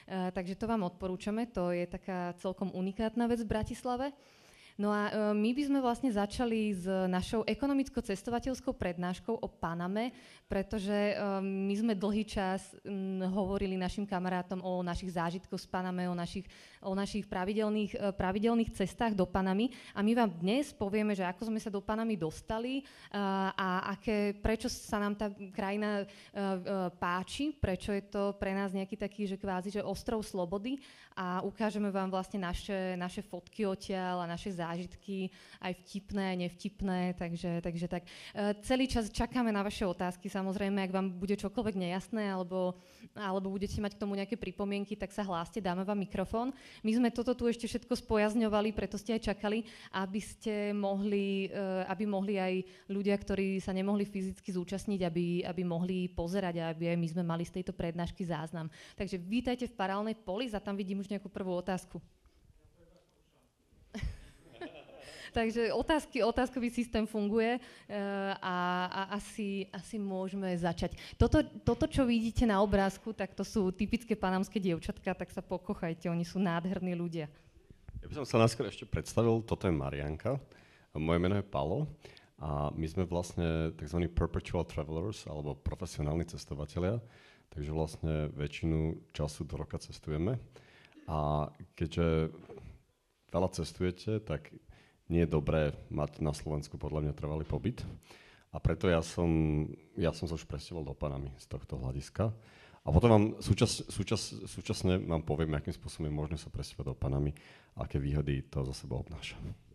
Takže to vám odporúčame, to je taká celkom unikátna vec v Bratislave. No a my by sme vlastne začali s našou ekonomicko-cestovateľskou prednáškou o Paname, pretože my sme dlhý čas hovorili našim kamarátom o našich zážitkoch z Paname, o našich pravidelných cestách do Panamy a my vám dnes povieme, že ako sme sa do Panamy dostali a prečo sa nám tá krajina páči, prečo je to pre nás nejaký taký, že kvázi, že ostrov slobody a ukážeme vám vlastne naše fotky odtiaľ a naše zážitky, aj vtipné, aj nevtipné, takže tak. Celý čas čakáme na vaše otázky, samozrejme, ak vám bude čokoľvek nejasné, alebo budete mať k tomu nejaké pripomienky, tak sa hláste, dáme vám mikrofón. My sme toto tu ešte všetko spojazňovali, preto ste aj čakali, aby mohli aj ľudia, ktorí sa nemohli fyzicky zúčastniť, aby mohli pozerať a aby aj my sme mali z tejto prednášky záznam. Takže vítajte v Paralelnej polis a tam vidím už nejakú prvú otázku. Takže otázkový systém funguje a asi môžeme začať. Toto, čo vidíte na obrázku, tak to sú typické panamské dievčatka, tak sa pokochajte, oni sú nádherní ľudia. Ja by som sa najskôr ešte predstavil, toto je Marianka, moje meno je Palo a my sme vlastne tzv. Perpetual travelers, alebo profesionálni cestovatelia, takže vlastne väčšinu času do roka cestujeme a keďže veľa cestujete, tak nie je dobré mať na Slovensku podľa mňa trvalý pobyt. A preto ja som sa už presťahoval do Panamy z tohto hľadiska. A potom vám súčasne vám poviem, akým spôsobom je možné sa presťahovať do Panamy a aké výhody to za sebou obnáša.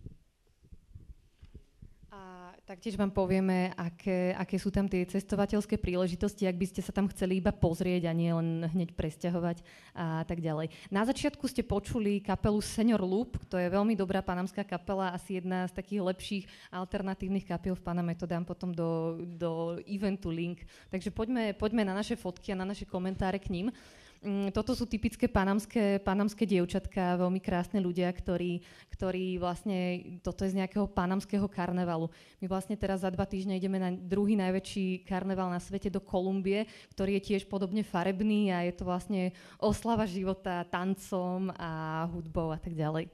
Taktiež vám povieme, aké sú tam tie cestovateľské príležitosti, ak by ste sa tam chceli iba pozrieť a nie len hneď presťahovať a tak ďalej. Na začiatku ste počuli kapelu Senior Loop, to je veľmi dobrá panamská kapela, asi jedna z takých lepších alternatívnych kapiel v Paname, to dám potom do eventu link. Takže poďme na naše fotky a na naše komentáre k ním. Toto sú typické panamské dievčatka, veľmi krásne ľudia, ktorí vlastne, toto je z nejakého panamského karnevalu. My vlastne teraz za 2 týždne ideme na druhý najväčší karneval na svete do Kolumbie, ktorý je tiež podobne farebný a je to vlastne oslava života tancom a hudbou a tak ďalej.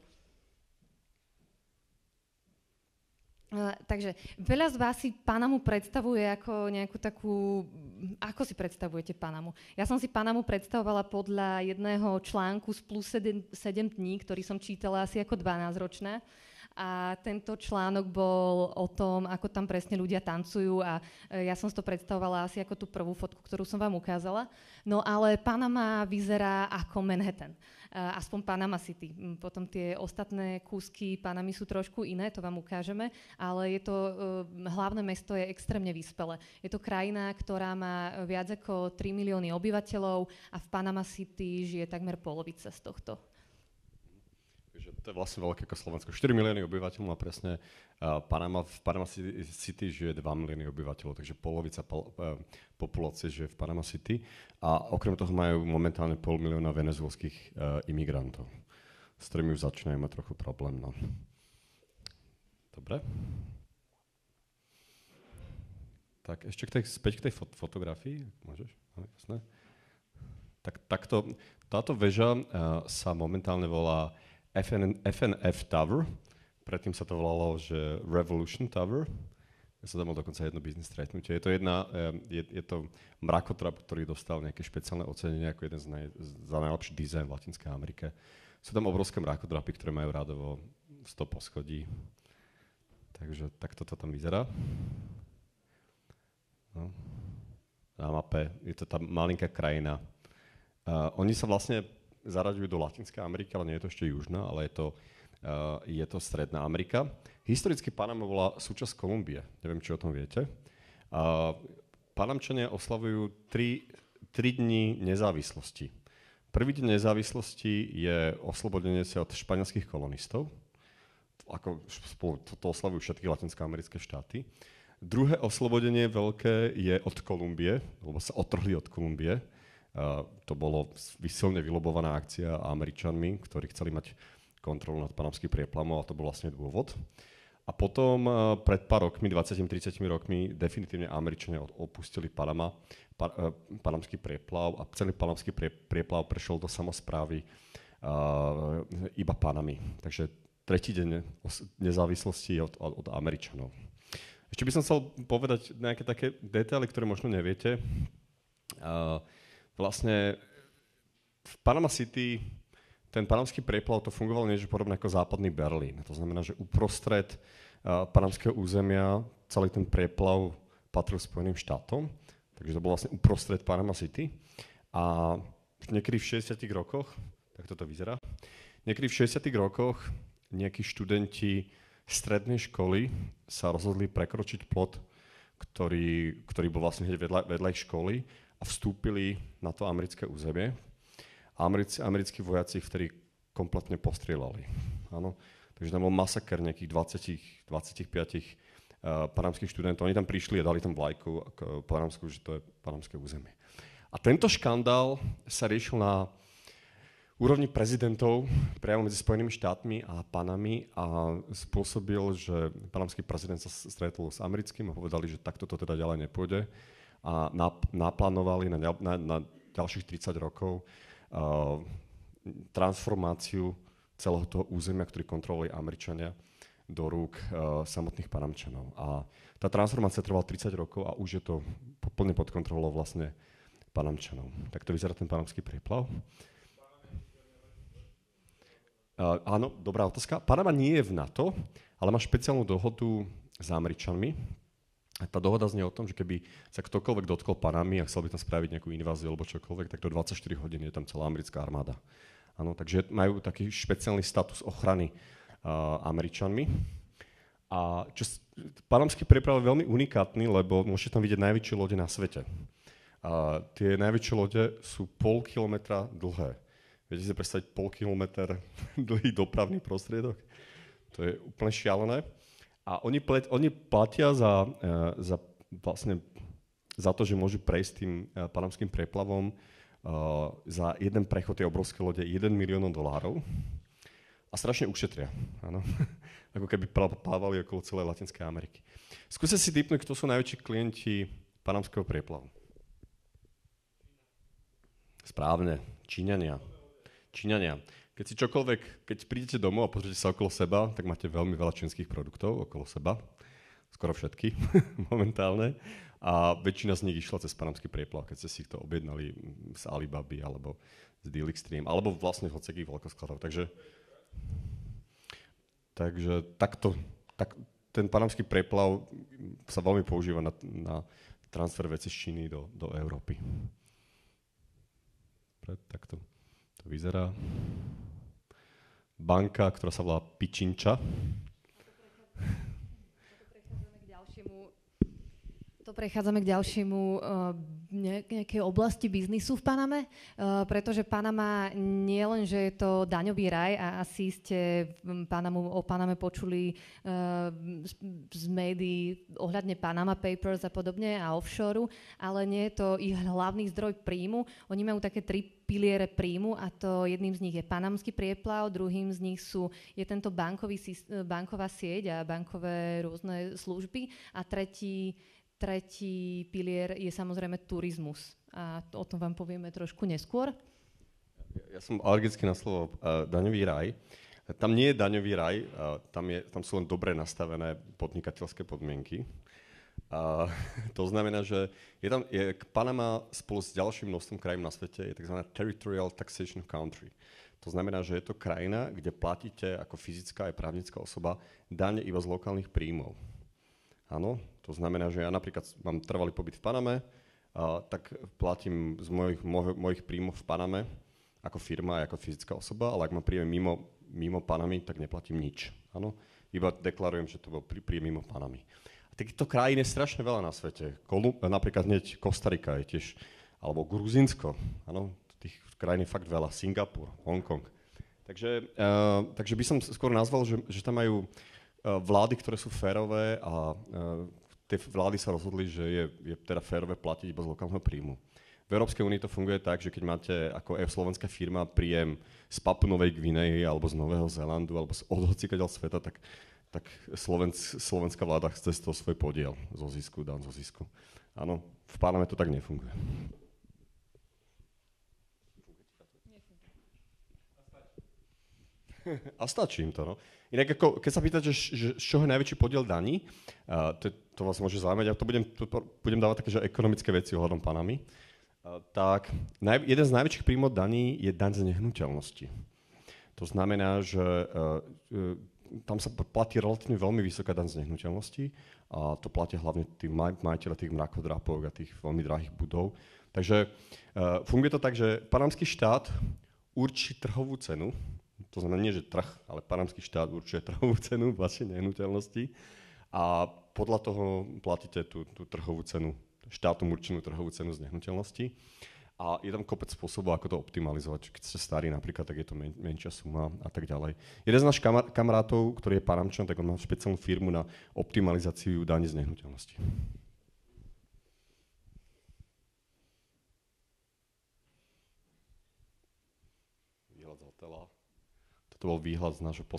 Takže veľa z vás si Panamu predstavuje ako nejakú takú... Ako si predstavujete Panamu? Ja som si Panamu predstavovala podľa jedného článku z Plus 7 dní, ktorý som čítala asi ako 12-ročná. A tento článok bol o tom, ako tam presne ľudia tancujú a ja som si to predstavovala asi ako tú prvú fotku, ktorú som vám ukázala. No ale Panama vyzerá ako Manhattan. Aspoň Panama City. Potom tie ostatné kúsky Panamy sú trošku iné, to vám ukážeme, ale hlavné mesto je extrémne vyspelé. Je to krajina, ktorá má viac ako 3 milióny obyvateľov a v Panama City žije takmer polovica z tohto. To je vlastne veľké ako Slovensko. 4 milióny obyvateľov a presne v Panama City žije 2 milióny obyvateľov, takže polovica populácie žije v Panama City a okrem toho majú momentálne 500 000 venezuelských imigrantov, s ktorými už začínajú mať trochu problém. No. Dobre. Tak ešte späť k tej fotografii. Môžeš? No, jasné. Táto väža sa momentálne volá FNF Tower, predtým sa to volalo, že Revolution Tower. Ja som tam mal dokonca jedno biznis stretnutie. Je to mrakodrap, ktorý dostal nejaké špeciálne ocenenie ako jeden za najlepší dizajn v Latinskej Amerike. Sú tam obrovské mrakodrapy, ktoré majú rádovo 100 poschodí. Takže takto to tam vyzerá. No. Na mape je to tá malinká krajina. Oni sa vlastne zaraďujú do Latinskej Ameriky, ale nie je to ešte južná, ale je to Stredná Amerika. Historicky Panama bola súčasť Kolumbie. Neviem, či o tom viete. Panamčania oslavujú 3 dni nezávislosti. Prvý deň nezávislosti je oslobodenie sa od španielských kolonistov. To oslavujú všetky latinskoamerické štáty. Druhé oslobodenie veľké je od Kolumbie, lebo sa otrhli od Kolumbie. To bolo silne vylobovaná akcia Američanmi, ktorí chceli mať kontrolu nad panamským prieplamom a to bol vlastne dôvod. A potom pred pár rokmi, 20-30 rokmi, definitívne Američania opustili panamský prieplav a celý panamský prieplav prešiel do samosprávy iba Panamy. Takže tretí deň nezávislosti od Američanov. Ešte by som chcel povedať nejaké také detaily, ktoré možno neviete. Vlastne v Panama City ten panamský prieplav to fungoval niečo podobné ako západný Berlín. To znamená, že uprostred panamského územia celý ten prieplav patril Spojeným štátom, takže to bolo vlastne uprostred Panama City. A niekedy v 60 rokoch, tak toto vyzerá, niekedy v 60 rokoch nejakí študenti strednej školy sa rozhodli prekročiť plot, ktorý bol vlastne vedľa ich školy a vstúpili na to americké územie. A americkí vojaci vtedy kompletne postrieľali. Áno. Takže tam bol masaker nejakých 25 panamských študentov. Oni tam prišli a dali tam vlajku panamskú, že to je panamské územie. A tento škandál sa riešil na úrovni prezidentov priamo medzi Spojenými štátmi a Panamy a spôsobil, že panamský prezident sa stretol s americkým a povedali, že takto to teda ďalej nepôjde a naplánovali na ďalších 30 rokov transformáciu celého toho územia, ktorý kontrolovali Američania, do rúk samotných Panamčanov. A tá transformácia trvala 30 rokov a už je to plne pod kontrolou vlastne Panamčanov. Tak to vyzerá ten panamský prieplav. Áno, dobrá otázka. Panama nie je v NATO, ale má špeciálnu dohodu s Američanmi. A tá dohoda znie o tom, že keby sa ktokoľvek dotkol Panamy a chcel by tam spraviť nejakú inváziu alebo čokoľvek, tak do 24 hodín je tam celá americká armáda. Áno, takže majú taký špeciálny status ochrany Američanmi. A panamský prieplav je veľmi unikátny, lebo môžete tam vidieť najväčšie lode na svete. Tie najväčšie lode sú 0,5 kilometra dlhé. Viete si predstaviť 0,5 kilometr dlhý dopravný prostriedok? To je úplne šialené. A oni platia vlastne za to, že môžu prejsť tým panamským preplavom za jeden prechod tej obrovské lode $1 milión a strašne ušetria. Áno. Ako keby plávali okolo celej Latinskej Ameriky. Skúste si tipnúť, kto sú najväčší klienti panamského prieplavu. Správne, Číňania. Keď prídete domov a pozrite sa okolo seba, tak máte veľmi veľa čínskych produktov okolo seba. Skoro všetky momentálne. A väčšina z nich išla cez panamský prieplav, keď ste si to objednali z Alibaby alebo z Dealextreme, alebo vlastne z hocekých veľkoskladov. Takže ten panamský prieplav sa veľmi používa na transfer veci z Číny do Európy. Takto to vyzerá. Banka, ktorá sa volá Pichincha. Prechádzame k ďalšiemu nejakej oblasti biznisu v Paname, pretože Panama nie len, že je to daňový raj a asi ste o Paname počuli z médií ohľadne Panama Papers a podobne a offshore, ale nie je to ich hlavný zdroj príjmu. Oni majú také 3 piliere príjmu a to jedným z nich je panamský prieplav, druhým z nich je tento banková sieť a bankové rôzne služby a tretí pilier je samozrejme turizmus. A o tom vám povieme trošku neskôr. Ja som alergický na slovo daňový raj. Tam nie je daňový raj, tam sú len dobre nastavené podnikateľské podmienky. To znamená, že Panama spolu s ďalším množstvom krajín na svete je tzv. Territorial Taxation Country. To znamená, že je to krajina, kde platíte ako fyzická aj právnická osoba dane iba z lokálnych príjmov. Áno, to znamená, že ja napríklad mám trvalý pobyt v Paname, tak platím z mojich príjmov v Paname ako firma, ako fyzická osoba, ale ak mám príjem mimo Panamy, tak neplatím nič. Áno, iba deklarujem, že to bol príjem mimo Panamy. A takýchto krajín je strašne veľa na svete. Napríklad hneď Kostarika je tiež, alebo Gruzínsko. Áno, tých krajín je fakt veľa. Singapur, Hongkong. Takže by som skôr nazval, že tam majú vlády, ktoré sú férové a tie vlády sa rozhodli, že je teda férové platiť iba z lokálneho príjmu. V Európskej únii to funguje tak, že keď máte ako slovenská firma príjem z Papunovej Gvineji alebo z Nového Zélandu alebo od hocikaďal sveta, tak tak slovenská vláda chce z toho svoj podiel zo zisku, dám zo zisku. Áno, v Paname to tak nefunguje. A stačí im to, no. Inak ako, keď sa pýtate, že z čoho je najväčší podiel daní, to vás môže zaujímať, ja to budem dávať také, že ekonomické veci ohľadom Panamy, tak jeden z najväčších príjmov daní je daň z nehnuteľnosti. To znamená, že tam sa platí relatívne veľmi vysoká daň z nehnuteľnosti a to platia hlavne tí majiteľe tých mrakodrapov a tých veľmi drahých budov. Takže funguje to tak, že panamský štát určí trhovú cenu. To znamená nie, že trh, ale panamský štát určuje trhovú cenu vašej nehnuteľnosti a podľa toho platíte tú trhovú cenu, štátom určenú trhovú cenu z nehnuteľnosti. A je tam kopec spôsobov, ako to optimalizovať. Keď ste starí napríklad, tak je to menšia suma a tak ďalej. Jeden z našich kamarátov, ktorý je Panamčan, tak on má špeciálnu firmu na optimalizáciu daní z nehnuteľnosti. Výhľad z hotela. To bol výhľad z nášho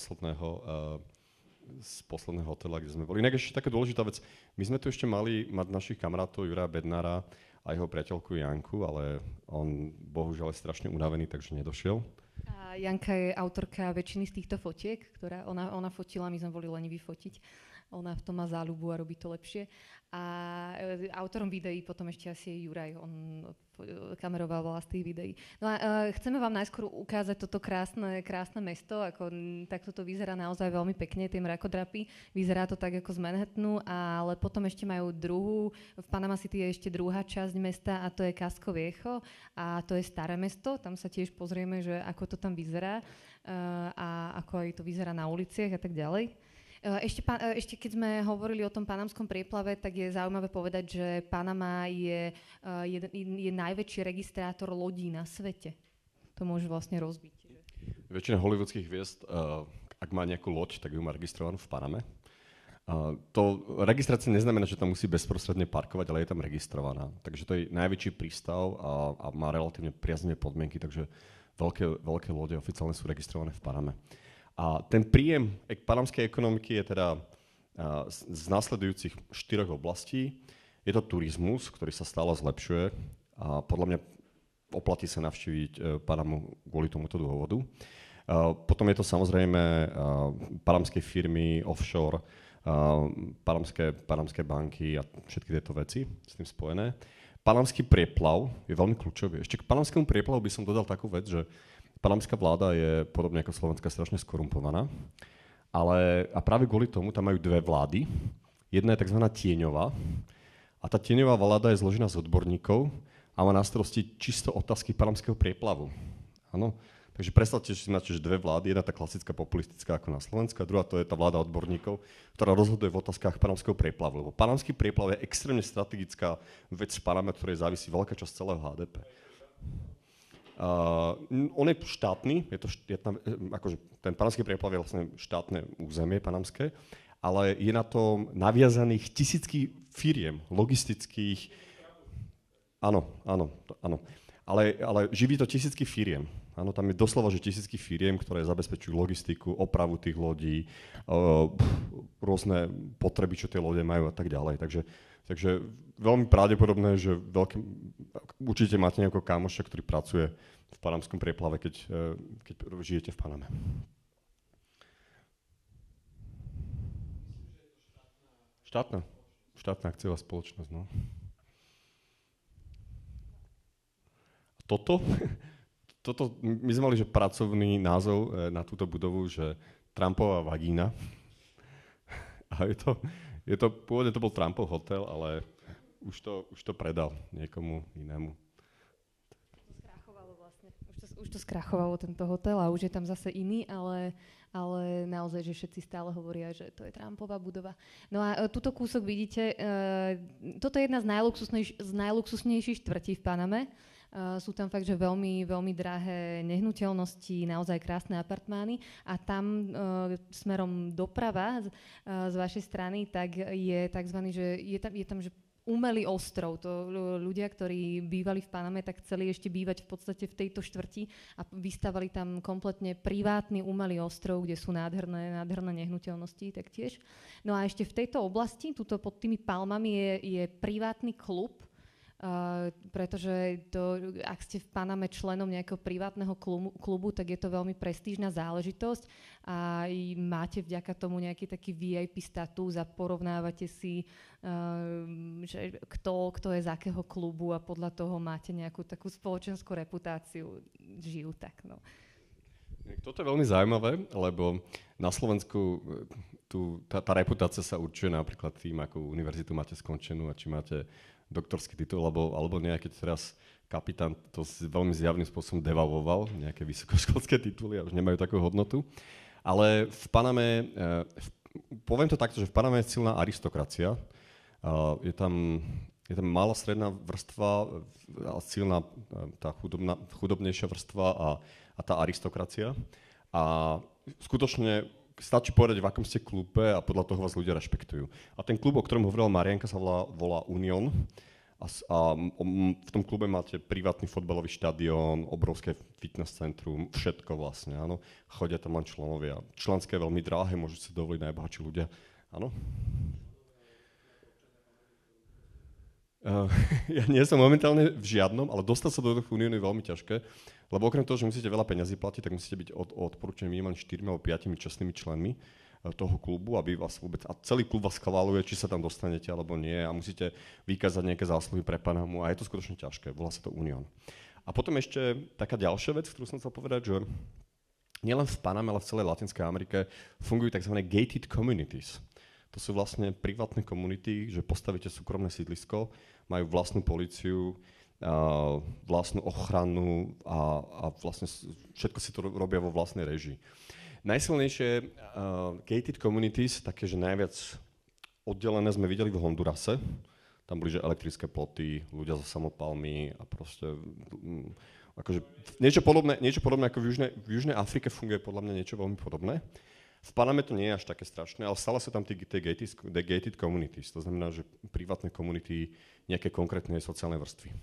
posledného hotela, kde sme boli. Inak ešte taká dôležitá vec. My sme tu ešte mali mať našich kamarátov Juraja Bednára a jeho priateľku Janku, ale on bohužiaľ je strašne unavený, takže nedošiel. A Janka je autorka väčšiny z týchto fotiek, ktorá ona fotila, my sme boli leniví fotiť. Ona v tom má záľubu a robí to lepšie. A autorom videí potom ešte asi je Juraj, on kameroval veľa z tých videí. No a chceme vám najskôr ukázať toto krásne mesto, ako takto to vyzerá naozaj veľmi pekne, tie mrakodrapy. Vyzerá to tak ako z Manhattanu, ale potom ešte majú v Panama City je ešte druhá časť mesta a to je Casco Viejo a to je staré mesto, tam sa tiež pozrieme, že ako to tam vyzerá a ako aj to vyzerá na uliciach a tak ďalej. Ešte keď sme hovorili o tom panamskom prieplave, tak je zaujímavé povedať, že Panama je najväčší registrátor lodí na svete. To môže vlastne rozbiť. Väčšina hollywoodských hviezd, ak má nejakú loď, tak ju má registrovanú v Paname. To registrácia neznamená, že tam musí bezprostredne parkovať, ale je tam registrovaná. Takže to je najväčší prístav a má relatívne priaznivé podmienky, takže veľké lode oficiálne sú registrované v Paname. A ten príjem panamskej ekonomiky je teda z následujúcich 4 oblastí. Je to turizmus, ktorý sa stále zlepšuje a podľa mňa oplatí sa navštíviť Panamu kvôli tomuto dôvodu. Potom je to samozrejme panamské firmy, offshore, panamské banky a všetky tieto veci s tým spojené. Panamský prieplav je veľmi kľúčový. Ešte k panamskému prieplavu by som dodal takú vec, že panamská vláda je podobne ako slovenská strašne skorumpovaná, a práve kvôli tomu tam majú dve vlády. Jedna je tzv. Tieňová a tá tieňová vláda je zložená z odborníkov a má na starosti čisto otázky panamského prieplavu. Áno? Takže predstavte, že máte dve vlády, jedna tá klasická populistická ako na Slovensku, a druhá to je tá vláda odborníkov, ktorá rozhoduje v otázkach panamského prieplavu. Lebo panamský prieplav je extrémne strategická vec v Paname, ktorej závisí veľká časť celého HDP. On je štátny, akože ten panamský prieplav je vlastne štátne územie panamské, ale je na tom naviazaných tisícky firiem, logistických. Áno. Ale živí to tisícky firiem. Áno, tam je doslova, že tisícky firiem, ktoré zabezpečujú logistiku, opravu tých lodí, rôzne potreby, čo tie lode majú a tak ďalej. Takže veľmi pravdepodobné, že určite máte nejakého kámoša, ktorý pracuje v panamskom prieplave, keď žijete v Paname. Štátna akciová spoločnosť, no. Toto, my sme mali, že pracovný názov na túto budovu, že Trumpová vagína. A pôvodne to bol Trumpov hotel, ale už to predal niekomu inému. Už to skrachovalo tento hotel a už je tam zase iný, ale naozaj, že všetci stále hovoria, že to je Trumpová budova. No a túto kúsok vidíte, toto je jedna z najluxusnejších štvrtí v Paname. Sú tam fakt, že veľmi, veľmi drahé nehnuteľnosti, naozaj krásne apartmány a tam smerom doprava z vašej strany, tak je takzvaný, že je tam že umelý ostrov. To ľudia, ktorí bývali v Paname, tak chceli ešte bývať v podstate v tejto štvrti a vystavali tam kompletne privátny umelý ostrov, kde sú nádherné nehnuteľnosti taktiež. No a ešte v tejto oblasti, tuto pod tými palmami je privátny klub, pretože ak ste v Paname členom nejakého privátneho klubu, tak je to veľmi prestížna záležitosť a máte vďaka tomu nejaký taký VIP status a porovnávate si, že kto je z akého klubu a podľa toho máte nejakú takú spoločenskú reputáciu. Žijú tak, no. Toto je veľmi zaujímavé, lebo na Slovensku tá reputácia sa určuje napríklad tým, akú univerzitu máte skončenú a či máte doktorský titul, alebo nejaký teraz kapitán to veľmi zjavným spôsobom devalvoval, nejaké vysokoškolské tituly a už nemajú takú hodnotu. Ale v Paname, poviem to takto, že v Paname je silná aristokracia. Je tam malá stredná vrstva, silná tá chudobnejšia vrstva a tá aristokracia. A skutočne stačí povedať, v akom ste klube a podľa toho vás ľudia rešpektujú. A ten klub, o ktorom hovorila Marianka, sa volá Union. A v tom klube máte privátny fotbalový štadión, obrovské fitness centrum, všetko vlastne, áno. Chodia tam len členovia. Členské je veľmi drahé, môžu si dovoliť najbohatší ľudia, áno. Ja nie som momentálne v žiadnom, ale dostať sa do toho Uniónu je veľmi ťažké, lebo okrem toho, že musíte veľa peňazí platiť, tak musíte byť odporúčaní minimálne 4 alebo 5 čestnými členmi toho klubu, aby vás vôbec, a celý klub vás schvaľuje, či sa tam dostanete alebo nie a musíte vykázať nejaké zásluhy pre Panamu a je to skutočne ťažké, volá sa to Unión. A potom ešte taká ďalšia vec, ktorú som chcel povedať, že nielen v Paname, ale v celej Latinskej Amerike fungujú tzv. Gated communities. To sú vlastne privátne komunity, že postavíte súkromné sídlisko, majú vlastnú políciu, vlastnú ochranu a vlastne všetko si to robia vo vlastnej režii. Najsilnejšie gated communities, také, že najviac oddelené sme videli v Hondurase. Tam boli, že elektrické ploty, ľudia so samopalmi a proste akože niečo podobné ako v Južnej Afrike funguje podľa mňa niečo veľmi podobné. V Paname to nie je až také strašné, ale stále sú tam tie gated communities. To znamená, že privátne komunity nejaké konkrétnej sociálnej vrstvy.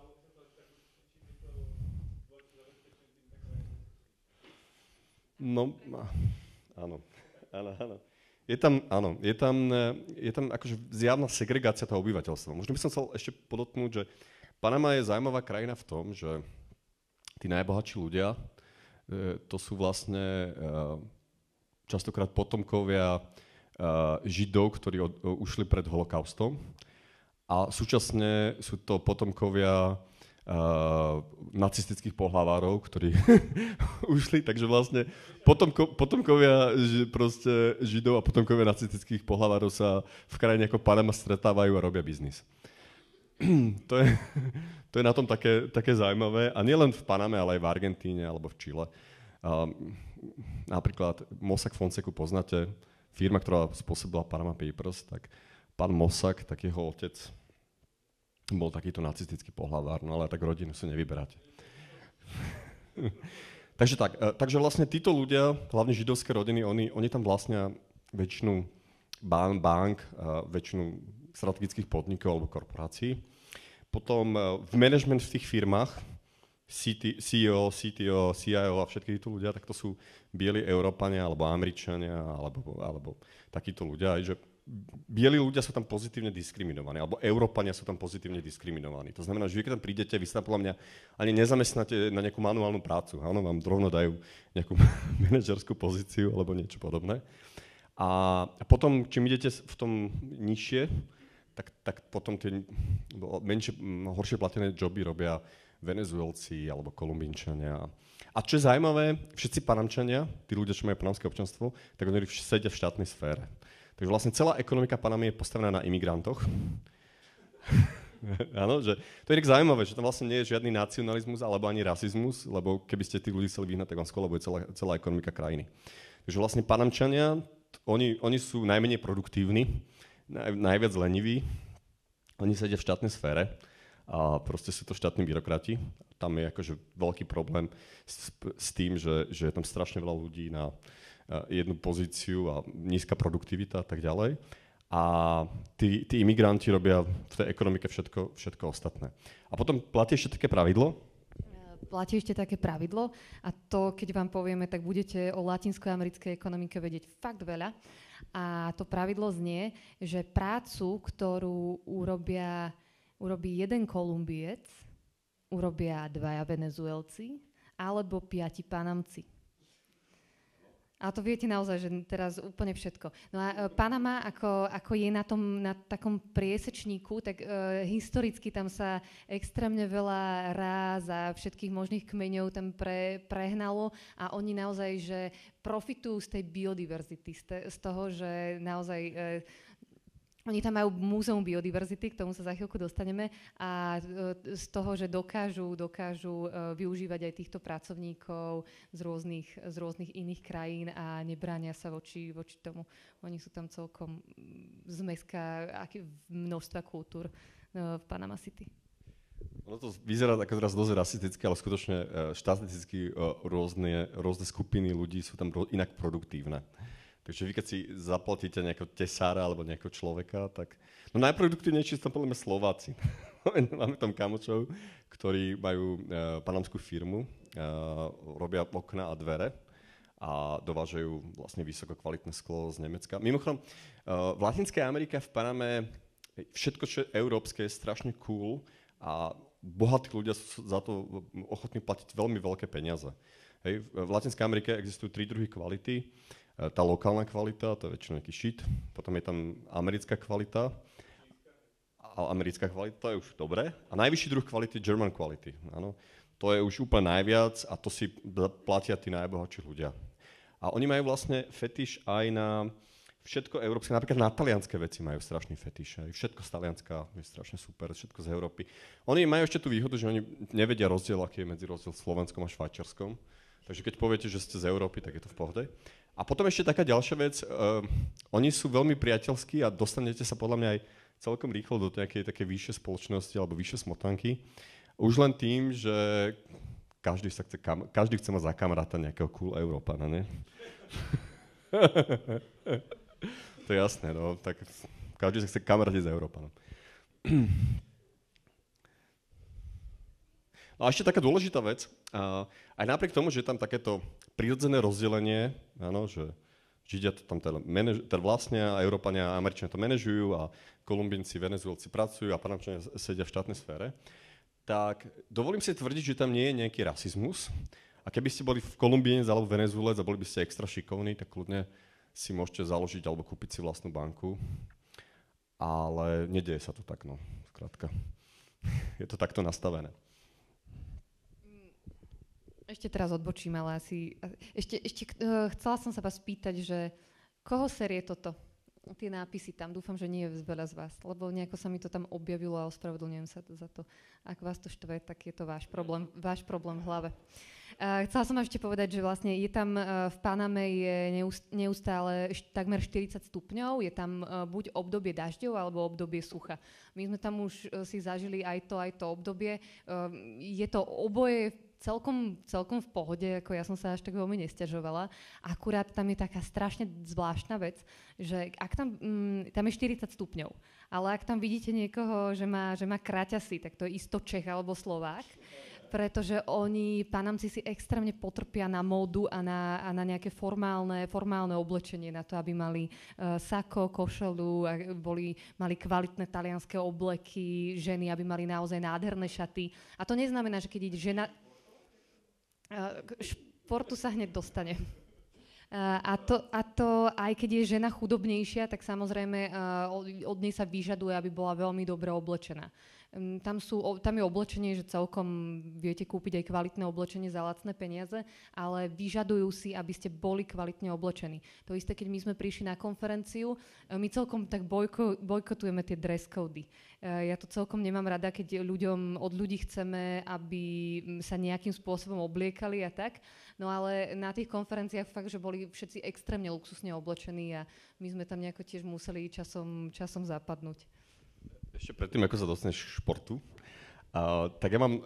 No, áno. Je tam akože zjavná segregácia toho obyvateľstva. Možno by som chcel ešte podotknúť, že Panama je zaujímavá krajina v tom, že tí najbohatší ľudia, to sú vlastne častokrát potomkovia Židov, ktorí ušli pred holokaustom. A súčasne sú to potomkovia nacistických pohlavárov, ktorí ušli, takže vlastne potomkovia proste Židov a potomkovia nacistických pohlavárov sa v krajine ako Panama stretávajú a robia biznis. To je na tom také zaujímavé. A nielen v Paname, ale aj v Argentíne alebo v Čile. Napríklad Mossack Fonseca poznáte, firma, ktorá spôsobila Panama Papers, tak pán Mossack, tak jeho otec bol takýto nacistický pohlavár, no ale tak rodinu si nevyberáte. Takže vlastne títo ľudia, hlavne židovské rodiny, oni tam vlastnia väčšinu bank, väčšinu strategických podnikov alebo korporácií. Potom v management v tých firmách, CEO, CTO, CIO a všetky títo ľudia, tak to sú bieli Európania alebo Američania alebo takíto ľudia, že bieli ľudia sú tam pozitívne diskriminovaní, alebo Európania sú tam pozitívne diskriminovaní. To znamená, že vy keď tam prídete, vy sa podľa mňa ani nezamestnáte na nejakú manuálnu prácu. Áno, vám rovno dajú nejakú manažerskú pozíciu alebo niečo podobné. A potom, čím idete v tom nižšie, tak potom tie horšie platené joby robia Venezuelci alebo Kolumbínčania. A čo je zaujímavé, všetci Panamčania, tí ľudia, čo majú panamské občanstvo, tak oni sedia v štátnej sfére. Takže vlastne celá ekonomika Panamy je postavená na imigrantoch. Áno, že to je tak zaujímavé, že tam vlastne nie je žiadny nacionalizmus alebo ani rasizmus, lebo keby ste tých ľudí chceli vyhnať, tak vám skolabuje celá ekonomika krajiny. Takže vlastne Panamčania, oni sú najmenej produktívni, najviac leniví, oni sedia v štátnej sfére a proste sú to štátni byrokrati. Tam je akože veľký problém s tým, že je tam strašne veľa ľudí na jednu pozíciu a nízka produktivita a tak ďalej. a tí imigranti robia v tej ekonomike všetko ostatné. A potom platí ešte také pravidlo. Platí ešte také pravidlo a to, keď vám povieme, tak budete o latinskoamerickej ekonomike vedieť fakt veľa. A to pravidlo znie, že prácu, ktorú urobí jeden Kolumbiec, urobia 2 Venezuelci alebo 5 Panamci. A to viete naozaj, že teraz úplne všetko. No a Panama, ako je na takom priesečníku, tak historicky tam sa extrémne veľa ráz a všetkých možných kmeňov tam prehnalo a oni naozaj, že profitujú z tej biodiverzity, z toho, že naozaj oni tam majú múzeum biodiverzity, k tomu sa za chvíľku dostaneme, a z toho, že dokážu využívať aj týchto pracovníkov z rôznych iných krajín a nebránia sa voči tomu. Oni sú tam celkom zmeska množstva kultúr v Panama City. Ono to vyzerá ako teraz dosť rasisticky, ale skutočne štatisticky rôzne skupiny ľudí sú tam inak produktívne. Takže vy, keď si zaplatíte nejakého tesára alebo nejakého človeka, tak... No najproduktívnejší sú tam podľa mňa Slováci. Máme tam kamočov, ktorí majú panamskú firmu, robia okna a dvere a dovážajú vlastne vysokokvalitné sklo z Nemecka. Mimochodom, v Latinskej Amerike, v Paname, všetko, čo je európske, je strašne cool a bohatí ľudia sú za to ochotní platiť veľmi veľké peniaze. Hej. V Latinskej Amerike existujú 3 druhy kvality. Tá lokálna kvalita, to je väčšinou nejaký shit. Potom je tam americká kvalita. A americká kvalita, to je už dobré. A najvyšší druh kvality je German quality. Áno. To je už úplne najviac a to si platia tí najbohatší ľudia. A oni majú vlastne fetiš aj na všetko európske. Napríklad na talianské veci majú strašný fetiš. Všetko z Talianska je strašne super, všetko z Európy. Oni majú ešte tú výhodu, že oni nevedia rozdiel, aký je medzi rozdiel Slovenskom a Švajčiarskom. Takže keď poviete, že ste z Európy, tak je to v pohode. A potom ešte taká ďalšia vec, oni sú veľmi priateľskí a dostanete sa podľa mňa aj celkom rýchlo do nejakej také vyššej spoločnosti alebo vyššie smotanky. Už len tým, že každý chce mať za kamaráta nejakého cool Európana, ne? To je jasné, no, tak každý sa chce kamarátiť s Európanom. No a ešte taká dôležitá vec, aj napriek tomu, že je tam takéto prirodzené rozdelenie, áno, že Židia to tam teda vlastnia, a Európania a Američania to manažujú a Kolumbínci, Venezuelci pracujú a Panamčania sedia v štátnej sfére, tak dovolím si tvrdiť, že tam nie je nejaký rasizmus. A keby ste boli v Kolumbínec alebo Venezuelec a boli by ste extra šikovní, tak kľudne si môžete založiť alebo kúpiť si vlastnú banku. Ale nedieje sa to tak, no, skrátka. Je to takto nastavené. Ešte teraz odbočím, ale ešte chcela som sa vás spýtať, že koho série toto? Tie nápisy tam, dúfam, že nie je veľa z vás, lebo nejako sa mi to tam objavilo a ospravedlňujem sa za to. Ak vás to štve, tak je to váš problém v hlave. Chcela som ešte povedať, že vlastne je tam v Paname je neustále takmer 40 stupňov, je tam buď obdobie dažďov alebo obdobie sucha. My sme tam už si zažili aj to obdobie. Je to oboje celkom v pohode, ako ja som sa až tak veľmi nesťažovala. Akurát tam je taká strašne zvláštna vec, že ak tam je 40 stupňov, ale ak tam vidíte niekoho, že má kraťasy, tak to je isto Čech alebo Slovák, pretože Panamci si extrémne potrpia na módu a na nejaké formálne oblečenie, na to, aby mali sako, košelu, mali kvalitné talianské obleky, ženy, aby mali naozaj nádherné šaty. A to neznamená, že keď ide žena... športu sa hneď dostane. A to aj keď je žena chudobnejšia, tak samozrejme od nej sa vyžaduje, aby bola veľmi dobre oblečená. Tam je oblečenie, že celkom viete kúpiť aj kvalitné oblečenie za lacné peniaze, ale vyžadujú si, aby ste boli kvalitne oblečení. To isté, keď my sme prišli na konferenciu, my celkom tak bojkotujeme tie dress cody. Ja to celkom nemám rada, keď od ľudí chceme, aby sa nejakým spôsobom obliekali a tak, no ale na tých konferenciách fakt, že boli všetci extrémne luxusne oblečení a my sme tam nejako tiež museli časom zapadnúť. Ešte predtým, ako sa dostaneš k športu,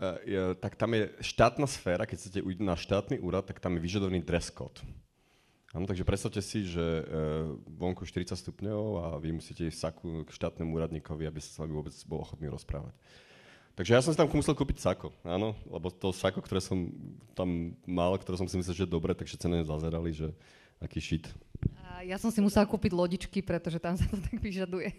tak tam je štátna sféra, keď chcete ujsť na štátny úrad, tak tam je vyžadovaný dress code. Áno, takže predstavte si, že vonku 40 stupňov a vy musíte ísť v saku k štátnemu úradníkovi, aby sa s vami vôbec bol ochotný rozprávať. Takže ja som si tam musel kúpiť sako, áno, lebo to sako, ktoré som tam mal, ktoré som si myslel, že je dobre, takže sa na ne zazerali, že aký shit. Ja som si musela kúpiť lodičky, pretože tam sa to tak vyžaduje.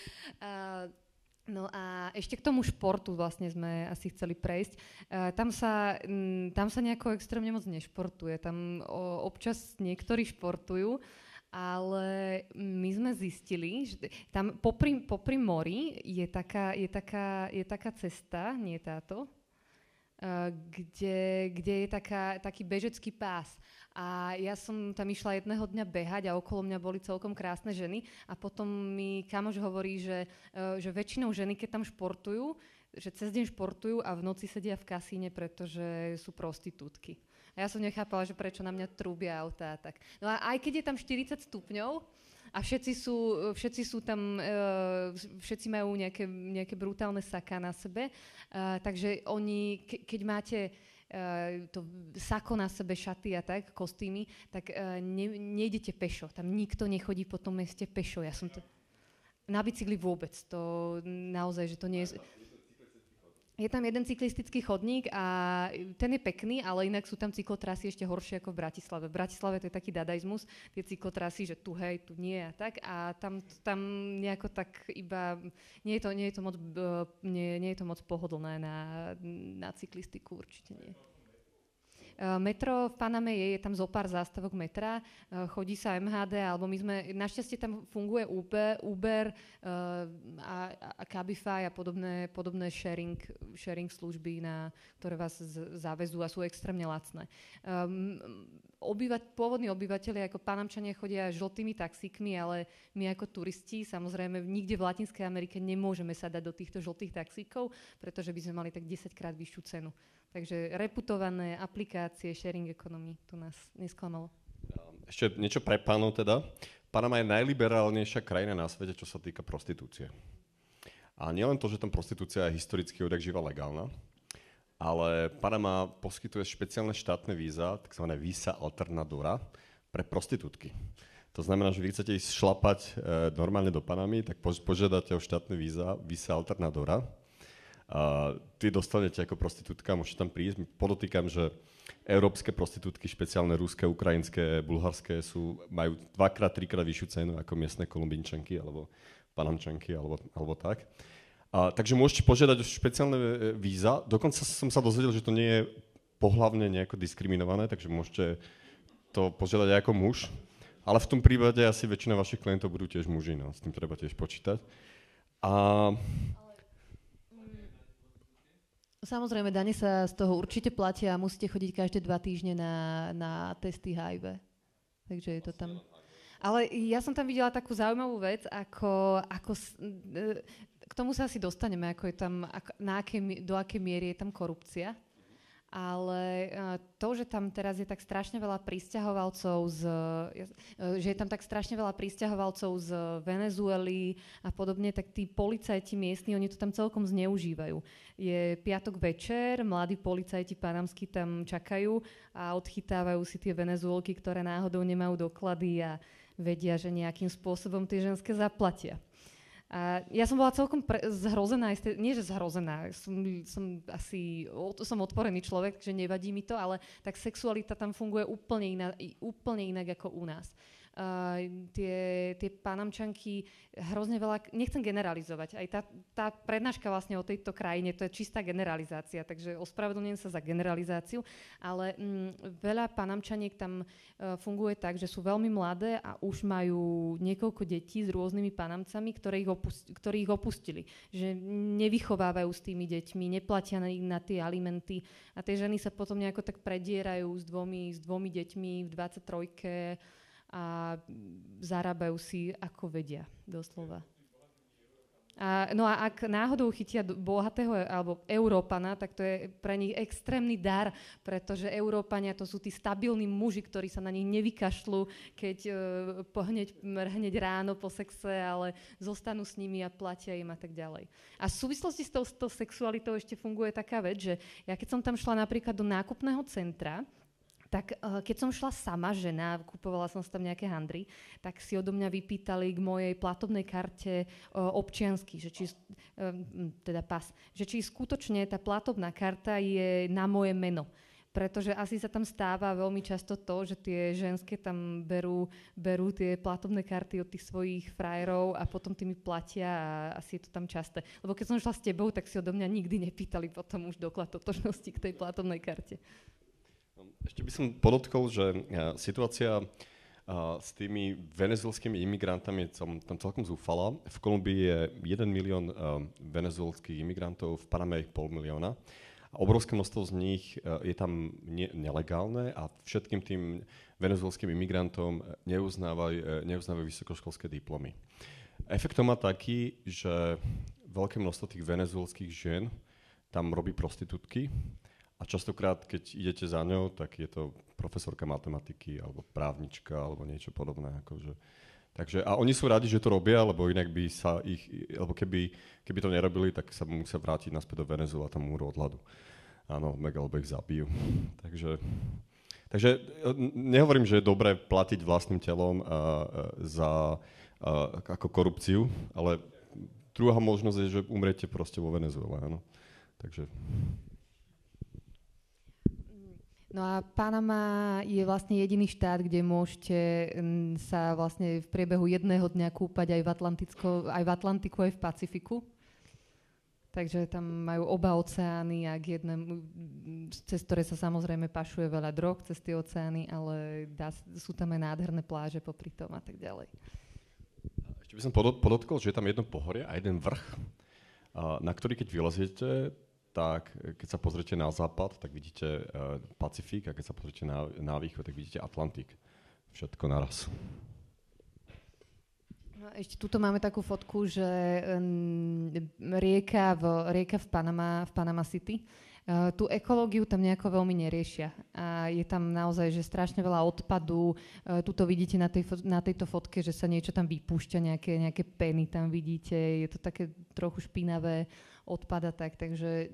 No a ešte k tomu športu vlastne sme asi chceli prejsť. Tam sa nejako extrémne moc nešportuje. Tam občas niektorí športujú, ale my sme zistili, že tam popri mori je taká cesta, nie táto, kde je taký bežecký pás. A ja som tam išla jedného dňa behať a okolo mňa boli celkom krásne ženy a potom mi kamoš hovorí, že väčšinou ženy, keď tam športujú, že cez deň športujú a v noci sedia v kasíne, pretože sú prostitútky. A ja som nechápala, že prečo na mňa trúbia autá. Tak. No a aj keď je tam 40 stupňov a všetci majú nejaké brutálne saká na sebe, takže oni, keď máte to sako na sebe, šaty a tak, kostýmy, tak nejdete pešo. Tam nikto nechodí po tom meste pešo. Ja som to... Na bicykli vôbec. To naozaj, že to nie je... Je tam jeden cyklistický chodník a ten je pekný, ale inak sú tam cyklotrasy ešte horšie ako v Bratislave. V Bratislave to je taký dadaizmus, tie cyklotrasy, že tu hej, tu nie a tak. A tam nejako tak iba... Nie je to moc pohodlné na cyklistiku, určite nie. Metro v Paname je tam zo pár zástavok metra, chodí sa MHD, alebo my sme, našťastie tam funguje Uber a Cabify a podobné sharing služby, ktoré vás záväzú a sú extrémne lacné. Pôvodní obyvateľia ako Panamčania chodia žltými taxíkmi, ale my ako turisti, samozrejme, nikde v Latinskej Amerike nemôžeme sa dať do týchto žltých taxíkov, pretože by sme mali tak 10-krát vyššiu cenu. Takže reputované aplikácie sharing economy, to nás nesklamalo. Ešte niečo pre pánov teda. Panama je najliberálnejšia krajina na svete, čo sa týka prostitúcie. A nielen to, že tam prostitúcia je historicky odjak živa legálna, ale Panama poskytuje špeciálne štátne víza, takzvané víza alternadora, pre prostitútky. To znamená, že vy chcete ísť šlapať normálne do Panamy, tak požiadate o štátne víza alternadora. Ty dostanete ako prostitútka, môžete tam prísť. Podotýkam, že európske prostitútky, špeciálne ruské, ukrajinské, bulharské, majú 2-krát, 3-krát vyššiu cenu ako miestne Kolumbínčanky alebo Panamčanky alebo tak. Takže môžete požiadať o špeciálne víza. Dokonca som sa dozvedel, že to nie je pohlavne nejako diskriminované, takže môžete to požiadať aj ako muž. Ale v tom prípade asi väčšina vašich klientov budú tiež muži, no, s tým treba tiež počítať. Samozrejme, dane sa z toho určite platia a musíte chodiť každé 2 týždne na testy HIV. Takže je to tam. Ale ja som tam videla takú zaujímavú vec, k tomu sa asi dostaneme, do akej miery je tam korupcia. Ale to, že tam teraz je tak strašne veľa prisťahovalcov z Venezuely a podobne, tak tí policajti miestni, oni to tam celkom zneužívajú. Je piatok večer, mladí policajti panamskí tam čakajú a odchytávajú si tie Venezuelky, ktoré náhodou nemajú doklady a vedia, že nejakým spôsobom tie ženské zaplatia. A ja som bola celkom zhrozená, nie že zhrozená, som otvorený človek, že nevadí mi to, ale tak sexualita tam funguje úplne inak ako u nás. Tie Panamčanky hrozne veľa, nechcem generalizovať, aj tá prednáška vlastne o tejto krajine, to je čistá generalizácia, takže ospravedlňujem sa za generalizáciu, ale veľa Panamčaniek tam funguje tak, že sú veľmi mladé a už majú niekoľko detí s rôznymi Panamcami, ktorí ich opustili, že nevychovávajú s tými deťmi, neplatia na tie alimenty a tie ženy sa potom nejako tak predierajú s dvomi deťmi v 23 a zarábajú si ako vedia, doslova. No a ak náhodou chytia bohatého alebo Európana, tak to je pre nich extrémny dar, pretože Európania to sú tí stabilní muži, ktorí sa na nich nevykašľú, keď hneď ráno po sexe, ale zostanú s nimi a platia im a tak ďalej. A v súvislosti s tou sexualitou ešte funguje taká vec, že ja keď som tam šla napríklad do nákupného centra, tak keď som šla sama žena, kupovala som si tam nejaké handry, tak si odo mňa vypýtali k mojej platobnej karte občiansky, že či, teda pas, že či skutočne tá platobná karta je na moje meno. Pretože asi sa tam stáva veľmi často to, že tie ženské tam berú tie platobné karty od tých svojich frajerov a potom tými platia a asi je to tam časté. Lebo keď som šla s tebou, tak si odo mňa nikdy nepýtali potom už doklad totožnosti k tej platobnej karte. Ešte by som podotkol, že situácia s tými venezuelskými imigrantami je tam celkom zúfala. V Kolumbii je 1 milión venezuelských imigrantov, v Paname je 500 000. A obrovské množstvo z nich je tam nelegálne a všetkým tým venezuelským imigrantom neuznávajú vysokoškolské diplomy. Efektom má taký, že veľké množstvo tých venezuelských žien tam robí prostitútky a častokrát, keď idete za ňou, tak je to profesorka matematiky alebo právnička alebo niečo podobné. Akože. Takže, a oni sú radi, že to robia, lebo inak by sa alebo keby to nerobili, tak sa musia vrátiť naspäť do Venezuela, tam umrú od hladu. Áno, alebo ich zabijú. Takže nehovorím, že je dobré platiť vlastným telom za ako korupciu, ale druhá možnosť je, že umriete proste vo Venezuele, áno. Takže... No a Panama je vlastne jediný štát, kde môžete sa vlastne v priebehu jedného dňa kúpať aj v Atlantiku, aj v Pacifiku. Takže tam majú oba oceány a cez ktoré sa samozrejme pašuje veľa drog cez tie oceány, ale sú tam aj nádherné pláže popri tom a tak ďalej. Ešte by som podotkol, že je tam jedno pohorie a jeden vrch, na ktorý keď vyleziete, tak keď sa pozriete na západ, tak vidíte Pacifik a keď sa pozriete na východ, tak vidíte Atlantik. Všetko naraz. No, ešte tuto máme takú fotku, že rieka v Panama City. Tú ekológiu tam nejako veľmi neriešia. A je tam naozaj, že strašne veľa odpadu. Tuto vidíte na tejto fotke, že sa niečo tam vypúšťa, nejaké peny tam vidíte. Je to také trochu špinavé, odpada takže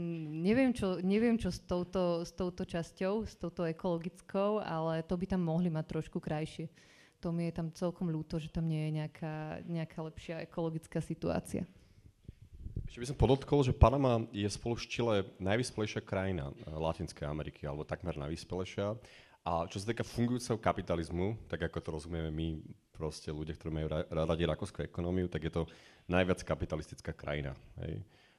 neviem čo s touto časťou, s touto ekologickou, ale to by tam mohli mať trošku krajšie. To mi je tam celkom ľúto, že tam nie je nejaká lepšia ekologická situácia. Ešte by som podotkol, že Panama je spolu s Chile najvyspelejšia krajina Latinskej Ameriky, alebo takmer najvyspelejšia. A čo sa týka fungujúceho kapitalizmu, tak ako to rozumieme my, proste ľudia, ktorí majú radi rakúsku ekonómiu, tak je to najviac kapitalistická krajina. Hej.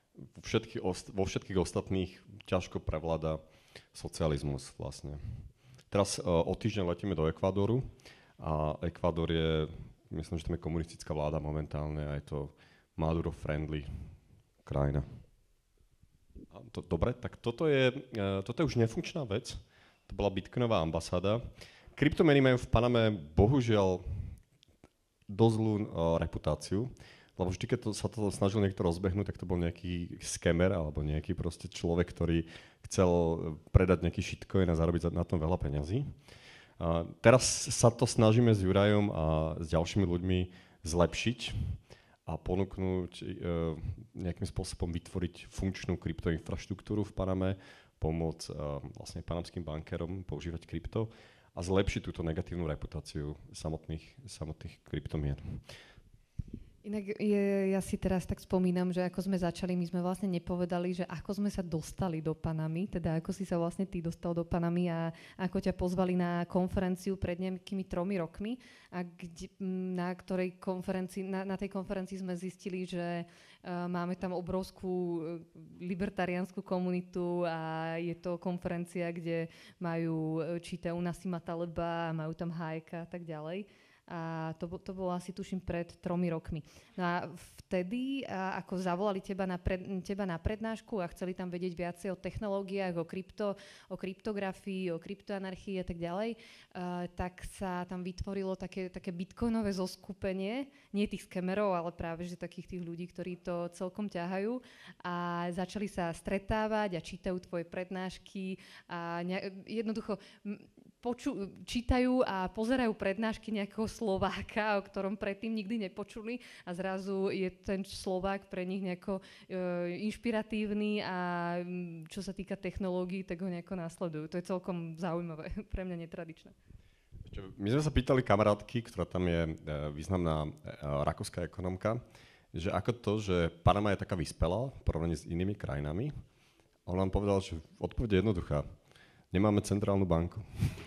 Vo všetkých ostatných ťažko prevláda socializmus vlastne. Teraz o týždeň letíme do Ekvádoru a Ekvádor je, myslím, že tam je komunistická vláda momentálne a je to Maduro-friendly krajina. Dobre, tak toto je už nefunkčná vec. To bola bitcoinová ambasáda. Kryptomeny majú v Paname bohužiaľ dosť zlú reputáciu, lebo vždy, keď sa to snažil niekto rozbehnúť, tak to bol nejaký scammer alebo nejaký proste človek, ktorý chcel predať nejaký shitcoin a zarobiť na tom veľa peňazí. Teraz sa to snažíme s Jurajom a s ďalšími ľuďmi zlepšiť a ponúknuť nejakým spôsobom vytvoriť funkčnú kryptoinfraštruktúru v Paname, pomôcť vlastne panamským bankérom používať krypto a zlepšiť túto negatívnu reputáciu samotných kryptomien. Inak ja si teraz tak spomínam, že ako sme začali, my sme vlastne nepovedali, že ako sme sa dostali do Panamy, teda ako si sa vlastne ty dostal do Panamy a ako ťa pozvali na konferenciu pred nejakými 3 rokmi a na tej konferencii sme zistili, že máme tam obrovskú libertariánsku komunitu a je to konferencia, kde čítajú Nassima Taleba, majú tam Hayeka a tak ďalej. A to bolo asi, tuším, pred 3 rokmi. No a vtedy, ako zavolali teba na prednášku a chceli tam vedieť viacej o technológiách, o kryptografii, o kryptoanarchii a tak ďalej, tak sa tam vytvorilo také bitcoinové zoskupenie, nie tých skamerov, ale práve že takých tých ľudí, ktorí to celkom ťahajú a začali sa stretávať a čítajú tvoje prednášky a jednoducho čítajú a pozerajú prednášky nejakého Slováka, o ktorom predtým nikdy nepočuli a zrazu je ten Slovák pre nich nejako inšpiratívny a čo sa týka technológií, tak ho nejako následujú. To je celkom zaujímavé, pre mňa netradičné. My sme sa pýtali kamarátky, ktorá tam je významná rakúska ekonomka, že ako to, že Panama je taká vyspelá v porovnaní s inými krajinami. On nám povedal, že odpoveď je jednoduchá. Nemáme centrálnu banku.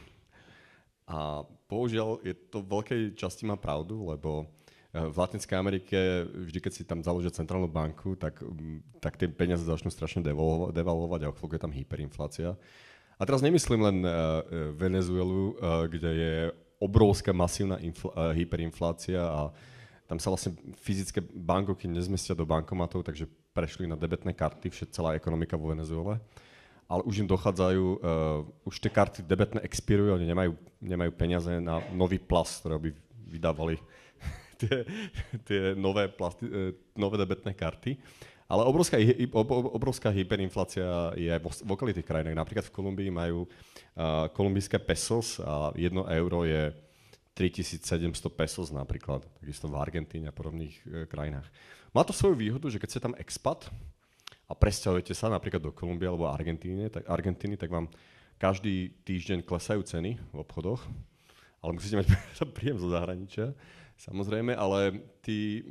A bohužiaľ je to v veľkej časti má pravdu, lebo v Latinskej Amerike vždy, keď si tam založia centrálnu banku, tak tie peniaze začnú strašne devalovať a je tam hyperinflácia. A teraz nemyslím len Venezuelu, kde je obrovská masívna hyperinflácia a tam sa vlastne fyzické bankovky nezmestia do bankomatov, takže prešli na debetné karty, celá ekonomika vo Venezuele. Ale už im dochádzajú, už tie karty debetné expirujú, oni nemajú peniaze na nový plast, ktoré by vydávali tie nové debetné karty. Ale obrovská hyperinflácia je aj v okolitých krajinách. Napríklad v Kolumbii majú kolumbijské pesos a 1 euro je 3700 pesos napríklad, takisto v Argentíne a podobných krajinách. Má to svoju výhodu, že keď ste tam expat a presťahujete sa napríklad do Kolumbie alebo Argentíny, tak vám každý týždeň klesajú ceny v obchodoch, ale musíte mať príjem zo zahraničia, samozrejme, ale tí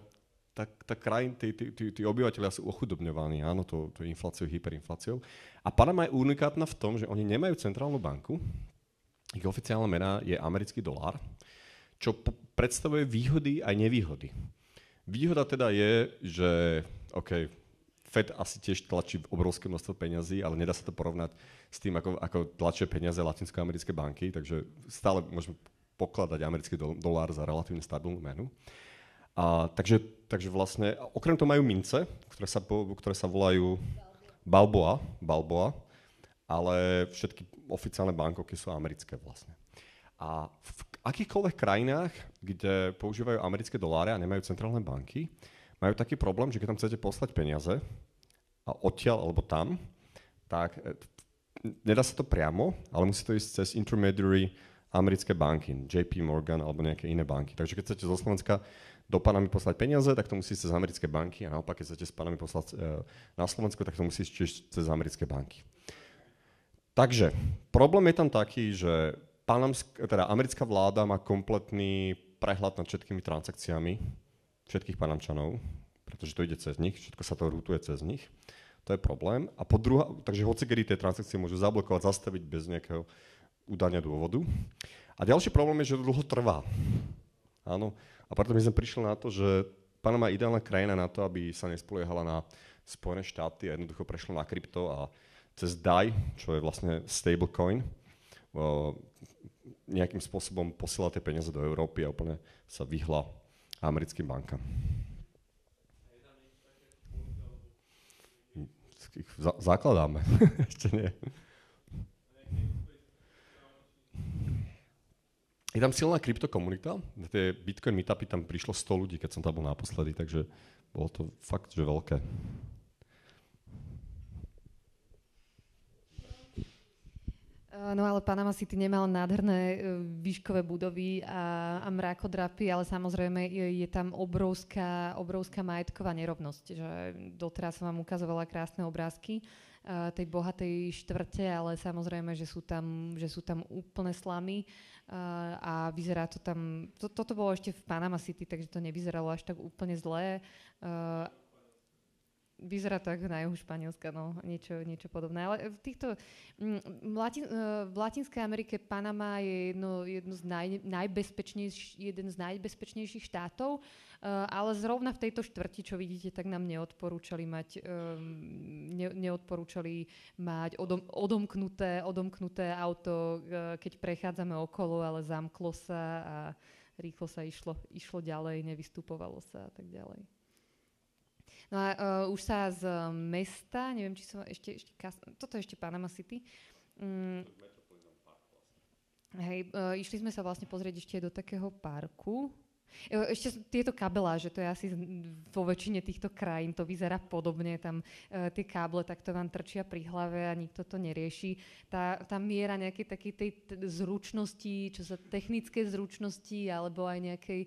obyvateľia sú ochudobňovaní, áno, to infláciou, hyperinfláciou. A Panama je unikátna v tom, že oni nemajú centrálnu banku. Ich oficiálna mena je americký dolár, čo predstavuje výhody aj nevýhody. Výhoda teda je, že Fed asi tiež tlačí obrovské množstvo peňazí, ale nedá sa to porovnať s tým, ako tlačia peniaze latinskoamerické banky, takže stále môžeme pokladať americký dolár za relatívne stabilnú menu. Takže vlastne, okrem toho majú mince, ktoré sa volajú Balboa, ale všetky oficiálne bankovky sú americké vlastne. A v akýchkoľvek krajinách, kde používajú americké doláre a nemajú centrálne banky, majú taký problém, že keď tam chcete poslať peniaze a odtiaľ alebo tam, tak nedá sa to priamo, ale musí to ísť cez intermediary americké banky, JP Morgan alebo nejaké iné banky. Takže keď chcete zo Slovenska do Panamy poslať peniaze, tak to musí ísť cez americké banky a naopak, keď chcete z Panamy poslať na Slovensku, tak to musí ísť tiež cez americké banky. Takže problém je tam taký, že americká vláda má kompletný prehľad nad všetkými transakciami všetkých Panamčanov, pretože to ide cez nich, všetko sa to rútuje cez nich. To je problém. A takže hocikedy tie transakcie môžu zablokovať, zastaviť bez nejakého udania dôvodu. A ďalší problém je, že to dlho trvá. Áno. A preto my sme prišli na to, že Panama je ideálna krajina na to, aby sa nespoliehala na Spojené štáty a jednoducho prešlo na krypto a cez DAI, čo je vlastne stablecoin, nejakým spôsobom posiela tie peniaze do Európy a úplne sa vyhla americkým bankám. Zakladáme. Ešte nie. Je tam silná kryptokomunita. Na tie Bitcoin meetupy tam prišlo 100 ľudí, keď som tam bol naposledy, takže bolo to fakt, že veľké. No ale Panama City nemal nádherné výškové budovy a mrakodrapy, ale samozrejme je tam obrovská majetková nerovnosť. Že doteraz som vám ukazovala krásne obrázky tej bohatej štvrte, ale samozrejme, že sú tam úplné slamy a vyzerá to tam... Toto bolo ešte v Panama City, takže to nevyzeralo až tak úplne zlé. Vyzerá to ako na juhu Španielska, no, niečo podobné. Ale v Latinskej Amerike Panama je jeden z najbezpečnejších štátov, ale zrovna v tejto štvrti, čo vidíte, tak nám neodporúčali mať odomknuté auto, keď prechádzame okolo, ale zamklo sa a rýchlo sa išlo ďalej, nevystupovalo sa a tak ďalej. No a už sa z mesta, neviem, či som toto je ešte Panama City. Hej, išli sme sa vlastne pozrieť ešte do takého parku. Ešte tieto kabeláže, to je asi vo väčšine týchto krajín, to vyzerá podobne, tam tie káble takto vám trčia pri hlave a nikto to nerieši. Tá miera nejakej takej tej zručnosti, čo sa technické zručnosti, alebo aj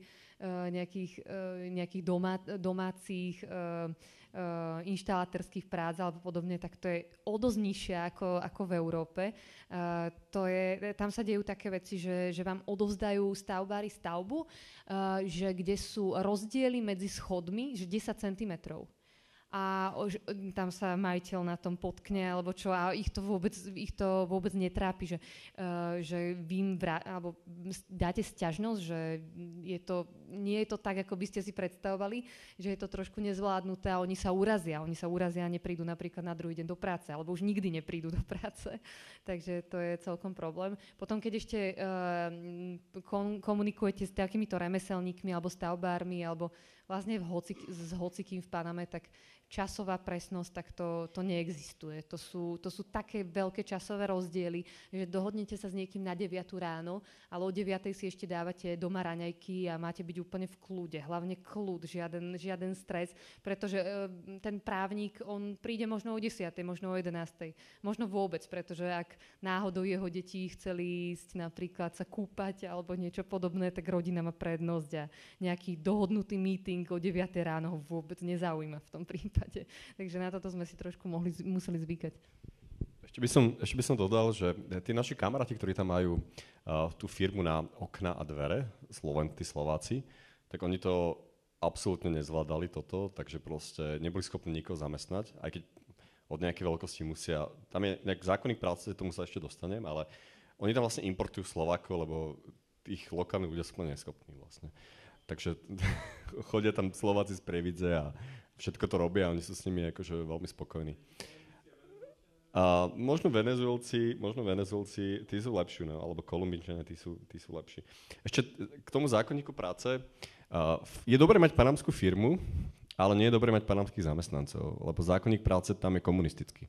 nejakých domácich inštalátorských prác alebo podobne, tak to je o dosť nižšie ako v Európe. Tam sa dejú také veci, že vám odovzdajú stavbári stavbu, že kde sú rozdiely medzi schodmi, že 10 cm. A tam sa majiteľ na tom potkne, alebo čo, a ich to vôbec netrápi, že vy im alebo dáte sťažnosť, že nie je to tak, ako by ste si predstavovali, že je to trošku nezvládnuté a oni sa urazia a neprídu napríklad na druhý deň do práce, alebo už nikdy neprídu do práce. Takže to je celkom problém. Potom, keď ešte komunikujete s takýmito remeselníkmi alebo stavbármi, alebo vlastne s hocikým v Paname, tak časová presnosť, tak to neexistuje. To sú také veľké časové rozdiely, že dohodnete sa s niekým na 9 ráno, ale o 9 si ešte dávate doma raňajky a máte byť úplne v kľude. Hlavne kľud, žiaden stres, pretože ten právnik, on príde možno o 10, možno o 11, možno vôbec, pretože ak náhodou jeho deti chceli ísť napríklad sa kúpať alebo niečo podobné, tak rodina má prednosť a nejaký dohodnutý meeting o 9 ráno ho vôbec nezaujíma v tom prípade. Takže na toto sme si trošku museli zvykať. Ešte by som dodal, že tí naši kamaráti, ktorí tam majú tú firmu na okna a dvere, tí Slováci, tak oni to absolútne nezvládali toto, takže proste neboli schopní nikoho zamestnať, aj keď od nejakej veľkosti musia, tam je nejaký zákonník práce, tomu sa ešte dostanem, ale oni tam vlastne importujú Slovákov, lebo tých lokálnych ľudia sú neschopní vlastne. Takže chodia tam Slováci z Prievidze a všetko to robia a oni sú s nimi akože veľmi spokojní. A možno Venezuelci, tí sú lepší, no, alebo Kolumbíčania, tí sú lepší. Ešte k tomu zákonníku práce. Je dobré mať panamskú firmu, ale nie je dobré mať panamských zamestnancov, lebo zákonník práce tam je komunistický.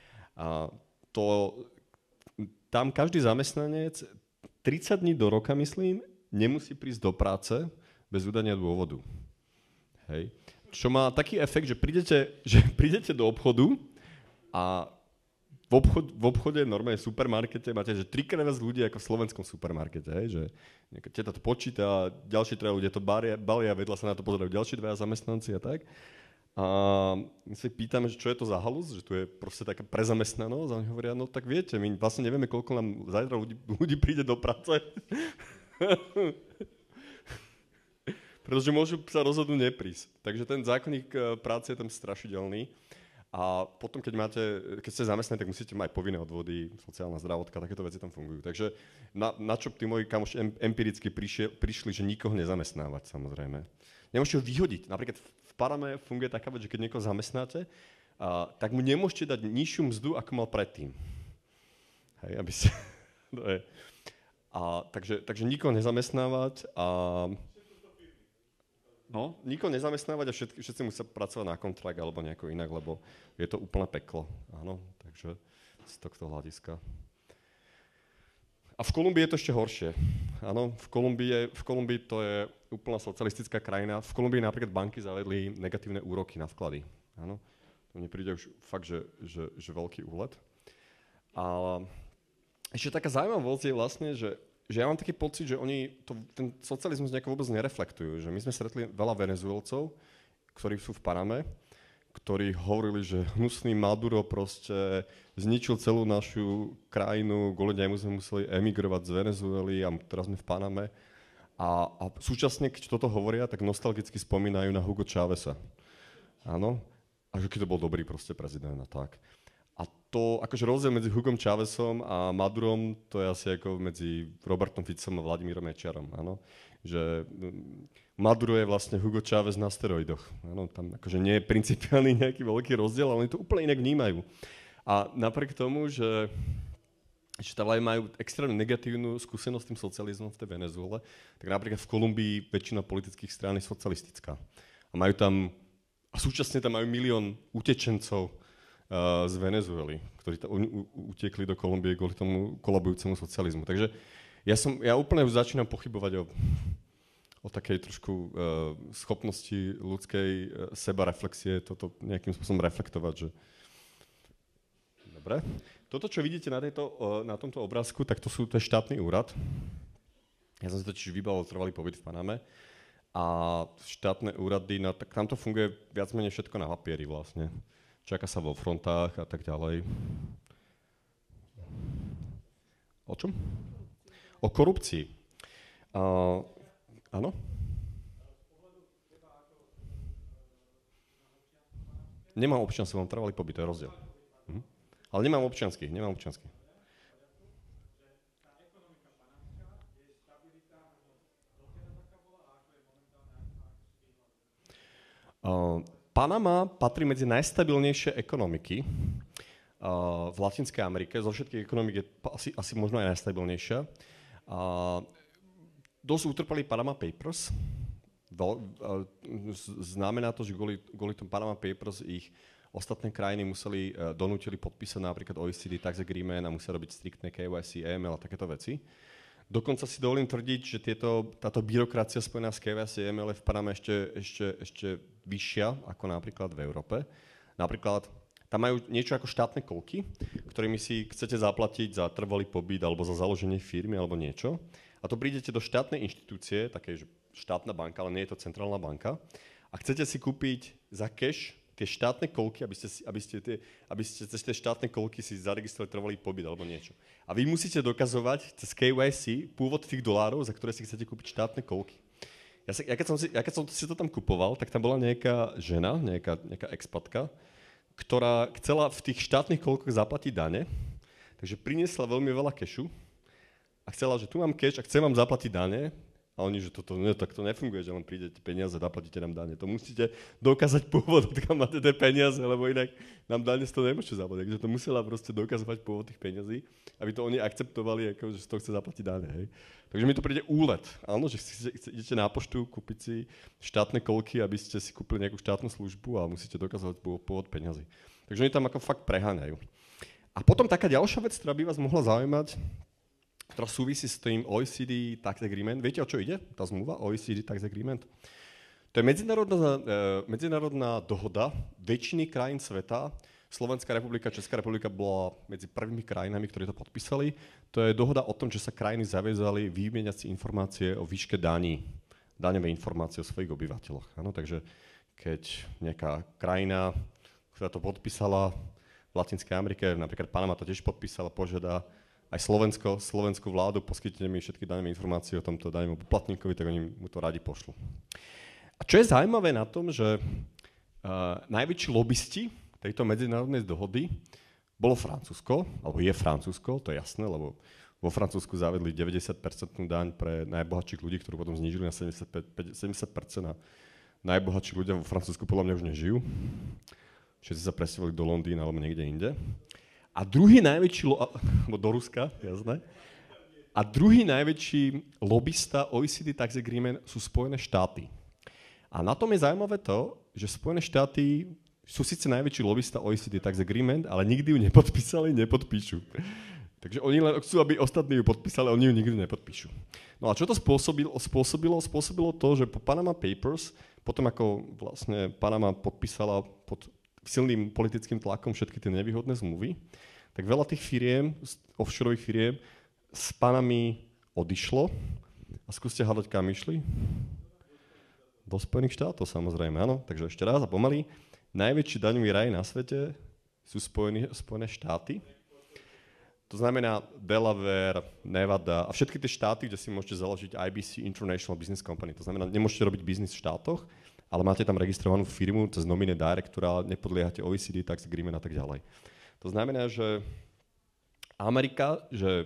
Tam každý zamestnanec 30 dní do roka, myslím, nemusí prísť do práce bez udania dôvodu. Hej. Čo má taký efekt, že prídete do obchodu a v obchode, normálne v supermarkete, máte, že 3-krát viac ľudí ako v slovenskom supermarkete, hej, že teta to počíta, ďalší 3 ľudia to balia, vedľa sa na to pozerajú ďalší 2 zamestnanci a tak. A my sa pýtame, že čo je to za halus, že tu je proste taká prezamestnanosť a oni hovoria, no tak viete, my vlastne nevieme, koľko nám zajtra ľudí príde do práce. Pretože môžu sa rozhodnúť neprísť. Takže ten zákonník práce je tam strašidelný. A potom, keď ste zamestnaní, tak musíte mať povinné odvody, sociálna zdravotná, takéto veci tam fungujú. Takže na čo tí moji kamoši empiricky prišli, že nikoho nezamestnávať, samozrejme. Nemôžete ho vyhodiť. Napríklad v Paname funguje taká vec, že keď niekoho zamestnáte, tak mu nemôžete dať nižšiu mzdu, ako mal predtým. Hej, aby ste... takže nikoho nezamestnávať a... No, nikoho nezamestnávať a všetci musia pracovať na kontrakt alebo nejako inak, lebo je to úplne peklo. Áno, takže z tohto hľadiska. A v Kolumbii je to ešte horšie. Áno, v Kolumbii to je úplná socialistická krajina. V Kolumbii napríklad banky zavedli negatívne úroky na vklady. Áno, to mne príde už fakt, že veľký úlet. A ešte taká zaujímavosť je vlastne, že ja mám taký pocit, že oni ten socializmus nejako vôbec nereflektujú. Že my sme stretli veľa Venezuelcov, ktorí sú v Paname, ktorí hovorili, že hnusný Maduro proste zničil celú našu krajinu, kvôli nemu sme museli emigrovať z Venezuely a teraz sme v Paname. A súčasne, keď toto hovoria, tak nostalgicky spomínajú na Hugo Chávesa. Áno? A že keď to bol dobrý proste prezident a tak. A to, akože rozdiel medzi Hugom Chávezom a Madurom, to je asi ako medzi Robertom Ficom a Vladimírom Mečiarom, áno. Že Maduro je vlastne Hugo Chávez na steroidoch. Áno, tam akože nie je principiálny nejaký veľký rozdiel, ale oni to úplne inak vnímajú. A napriek tomu, že tam majú extrémne negatívnu skúsenosť s tým socializmom v tej Venezuele, tak napríklad v Kolumbii väčšina politických strán je socialistická. A súčasne tam majú 1 000 000 utečencov z Venezuely, ktorí utiekli do Kolumbie kvôli tomu kolabujúcemu socializmu. Takže ja úplne už začínam pochybovať o o takej trošku schopnosti ľudskej sebareflexie, toto nejakým spôsobom reflektovať. Že... Dobre. Toto, čo vidíte na tomto obrázku, tak to je štátny úrad. Ja som si totiž vybavil trvalý pobyt v Paname a štátne úrady, tak tam to funguje viac menej všetko na papieri vlastne. Čaká sa vo frontách a tak ďalej. O čom? O korupcii. Áno? Nemám občiansky, mám trvalý pobyt, to je rozdiel. Ale nemám občiansky. Panama patrí medzi najstabilnejšie ekonomiky v Latinskej Amerike. Zo všetkých ekonomík je asi možno aj najstabilnejšia. Dosť utrpeli Panama Papers. Znamená to, že kvôli tomu Panama Papers ich ostatné krajiny donútili podpísať napríklad OECD Tax Agreement a musia robiť striktné KYC, AML a takéto veci. Dokonca si dovolím tvrdiť, že táto byrokracia spojená s KYC, AML je v Paname ešte vyššia ako napríklad v Európe. Napríklad tam majú niečo ako štátne kolky, ktorými si chcete zaplatiť za trvalý pobyt alebo za založenie firmy alebo niečo. A to prídete do štátnej inštitúcie, také štátna banka, ale nie je to centrálna banka, a chcete si kúpiť za cash tie štátne kolky, aby ste cez tie štátne kolky si zaregistrovali trvalý pobyt alebo niečo. A vy musíte dokazovať cez KYC pôvod tých dolárov, za ktoré si chcete kúpiť štátne kolky. Keď som si to tam kupoval, tak tam bola nejaká žena, nejaká expatka, ktorá chcela v tých štátnych kolkoch zaplatiť dane, takže priniesla veľmi veľa cashu a chcela, že tu mám cash a chcem vám zaplatiť dane. A oni, že tak to nefunguje, že len prídete peniaze, zaplatíte nám dane. To musíte dokázať pôvod, odkiaľ máte tie peniaze, lebo inak nám dane z toho nemôžete zaplatiť. Takže to musela proste dokazovať pôvod tých peniazí, aby to oni akceptovali, že z toho chce zaplatiť dane. Hej. Takže mi to príde úlet. Áno, že idete na poštu kúpiť si štátne kolky, aby ste si kúpili nejakú štátnu službu a musíte dokazovať pôvod peniazy. Takže oni tam ako fakt preháňajú. A potom taká ďalšia vec, ktorá by vás mohla zaujímať, ktorá súvisí s tým OECD Tax Agreement. Viete, o čo ide? Tá zmluva OECD Tax Agreement? To je medzinárodná dohoda väčšiny krajín sveta. Slovenská republika, Česká republika bola medzi prvými krajinami, ktorí to podpísali. To je dohoda o tom, že sa krajiny zaviazali vymieňať si informácie o výške daní, daňové informácie o svojich obyvateľoch. Áno, takže keď nejaká krajina, ktorá to podpísala v Latinskej Amerike, napríklad Panama to tiež podpísala, požiada aj slovenskú vládu, poskytnite mi všetky daňové informácie o tomto daňovom poplatníkovi, tak oni mu to radi pošlú. A čo je zaujímavé na tom, že najväčší lobisti tejto medzinárodnej dohody bolo Francúzsko, alebo je Francúzsko, to je jasné, lebo vo Francúzsku zavedli 90% daň pre najbohatších ľudí, ktorú potom znížili na 70% a najbohatší ľudia vo Francúzsku podľa mňa už nežijú. Všetci sa presťahovali do Londýna alebo niekde inde. A druhý najväčší, do Ruska, jasné. A druhý najväčší lobista OECD Tax Agreement sú Spojené štáty. A na tom je zaujímavé to, že Spojené štáty sú síce najväčší lobista OECD Tax Agreement, ale nikdy ju nepodpísali, nepodpíšu. Takže oni len chcú, aby ostatní ju podpísali, oni ju nikdy nepodpíšu. No a čo to spôsobilo? Spôsobilo to, že po Panama Papers, potom ako vlastne Panama podpísala pod silným politickým tlakom všetky tie nevýhodné zmluvy, tak veľa tých firiem, offshoreových firiem, s Panami odišlo. A skúste hádať, kam išli? Do Spojených štátov, samozrejme, áno. Takže ešte raz a pomaly. Najväčší daňový raj na svete sú Spojené štáty. To znamená Delaware, Nevada a všetky tie štáty, kde si môžete založiť IBC, International Business Company. To znamená, nemôžete robiť biznis v štátoch, ale máte tam registrovanú firmu cez nominee directora, nepodliehate OECD, tax agreement a tak ďalej. To znamená, že Amerika,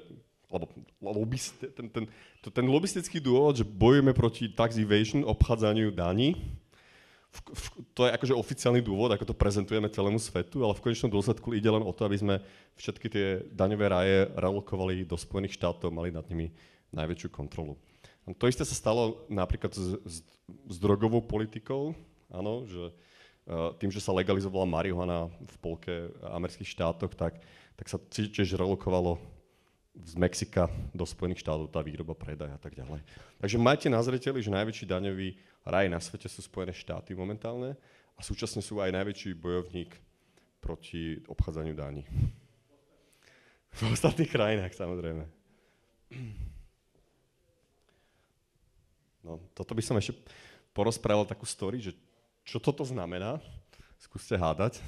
ten lobistický dôvod, že bojujeme proti tax evasion, obchádzaniu daní, to je akože oficiálny dôvod, ako to prezentujeme celému svetu, ale v konečnom dôsledku ide len o to, aby sme všetky tie daňové raje relokovali do Spojených štátov, mali nad nimi najväčšiu kontrolu. To isté sa stalo napríklad s drogovou politikou, áno, že tým, že sa legalizovala marihuana v polke amerických štátoch, tak sa tiež relokovalo z Mexika do Spojených štátov tá výroba, predaj a tak ďalej. Takže majte na zreteli, že najväčší daňový raj na svete sú Spojené štáty momentálne a súčasne sú aj najväčší bojovník proti obchádzaniu daní. V ostatných krajinách, samozrejme. No, toto by som ešte porozprával takú story, že čo toto znamená. Skúste hádať.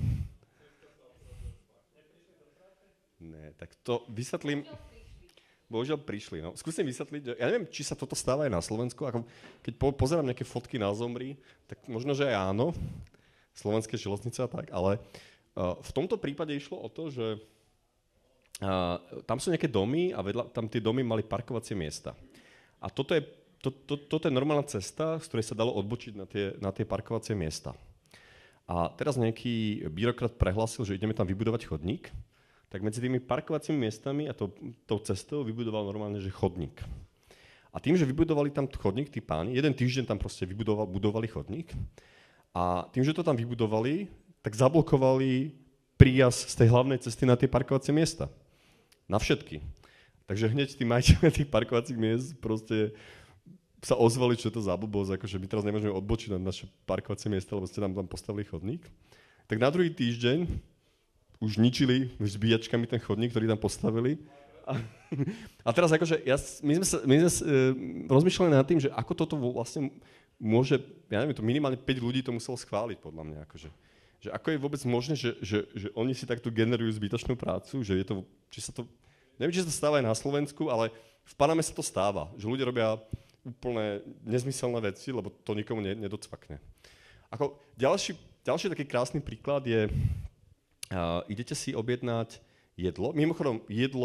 Ne, tak to vysvetlím. Bohužiaľ prišli. No. Skúsim vysvetliť, že ja neviem, či sa toto stáva aj na Slovensku. Ako keď pozerám nejaké fotky na Zomri, tak možno, že aj áno. Slovenské železnice a tak, ale v tomto prípade išlo o to, že tam sú nejaké domy a vedľa, tam tie domy mali parkovacie miesta. A toto je normálna cesta, z ktorej sa dalo odbočiť na tie parkovacie miesta. A teraz nejaký byrokrat prehlásil, že ideme tam vybudovať chodník, tak medzi tými parkovacími miestami a tou cestou vybudoval normálne, že chodník. A tým, že vybudovali tam chodník, tí páni, jeden týždeň tam proste budovali chodník a tým, že to tam vybudovali, tak zablokovali príjazd z tej hlavnej cesty na tie parkovacie miesta. Na všetky. Takže hneď tí majiteľe tých parkovacích miest proste sa ozvali, čo je to za blbosť, akože my teraz nemôžeme odbočiť na naše parkovacie miesta, lebo ste nám tam postavili chodník. Tak na druhý týždeň už ničili zbíjačkami ten chodník, ktorý tam postavili. A teraz akože my sme rozmýšľali nad tým, že ako toto vlastne môže, ja neviem, to minimálne 5 ľudí to muselo schváliť, podľa mňa. Akože. Že ako je vôbec možné, že oni si takto generujú zbytočnú prácu, že je to, neviem, či sa to stáva aj na Slovensku, ale v Paname sa to stáva, že ľudia robia úplne nezmyselné veci, lebo to nikomu nedocvakne. Ako ďalší taký krásny príklad je, idete si objednať jedlo. Mimochodom,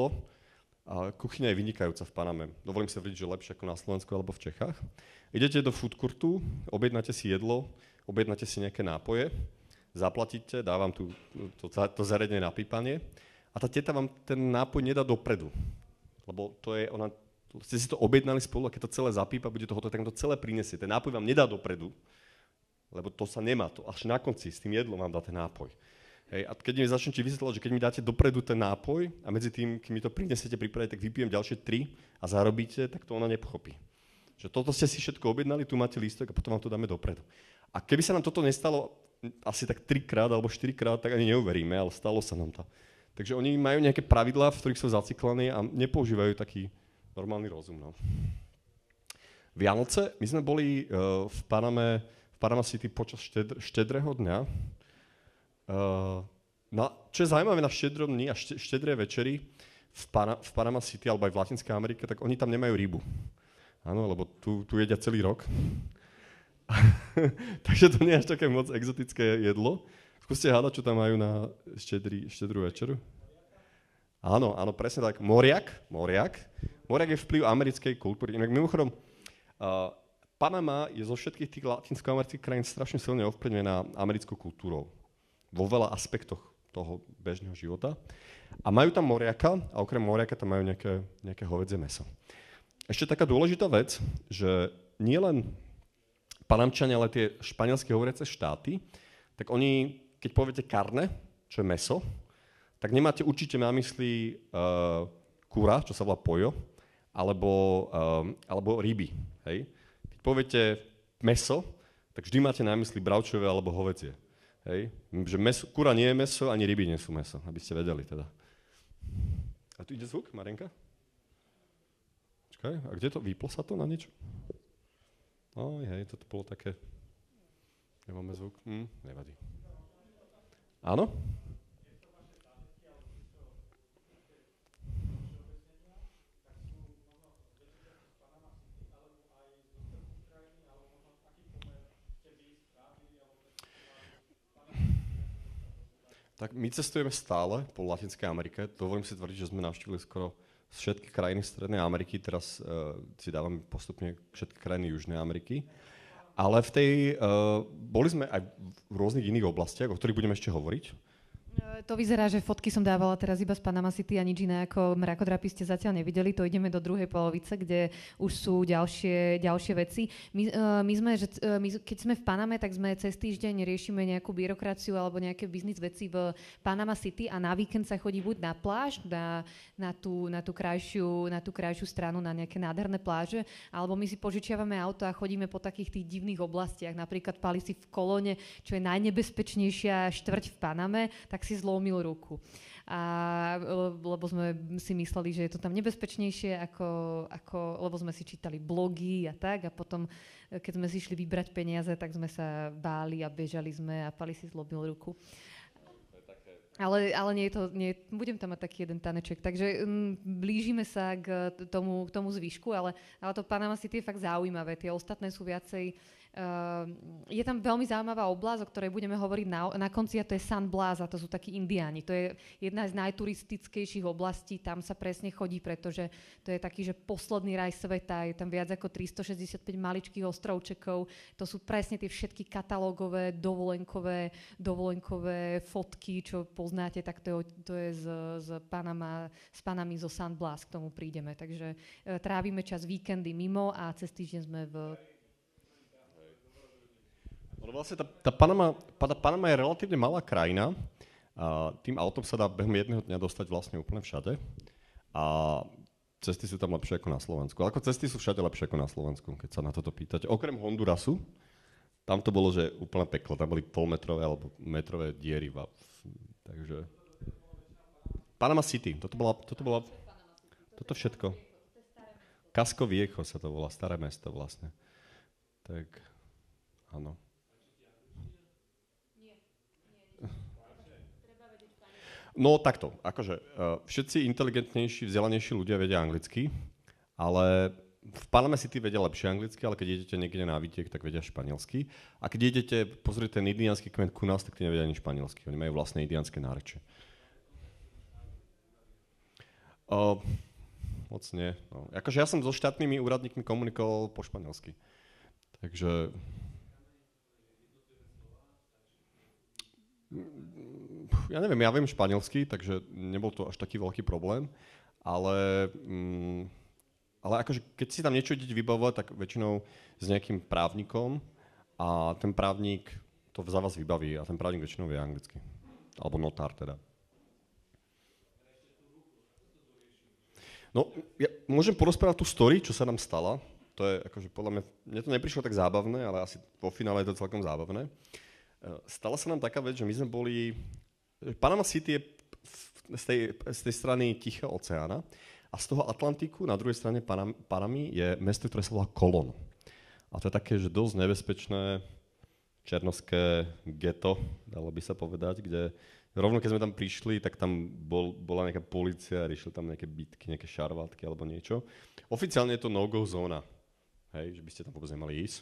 kuchyňa je vynikajúca v Paname. Dovolím sa tvrdiť, že lepšie ako na Slovensku alebo v Čechách. Idete do food courtu, objednáte si jedlo, objednáte si nejaké nápoje, zaplatíte, dávam to zariadenie na pípanie a tá teta vám ten nápoj nedá dopredu. Lebo ste si to objednali spolu a keď to celé zapípa, bude to hotové, tak to celé prinesie. Ten nápoj vám nedá dopredu, lebo to sa nemá. To až na konci s tým jedlom vám dá ten nápoj. Hej, a keď mi začnete vysvetľovať, že keď mi dáte dopredu ten nápoj a medzi tým, keď mi to prinesiete pripraviť, tak vypijem ďalšie 3 a zarobíte, tak to ona nepochopí. Že toto ste si všetko objednali, tu máte lístok a potom vám to dáme dopredu. A keby sa nám toto nestalo asi tak 3-krát alebo 4-krát, tak ani neuveríme, ale stalo sa nám to. Takže oni majú nejaké pravidlá, v ktorých sú zaciklení a nepoužívajú taký normálny rozum. No. Vianoce, my sme boli v Panama City počas štedrého dňa. Čo je zaujímavé na štedrom dni a štedrej večeri v Panama City alebo aj v Latinskej Amerike, tak oni tam nemajú rybu. Áno, lebo tu jedia celý rok. Takže to nie je až také moc exotické jedlo. Skúste hádať, čo tam majú na štedrú večeru. Áno, presne tak. Moriak je vplyv americkej kultúry. Inak mimochodom, Panama je zo všetkých tých latinskoamerických krajín strašne silne ovplyvnená americkou kultúrou. Vo veľa aspektoch toho bežného života. A majú tam moriaka a okrem moriaka tam majú nejaké hovädzie mäso. Ešte taká dôležitá vec, že nie len Panamčania, ale tie španielsky hovoriace štáty, tak oni, keď poviete carne, čo je mäso, tak nemáte určite na mysli kura, čo sa volá pollo, alebo ryby. Hej? Keď poviete mäso, tak vždy máte na mysli bravčové alebo hovädzie. Hej? Že kura nie je mäso, ani ryby nie sú mäso, aby ste vedeli teda. A tu ide zvuk, Marenka? Počkaj, a kde to? Vyplo sa to na niečo? Hej, toto bolo také... Nemáme zvuk? Nevadí. Áno? Tak my cestujeme stále po Latinskej Amerike. Dovolím si tvrdiť, že sme navštívili skoro všetky krajiny Strednej Ameriky. Teraz si dávame postupne všetky krajiny Južnej Ameriky. Ale boli sme aj v rôznych iných oblastiach, o ktorých budeme ešte hovoriť. To vyzerá, že fotky som dávala teraz iba z Panama City a nič iné ako mrakodrapy ste zatiaľ nevideli. To ideme do druhej polovice, kde už sú ďalšie veci. Keď sme v Paname, tak sme cez týždeň riešime nejakú byrokraciu alebo nejaké biznis veci v Panama City a na víkend sa chodí buď na pláž, na tú krajšiu stranu, na nejaké nádherné pláže, alebo my si požičiavame auto a chodíme po takých tých divných oblastiach. Napríklad Pali si v Kolone, čo je najnebezpečnejšia štvrť v Paname, tak si zlomil ruku. Lebo sme si mysleli, že je to tam nebezpečnejšie, lebo sme si čítali blogy a tak. A potom, keď sme si šli vybrať peniaze, tak sme sa báli a bežali sme a Pali si zlomil ruku. Ale nie je to, budem tam mať taký jeden taneček, takže blížime sa k tomu zvyšku, ale to Panama City je fakt zaujímavé, tie ostatné sú viacej. Je tam veľmi zaujímavá oblasť, o ktorej budeme hovoriť na konci, a to je San Blas, a to sú takí indiáni. To je jedna z najturistickejších oblastí, tam sa presne chodí, pretože to je taký, že posledný raj sveta, je tam viac ako 365 maličkých ostrovčekov, to sú presne tie všetky katalógové, dovolenkové fotky, čo poznáte, tak to je z Panamy zo San Blas, k tomu prídeme. Takže trávime čas víkendy mimo a cez týždeň sme v... No vlastne tá Panama je relatívne malá krajina. Tým autom sa dá behom jedného dňa dostať vlastne úplne všade. A cesty sú tam lepšie ako na Slovensku. Ako cesty sú všade lepšie ako na Slovensku, keď sa na toto pýtate. Okrem Hondurasu, tam to bolo, že úplne peklo. Tam boli polmetrové alebo metrové diery. Takže... Panama City, toto všetko. Casco Viejo sa to volá, staré mesto vlastne. Tak, áno. No takto, akože všetci inteligentnejší, vzdelanejší ľudia vedia anglicky, ale v Panama City vedia lepšie anglicky, ale keď idete niekde na výtiek, tak vedia španielsky. A keď idete pozrieť ten indiánsky kmen Kunas, tak tí nevedia ani španielsky, oni majú vlastné indiánske nárečie. Moc nie. No. Akože ja som so štátnymi úradníkmi komunikoval po španielsky. Takže... Ja neviem, ja viem španielsky, takže nebol to až taký veľký problém, ale akože keď si tam niečo idete vybavovať, tak väčšinou s nejakým právnikom a ten právnik to za vás vybaví a ten právnik väčšinou vie anglicky. Alebo notár teda. No, ja môžem porozprávať tú story, čo sa nám stala. To je akože podľa mne to neprišlo tak zábavné, ale asi vo finále je to celkom zábavné. Stala sa nám taká vec, že my sme boli... Panama City je z tej strany Tichého oceána a z toho Atlantiku na druhej strane Panamy je mesto, ktoré sa volá Colón. A to je také, že dosť nebezpečné černovské ghetto, dalo by sa povedať, kde rovno keď sme tam prišli, tak tam bola nejaká polícia, riešili tam nejaké bitky, nejaké šarvátky alebo niečo. Oficiálne je to no-go zóna, hej, že by ste tam vôbec nemali ísť.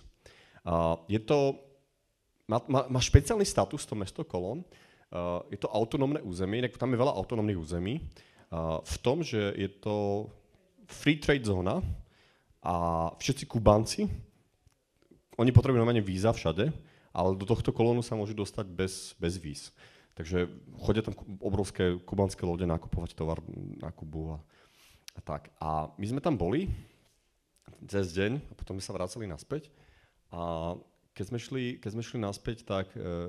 Má špeciálny status to mesto Colón. Je to autonómne územie, tam je veľa autonómnych území, v tom, že je to free trade zóna a všetci Kubánci, oni potrebujú normálne víza všade, ale do tohto Colónu sa môžu dostať bez víz. Takže chodia tam obrovské kubánske lode nakupovať tovar na Kubu a tak. A my sme tam boli cez deň a potom sme sa vracali naspäť a keď sme šli naspäť, tak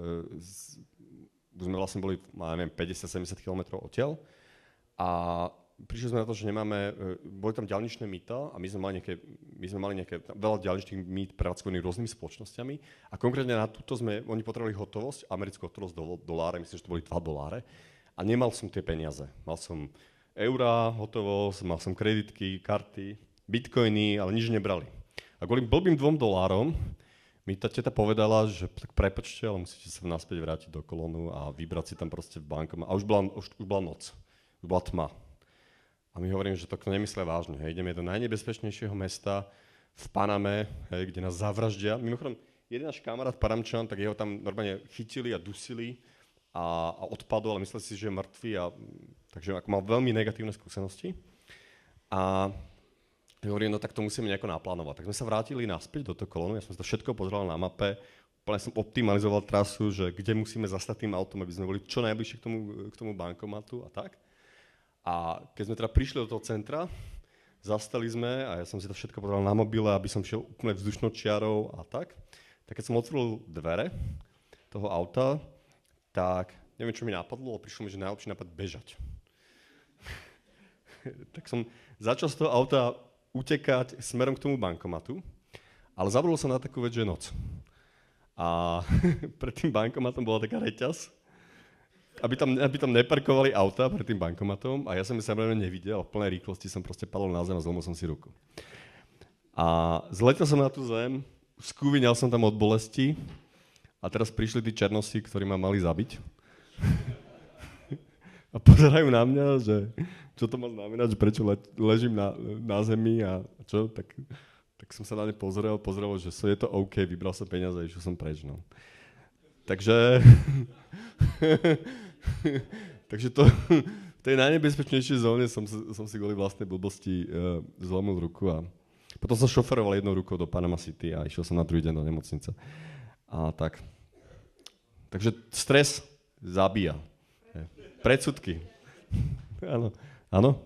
sme vlastne boli, neviem, 50-70 km odtiaľ a prišli sme na to, že boli tam diaľničné mýta a my sme mali nejaké veľa diaľničných mýt prevádzkovaných rôznymi spoločnosťami a konkrétne na túto oni potrebovali hotovosť, americkú hotovosť doláre, myslím, že to boli $2 a nemal som tie peniaze. Mal som eurá, hotovosť, mal som kreditky, karty, bitcoiny, ale nič nebrali. A kvôli blbým $2 mi tá teta povedala, že tak prepáčte, ale musíte sa naspäť vrátiť do Colónu a vybrať si tam proste v bankom. A už bola noc, už bola tma. A my hovorím, že to nemyslia vážne. Hej. Ideme do najnebezpečnejšieho mesta v Paname, hej, kde nás zavraždia. Mimochodom, jeden náš kamarát Panamčan, tak jeho tam normálne chytili a dusili a odpadol a mysleli si, že je mŕtvý. Takže mal veľmi negatívne skúsenosti. A hovorím, no tak to musíme nejako naplánovať. Tak sme sa vrátili naspäť do toho Colónu, ja som si to všetko pozeral na mape, Úplne som optimalizoval trasu, že kde musíme zastať tým autom, aby sme boli čo najbližšie k tomu bankomatu a tak. A keď sme teda prišli do toho centra, zastali sme a ja som si to všetko pozeral na mobile, aby som šiel úplne vzdušnou čiarou a tak. Tak keď som otvoril dvere toho auta, tak neviem, čo mi napadlo, ale prišlo mi, že najlepší nápad bežať. Tak som začal z toho auta utekať smerom k tomu bankomatu, ale zabudol som na takú vec, že je noc. A pred tým bankomatom bola taká reťaz, aby tam neparkovali auta pred tým bankomatom a ja som ju samozrejme nevidel, v plnej rýchlosti som proste padol na zem a zlomil som si ruku. A zletel som na tú zem, skúviňal som tam od bolesti a teraz prišli tí černosi, ktorí ma mali zabiť. A pozerajú na mňa, že čo to má znamenať, že prečo ležím na zemi a čo, tak som sa na ne pozrel, že je to OK, vybral som peniaze a išiel som preč, no. Takže to v tej najnebezpečnejšej zóne som si kvôli vlastnej blbosti zlomil ruku a potom som šoferoval jednou rukou do Panama City a išiel som na druhý deň do nemocnice. A tak. Takže stres zabíja. Predsudky. Áno. Áno?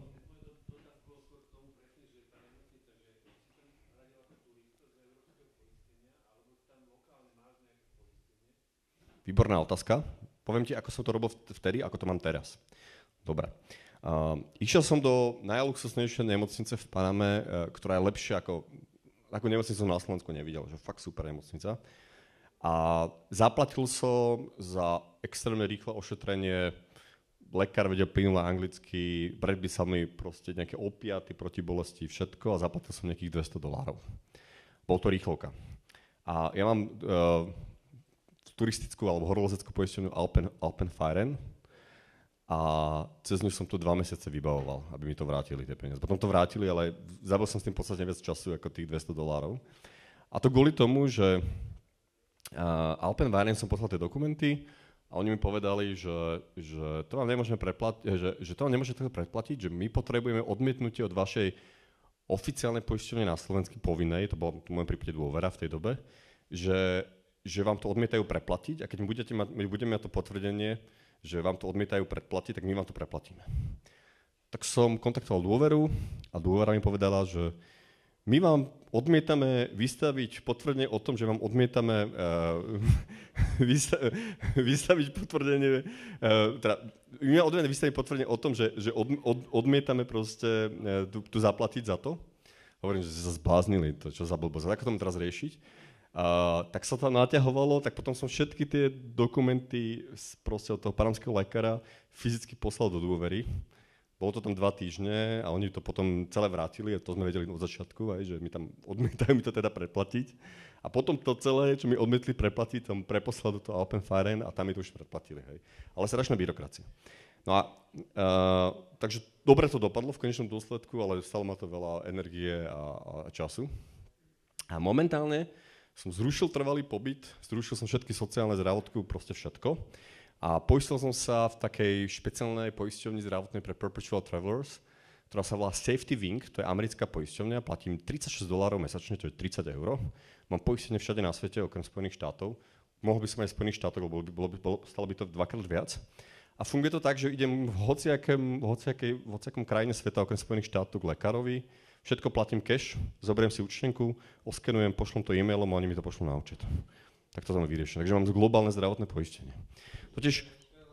Výborná otázka. Poviem ti, ako som to robil vtedy, ako to mám teraz. Dobre. Išiel som do najluxusnejšej nemocnice v Paname, ktorá je lepšia ako nemocnicu som na Slovensku nevidel, že fakt super nemocnica. A zaplatil som za extrémne rýchle ošetrenie, lekár vedel plynule anglicky, predpísal mi proste nejaké opiaty proti bolesti, všetko a zaplatil som nejakých $200. Bol to rýchlovka. A ja mám turistickú alebo horolezeckú poisťovňu Alpenverein a cez ňu som tu 2 mesiace vybavoval, aby mi to vrátili tie peniaze. Potom to vrátili, ale zabil som s tým podstatne viac času ako tých $200. A to kvôli tomu, že Alpenverein som poslal tie dokumenty a oni mi povedali, že to vám nemôžeme predplatiť, že my potrebujeme odmietnutie od vašej oficiálnej poisťovne na Slovensku povinnej, to bolo v môjom prípade Dôvera v tej dobe, že vám to odmietajú preplatiť a keď my budeme mať to potvrdenie, že vám to odmietajú predplatiť, tak my vám to preplatíme. Tak som kontaktoval Dôveru a Dôvera mi povedala, že my vám odmietame vystaviť potvrdenie o tom, že vám odmietame vystaviť potvrdenie, my vám odmietame vystaviť potvrdenie o tom, že odmietame proste tu zaplatiť za to. Hovorím, že sa zbláznili, to čo za blbosť. Ako to mám teraz riešiť? Tak sa tam naťahovalo, tak potom som všetky tie dokumenty proste od toho panamského lekára fyzicky poslal do Dôvery. Bolo to tam 2 týždne a oni to potom celé vrátili a to sme vedeli od začiatku, aj, že mi tam odmietajú mi to teda preplatiť. A potom to celé, čo mi odmietli preplatiť, tam preposlal do toho Alpenverein a tam mi to už predplatili. Hej. Ale strašná byrokracia. No a takže dobre to dopadlo v konečnom dôsledku, ale stalo ma to veľa energie a času. A momentálne som zrušil trvalý pobyt, zrušil som všetky sociálne zdravotky, proste všetko. A poistil som sa v takej špeciálnej poisťovni zdravotnej pre Perpetual Travelers, ktorá sa volá Safety Wing, to je americká poisťovňa, platím $36 mesačne, to je 30 €. Mám poistenie všade na svete, okrem Spojených štátov. Mohol by som aj Spojených štátov, lebo stalo by to 2-krát viac. A funguje to tak, že idem v hociakom krajine sveta, okrem Spojených štátov, k lekárovi, všetko platím cash, zoberiem si účtenku, oskenujem, pošlom to e-mailom a oni mi to pošlú na účet. Tak to tam vyrieším. Takže mám globálne zdravotné poistenie. Totiž...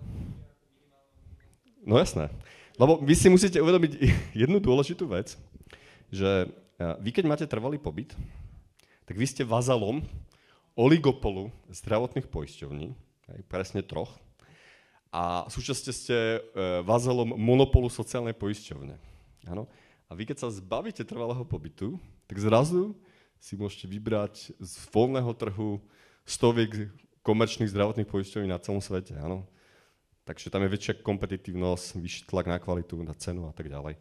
No jasné. Lebo vy si musíte uvedomiť jednu dôležitú vec, že vy keď máte trvalý pobyt, tak vy ste vazalom oligopolu zdravotných poisťovní, presne 3, a súčasne ste vazalom monopolu sociálnej poisťovne. Áno? A vy keď sa zbavíte trvalého pobytu, tak zrazu si môžete vybrať z voľného trhu stoviek komerčných zdravotných poisťovní na celom svete. Áno? Takže tam je väčšia kompetitívnosť, vyšší tlak na kvalitu, na cenu a tak ďalej.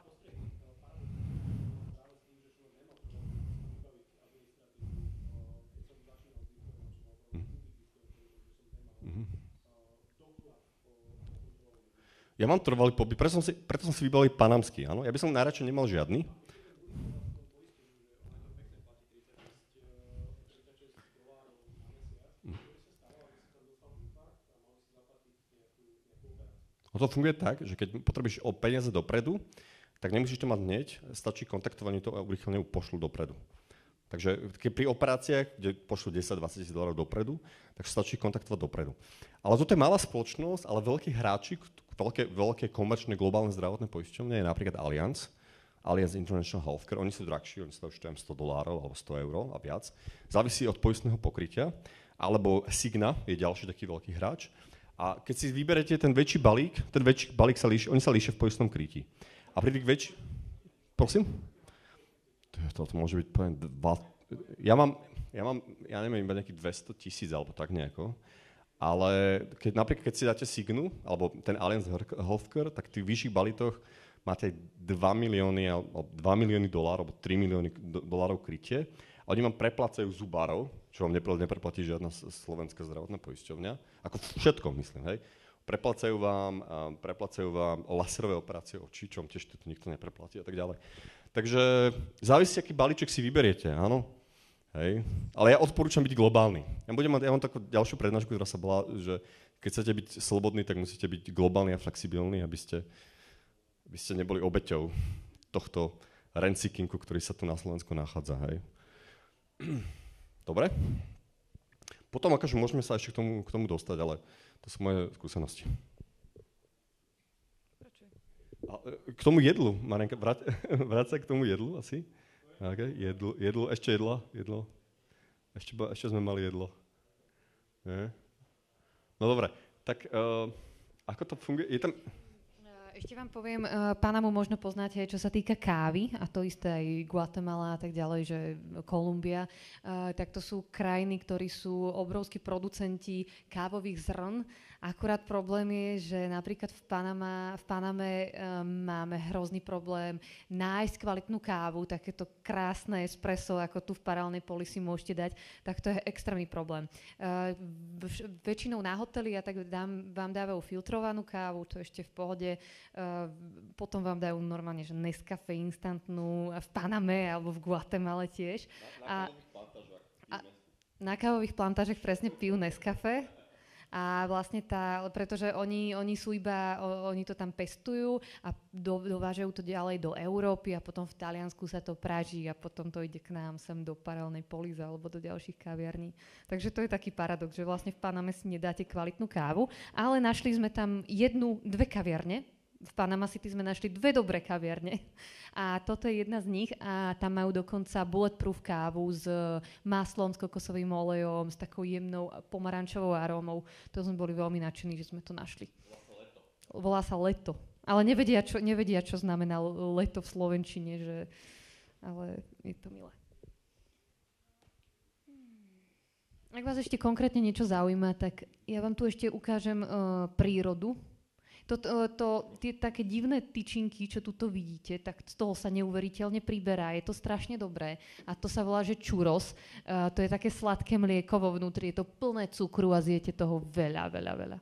Ja mám trvalý pobyt, preto som si vybral panamský, áno. Ja by som najradšej nemal žiadny. to funguje tak, že keď potrebuješ o peniaze dopredu, tak nemusíš to mať hneď, stačí kontaktovanie to a urýchlene pošlu dopredu. Takže keď pri operáciách, kde pošlu 10-20 tisíc dolárov dopredu, tak stačí kontaktovať dopredu. Ale toto je malá spoločnosť, ale veľkí hráči, veľké komerčné globálne zdravotné poisťovne je napríklad Allianz International Healthcare, oni sú drahší, oni stojí $100 alebo 100 eur a viac. Závisí od poistného pokrytia. Alebo Cigna je ďalší taký veľký hráč. A keď si vyberete ten väčší balík sa líši, oni sa líšia v poistnom krytí. A pri tých prosím? Toto môže byť poviem, ja neviem, iba nejakých 200,000 alebo tak nejako. Ale napríklad, keď si dáte Cignu, alebo ten Allianz Healthcare, tak v tých vyšších balíkoch máte 2 milióny dolárov, alebo 3 milióny dolárov krytie. A oni vám preplácajú zubárov, čo vám nepreplatí žiadna slovenská zdravotná poisťovňa. Ako všetko, myslím, hej. Preplácajú vám laserové operácie očí, čo tiež to nikto nepreplatí a tak ďalej. Takže závisí, aký balíček si vyberiete, áno. Hej. Ale ja odporúčam byť globálny. Ja mám takú ďalšiu prednášku, ktorá sa bola, že keď chcete byť slobodní, tak musíte byť globálni a flexibilní, aby ste neboli obeťou tohto rent-seekingu, ktorý sa tu na Slovensku nachádza. Hej. Dobre? Potom akože môžeme sa ešte k tomu dostať, ale to sú moje skúsenosti. K tomu jedlu, Marianka, vráť sa k tomu jedlu asi. Okay. Jedlo, ešte jedlo. Ešte sme mali jedlo. Nie? No dobre, tak ako to funguje? Je tam... Ešte vám poviem, Panamu možno poznáte, čo sa týka kávy, a to isté aj Guatemala a tak ďalej, že Kolumbia, tak to sú krajiny, ktorí sú obrovskí producenti kávových zrn. Akurát problém je, že napríklad v Paname máme hrozný problém nájsť kvalitnú kávu, takéto krásne espresso, ako tu v Paralelnej poli si môžete dať, tak to je extrémny problém. Väčšinou na hoteli a tak vám dávajú filtrovanú kávu, to ešte v pohode. Potom vám dajú normálne, že Nescafé instantnú v Paname alebo v Guatemale tiež. Na kávových plantážach presne pijú Nescafé. A vlastne pretože oni sú oni to tam pestujú a dovážajú to ďalej do Európy a potom v Taliansku sa to praží a potom to ide k nám sem do Paralelnej Polize alebo do ďalších kaviarní. Takže to je taký paradox, že vlastne v Paname si nedáte kvalitnú kávu, ale našli sme tam 1-2 kaviarne. V Panama City sme našli 2 dobré kaviarne a toto je jedna z nich a tam majú dokonca bulletproof kávu s maslom, s kokosovým olejom, s takou jemnou pomarančovou arómou. To sme boli veľmi nadšení, že sme to našli. Volá sa Leto. Ale nevedia, čo znamená leto v slovenčine, ale je to milé. Ak vás ešte konkrétne niečo zaujíma, tak ja vám tu ešte ukážem prírodu. Tie také divné tyčinky, čo tuto vidíte, tak z toho sa neuveriteľne priberá. Je to strašne dobré. A to sa volá, že churros. To je také sladké mlieko vo vnútri. Je to plné cukru a zjete toho veľa, veľa, veľa.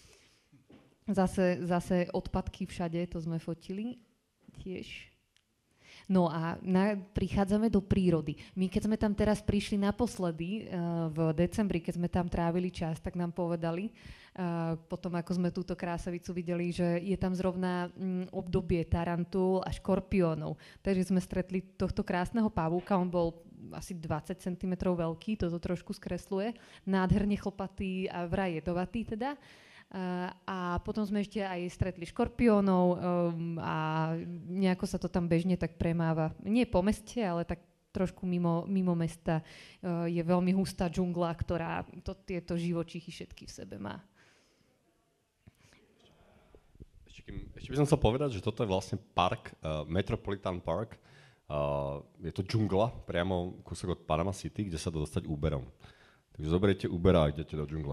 Zase odpadky všade, to sme fotili tiež. No a prichádzame do prírody. My keď sme tam teraz prišli naposledy, v decembri, keď sme tam trávili čas, tak nám povedali, potom ako sme túto krásavicu videli, že je tam zrovna obdobie tarantul a škorpiónov. Takže sme stretli tohto krásneho pavúka, on bol asi 20 cm veľký, toto trošku skresluje, nádherne chlpatý a vraj jedovatý teda. A potom sme ešte aj stretli škorpiónov a nejako sa to tam bežne tak premáva. Nie po meste, ale tak trošku mimo mesta je veľmi hustá džungla, ktorá tieto živočichy všetky v sebe má. Ešte by som chcel povedať, že toto je vlastne park, Metropolitan Park. Je to džungla, priamo kúsok od Panama City, kde sa dá dostať Uberom. Takže zoberiete Uber a idete do džungle.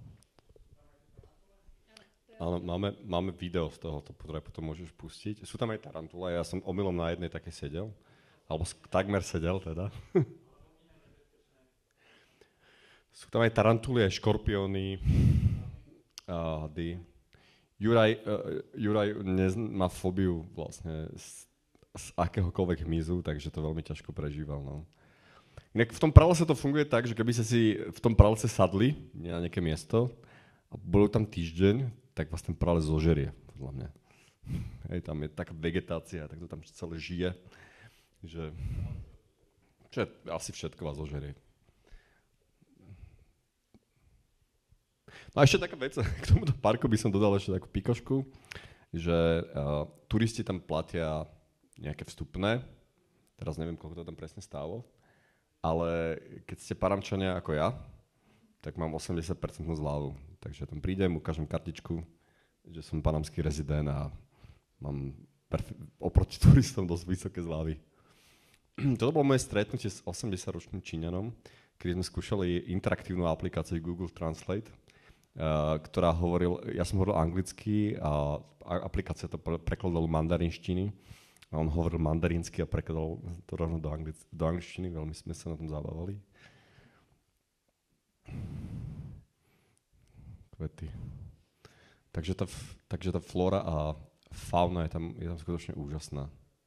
Áno, máme video z toho, ktoré potom môžeš pustiť. Sú tam aj tarantule, ja som omylom na jednej také sedel. Alebo takmer sedel teda. Sú tam aj tarantuly, aj škorpióny. Juraj má fóbiu vlastne z akéhokoľvek hmyzu, takže to veľmi ťažko prežíval. No. Inak v tom pralese to funguje tak, že keby ste si v tom pralese sadli na nejaké miesto a bolo tam týždeň, tak vás ten prales zožerie. podľa mňa. Hej, tam je taká vegetácia, tak to tam celé žije, že asi všetko vás ožerie. No a ešte taká vec, k tomuto parku by som dodal ešte takú pikošku, že turisti tam platia nejaké vstupné, teraz neviem, koľko to tam presne stálo, ale keď ste Panamčania ako ja, tak mám 80% zľavu. Takže tam prídem, ukážem kartičku, že som panamský rezident a mám oproti turistom dosť vysoké zľavy. Toto bolo moje stretnutie s 80-ročným Číňanom, kedy sme skúšali interaktívnu aplikáciu Google Translate, ktorá ja som hovoril anglicky a aplikácia to prekladala do mandarinštiny a on hovoril mandarínsky a prekladal to rovno do angličtiny, veľmi sme sa na tom zabávali. Kvety. Takže tá flóra a fauna je tam skutočne úžasná.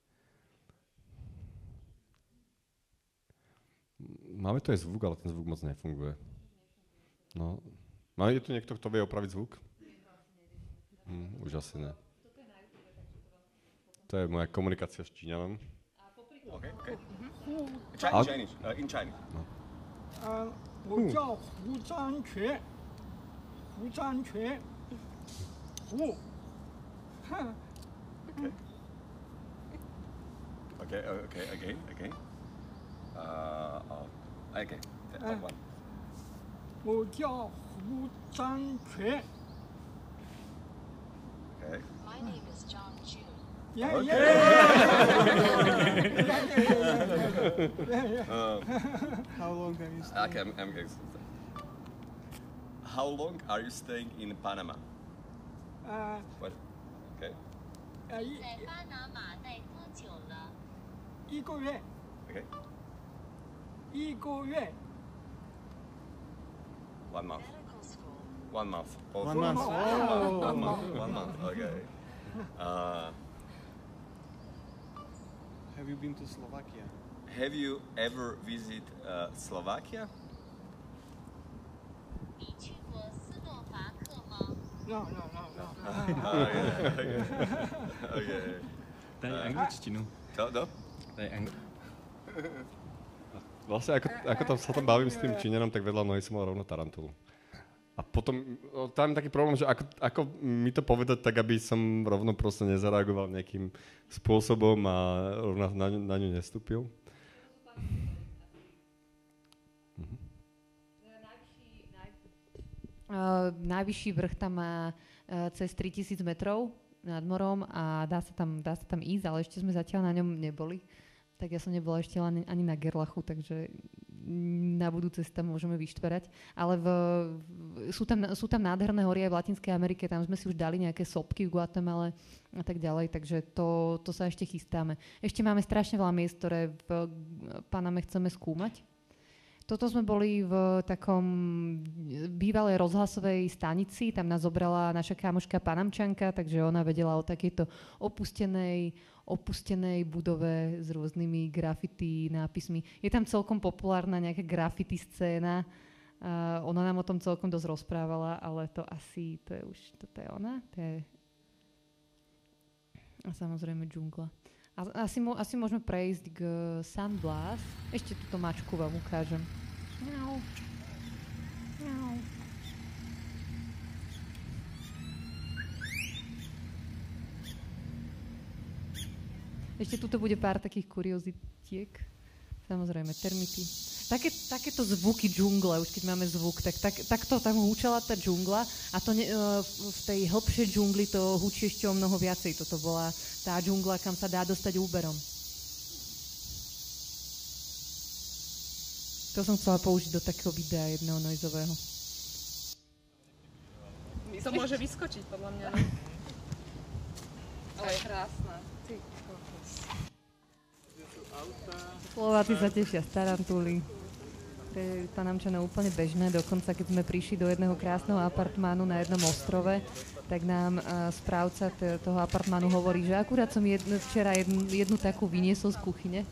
Máme tu aj zvuk, ale ten zvuk moc nefunguje. No. Je tu niekto, kto vie opraviť zvuk? Už asi ne. To je moja komunikácia s Číňanom. Okay. Chinese. In Chinese. No. 我叫胡章全，胡章全，胡，哼。 Okay. Again. Okay. One. 我叫胡章全。 Okay. My name is John June. Yeah, Okay. How long have you stayed? Okay, I'm going. How long are you staying in Panama? What? Okay. 在巴拿马待多久了？ 1个月， Okay. 1个月， 1 month. Medical school. 1 month. Oh, 1 month. One Oh. month. 1 month. Okay. Have you been to Slovakia? Have you ever visited Slovakia? 你去过斯洛伐克吗？ no. Okay. Daj angličtinu. No? Daj Vlastne ako sa tam bavím s tým Číňanom, tak vedľa nohy som mal rovno tarantulu. A potom tam je taký problém, že ako mi to povedať tak, aby som rovno proste nezareagoval nejakým spôsobom a rovno na ňu nestúpil. Najvyšší vrch tam má cez 3000 metrov nad morom a dá sa tam ísť, ale ešte sme zatiaľ na ňom neboli. Tak ja som nebola ešte ani na Gerlachu, takže na budúce si tam môžeme vyštverať. Ale sú tam nádherné hory aj v Latinskej Amerike, tam sme si už dali nejaké sopky v Guatemale a tak ďalej, takže to sa ešte chystáme. Ešte máme strašne veľa miest, ktoré v Paname chceme skúmať. Toto sme boli v takom bývalej rozhlasovej stanici, tam nás zobrala naša kamoška Panamčanka, takže ona vedela o takejto opustenej budove s rôznymi graffiti nápismi. Je tam celkom populárna nejaká graffiti scéna, ona nám o tom celkom dosť rozprávala, ale toto je ona. A samozrejme džungla. Asi môžeme prejsť k San Blas. Ešte túto mačku vám ukážem. Miau. Miau. Ešte tuto bude pár takých kuriozitiek. Samozrejme, termity. Takéto zvuky džungle, už keď máme zvuk, takto tam húčala tá džungla a to v tej hĺbšej džungli to húči ešte o mnoho viacej. Toto bola tá džungla, kam sa dá dostať Uberom. To som chcela použiť do takého videa jedného noizového. To môže vyskočiť, podľa mňa. Ale je krásna. Slováci sa tešia z tarantuly. To je Panamčanom úplne bežné. Dokonca, keď sme prišli do jedného krásneho apartmánu na jednom ostrove, tak nám správca toho apartmánu hovorí, že akurát som včera jednu takú vyniesol z kuchyne.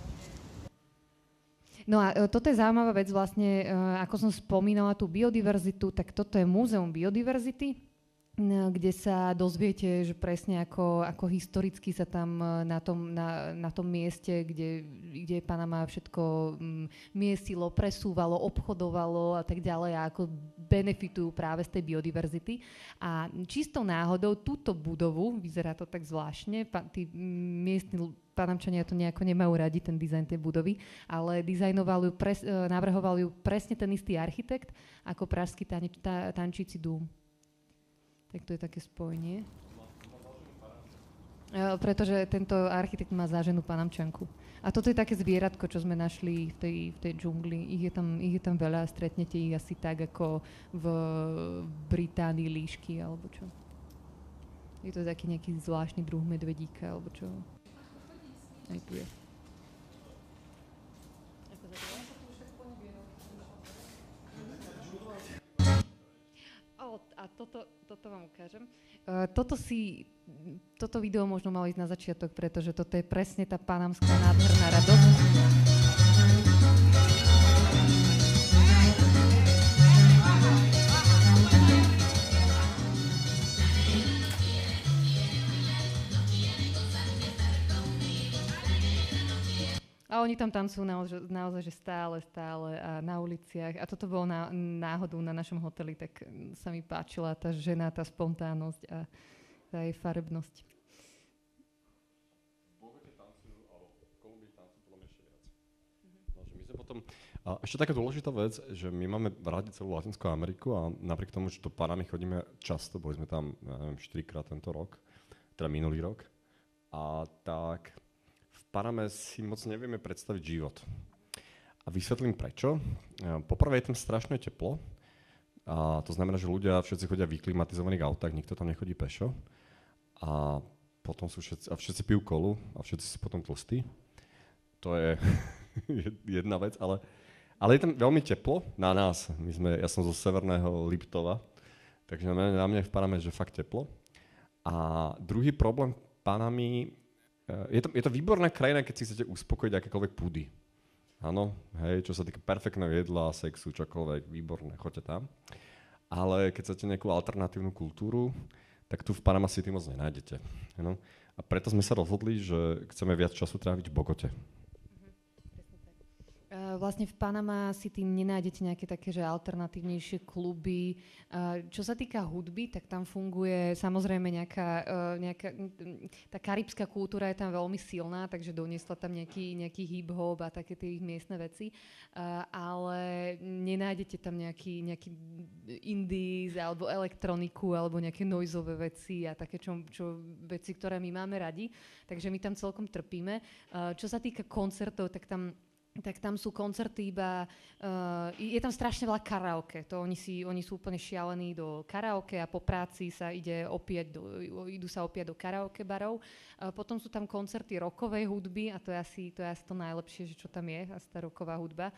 No a toto je zaujímavá vec vlastne, ako som spomínala tú biodiverzitu, tak toto je múzeum biodiverzity. kde sa dozviete, že presne ako historicky sa tam na tom mieste, kde Panama všetko miestilo, presúvalo, obchodovalo a tak ďalej a ako benefitujú práve z tej biodiverzity. A čistou náhodou túto budovu, vyzerá to tak zvláštne, tí miestni Panamčania to nejako nemajú radi, ten dizajn tej budovy, ale navrhoval ju presne ten istý architekt ako pražský tančíci dům. Tak to je také spojenie. Pretože tento architekt má záženú Panamčanku. A toto je také zvieratko, čo sme našli v tej džungli. Ich je tam veľa, stretnete ich asi tak ako v Británii líšky, alebo čo. Je to taký nejaký zvláštny druh medvedíka, alebo čo. Aj tu je. A toto vám ukážem. Toto video možno malo ísť na začiatok, pretože toto je presne tá panamská nádherná radosť. A oni tam tancujú naozaj že stále a na uliciach. A toto bolo náhodou na našom hoteli, tak sa mi páčila tá žena, tá spontánnosť a tá jej farebnosť. V Bogote tancujú, alebo v Kolumbii tancujú podľa mňa ešte viac. No, že my sme potom, ešte taká dôležitá vec, že my máme rádi celú Latinskú Ameriku a napriek tomu, že do Panamy chodíme často, boli sme tam, ja neviem, 4-krát tento rok, teda minulý rok, a tak v Paname si moc nevieme predstaviť život. A vysvetlím prečo. Poprvé je tam strašné teplo. A to znamená, že ľudia všetci chodia v klimatizovaných autách, nikto tam nechodí pešo. A potom všetci pijú kolu a všetci sú potom tlstí. To je jedna vec, ale je tam veľmi teplo na nás. Ja som zo severného Liptova, takže na mňa v Paname je fakt teplo. A druhý problém Panamy, je to výborná krajina, keď si chcete uspokojiť akékoľvek púdy. Áno, hej, čo sa týka perfektného jedla, sexu, čokoľvek, výborné, choďte tam. Ale keď chcete nejakú alternatívnu kultúru, tak tu v Panama City moc nenájdete. No? A preto sme sa rozhodli, že chceme viac času tráviť v Bogote. Vlastne v Panama City nenájdete nejaké také, že alternatívnejšie kluby. Čo sa týka hudby, tak tam funguje samozrejme nejaká tá karibská kultúra je tam veľmi silná, takže doniesla tam nejaký hip-hop a také tie ich miestne veci. Ale nenájdete tam nejaký indies alebo elektroniku alebo nejaké noizové veci a také veci, ktoré my máme radi. Takže my tam celkom trpíme. Čo sa týka koncertov, tak tam sú koncerty iba, je tam strašne veľa karaoke. Oni sú úplne šialení do karaoke a po práci idú sa opiať do karaoke barov. Potom sú tam koncerty rockovej hudby a to je asi to najlepšie, že čo tam je, asi tá rocková hudba.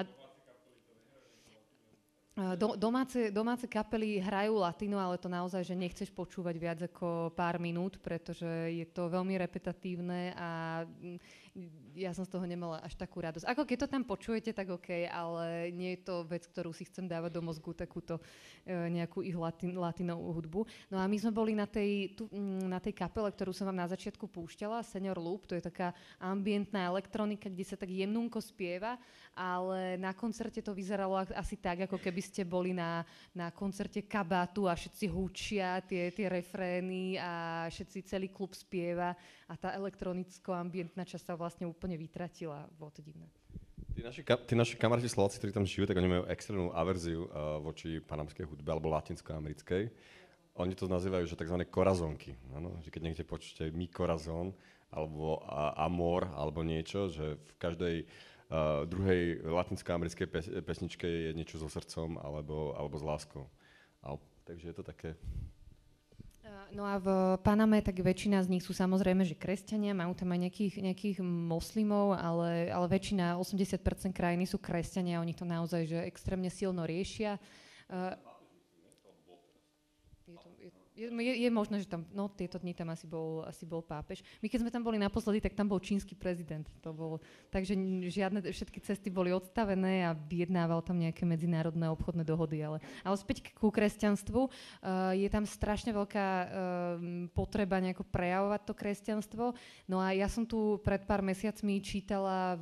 Domáce kapely hrajú latino, ale to naozaj, že nechceš počúvať viac ako pár minút, pretože je to veľmi repetatívne a ja som z toho nemala až takú radosť. Ako keď to tam počujete, tak OK, ale nie je to vec, ktorú si chcem dávať do mozgu, takúto nejakú ich latinovú hudbu. No a my sme boli na tej kapele, ktorú som vám na začiatku púšťala, Senior Loop, to je taká ambientná elektronika, kde sa tak jemnúnko spieva, ale na koncerte to vyzeralo asi tak, ako keby ste boli na koncerte kabátu a všetci hučia tie refrény a celý klub spieva a tá elektronicko-ambientná časť sa vlastne úplne vytratila. Bolo to divné. Tí naši kamaráti Slováci, ktorí tam žijú, tak oni majú extrémnu averziu voči panamskej hudbe alebo latinsko-americkej. Oni to nazývajú, že tzv. Korazonky. Ano? Že keď niekde počujete Mi Corazón alebo Amor alebo niečo, že v každej druhej latinsko-americkej pesničke je niečo so srdcom alebo s láskou. Takže je to také. No a v Paname tak väčšina z nich sú samozrejme, že kresťania, majú tam aj nejakých moslimov, ale väčšina, 80% krajiny sú kresťania, oni to naozaj že extrémne silno riešia. Je možné, že tam, no tieto dni tam asi bol pápež. My keď sme tam boli naposledy, tak tam bol čínsky prezident. To bolo, takže všetky cesty boli odstavené a vyjednával tam nejaké medzinárodné obchodné dohody. Ale späť ku kresťanstvu. Je tam strašne veľká potreba nejako prejavovať to kresťanstvo. No a ja som tu pred pár mesiacmi čítala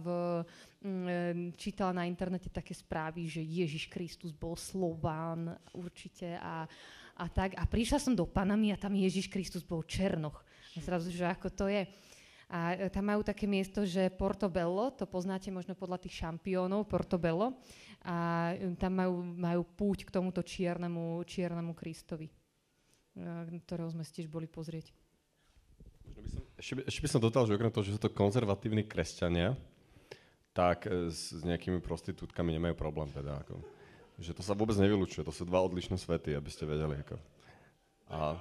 na internete také správy, že Ježiš Kristus bol Slován určite a tak. A prišla som do Panamy a tam Ježiš Kristus bol Černoch. A zrazu, že ako to je. A tam majú také miesto, že Portobello, to poznáte možno podľa tých šampiónov, Portobello. A tam majú púť k tomuto čiernemu Kristovi, ktorého sme tiež boli pozrieť. Ešte by som dodal, že okrem toho, že sú to konzervatívni kresťania, tak s nejakými prostitútkami nemajú problém teda ako. Že to sa vôbec nevylučuje, to sú dva odlišné svety, aby ste vedeli. Ako. A...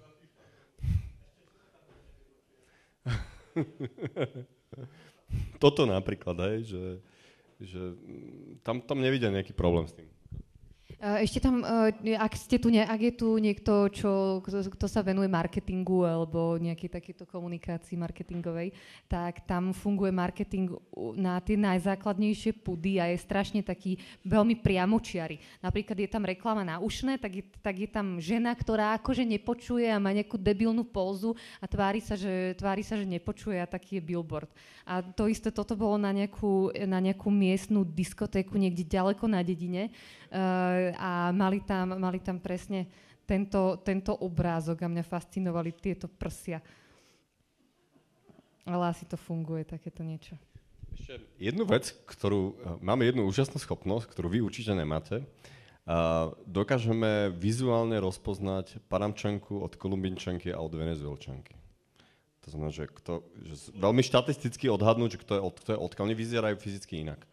Toto napríklad, hej, že tam nevidia nejaký problém s tým. Ešte tam, ak je tu niekto, kto sa venuje marketingu alebo nejakej takéto komunikácii marketingovej, tak tam funguje marketing na tie najzákladnejšie pudy a je strašne taký veľmi priamočiary. Napríklad je tam reklama na ušné, tak je tam žena, ktorá akože nepočuje a má nejakú debilnú pózu a tvári sa, že nepočuje a taký je billboard. A to isté, toto bolo na nejakú miestnu diskotéku niekde ďaleko na dedine. A mali tam presne tento obrázok a mňa fascinovali tieto prsia. Ale asi to funguje, takéto niečo. Ešte jednu vec, máme jednu úžasnú schopnosť, ktorú vy určite nemáte. Dokážeme vizuálne rozpoznať Panamčanku od Kolumbínčanky a od Venezuelčanky. To znamená, že veľmi štatisticky odhadnúť, že kto je odkiaľ. Oni vyzerajú fyzicky inak.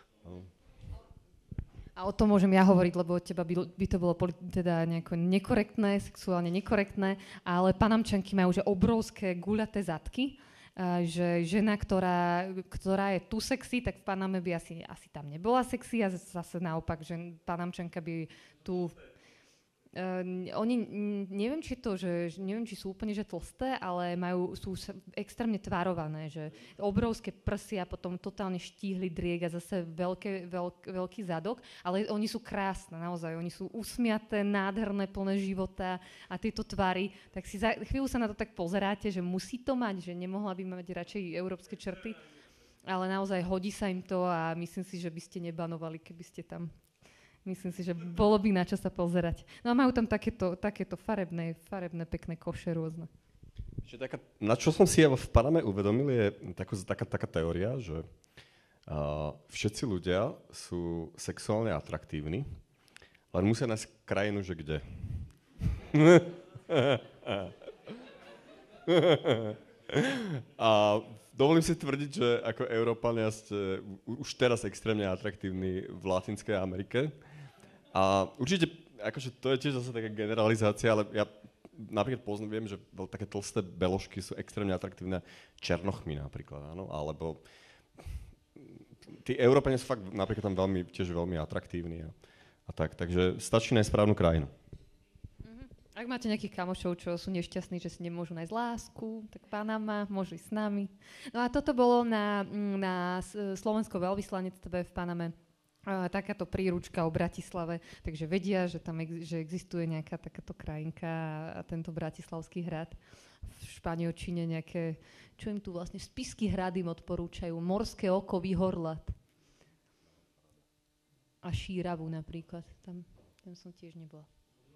A o tom môžem ja hovoriť, lebo od teba by to bolo teda nejako nekorektné, sexuálne nekorektné, ale Panamčanky majú že obrovské guľaté zadky, že žena, ktorá je tu sexy, tak v Paname by asi tam nebola sexy a zase naopak, že Panamčanka by tu... Oni, neviem, či sú úplne že tlsté, ale sú extrémne tvarované, že obrovské prsia, potom totálne štíhly driek a zase veľký zadok, ale oni sú krásne, naozaj, oni sú usmiaté, nádherné, plné života a tieto tvary, tak si chvíľu sa na to tak pozeráte, že musí to mať, že nemohla by mať radšej európske črty, ale naozaj hodí sa im to a myslím si, že by ste nebanovali, keby ste tam... Myslím si, že bolo by na čo sa pozerať. No a majú tam takéto farebné pekné koše rôzne. Na čo som si ja v Paname uvedomil, je taká teória, že všetci ľudia sú sexuálne atraktívni, len musia nájsť krajinu, že kde. A dovolím si tvrdiť, že ako Európania ste už teraz extrémne atraktívni v Latinskej Amerike. A určite, akože to je tiež zase taká generalizácia, ale ja napríklad viem, že také tlsté beložky sú extrémne atraktívne černochmi napríklad, áno, alebo tí Európania sú fakt napríklad tam tiež veľmi atraktívni a tak, takže stačí nájsť správnu krajinu. Ak máte nejakých kamošov, čo sú nešťastní, že si nemôžu nájsť lásku, tak Panama, môžu ísť s nami. No a toto bolo na slovenskom veľvyslanectve v Paname. Takáto príručka o Bratislave, takže vedia, že tam že existuje nejaká takáto krajinka a tento bratislavský hrad. V španielčine nejaké, čo im tu vlastne Spisky hrad im odporúčajú, Morské oko, Výhorlat. A Šíravu napríklad, tam som tiež nebola.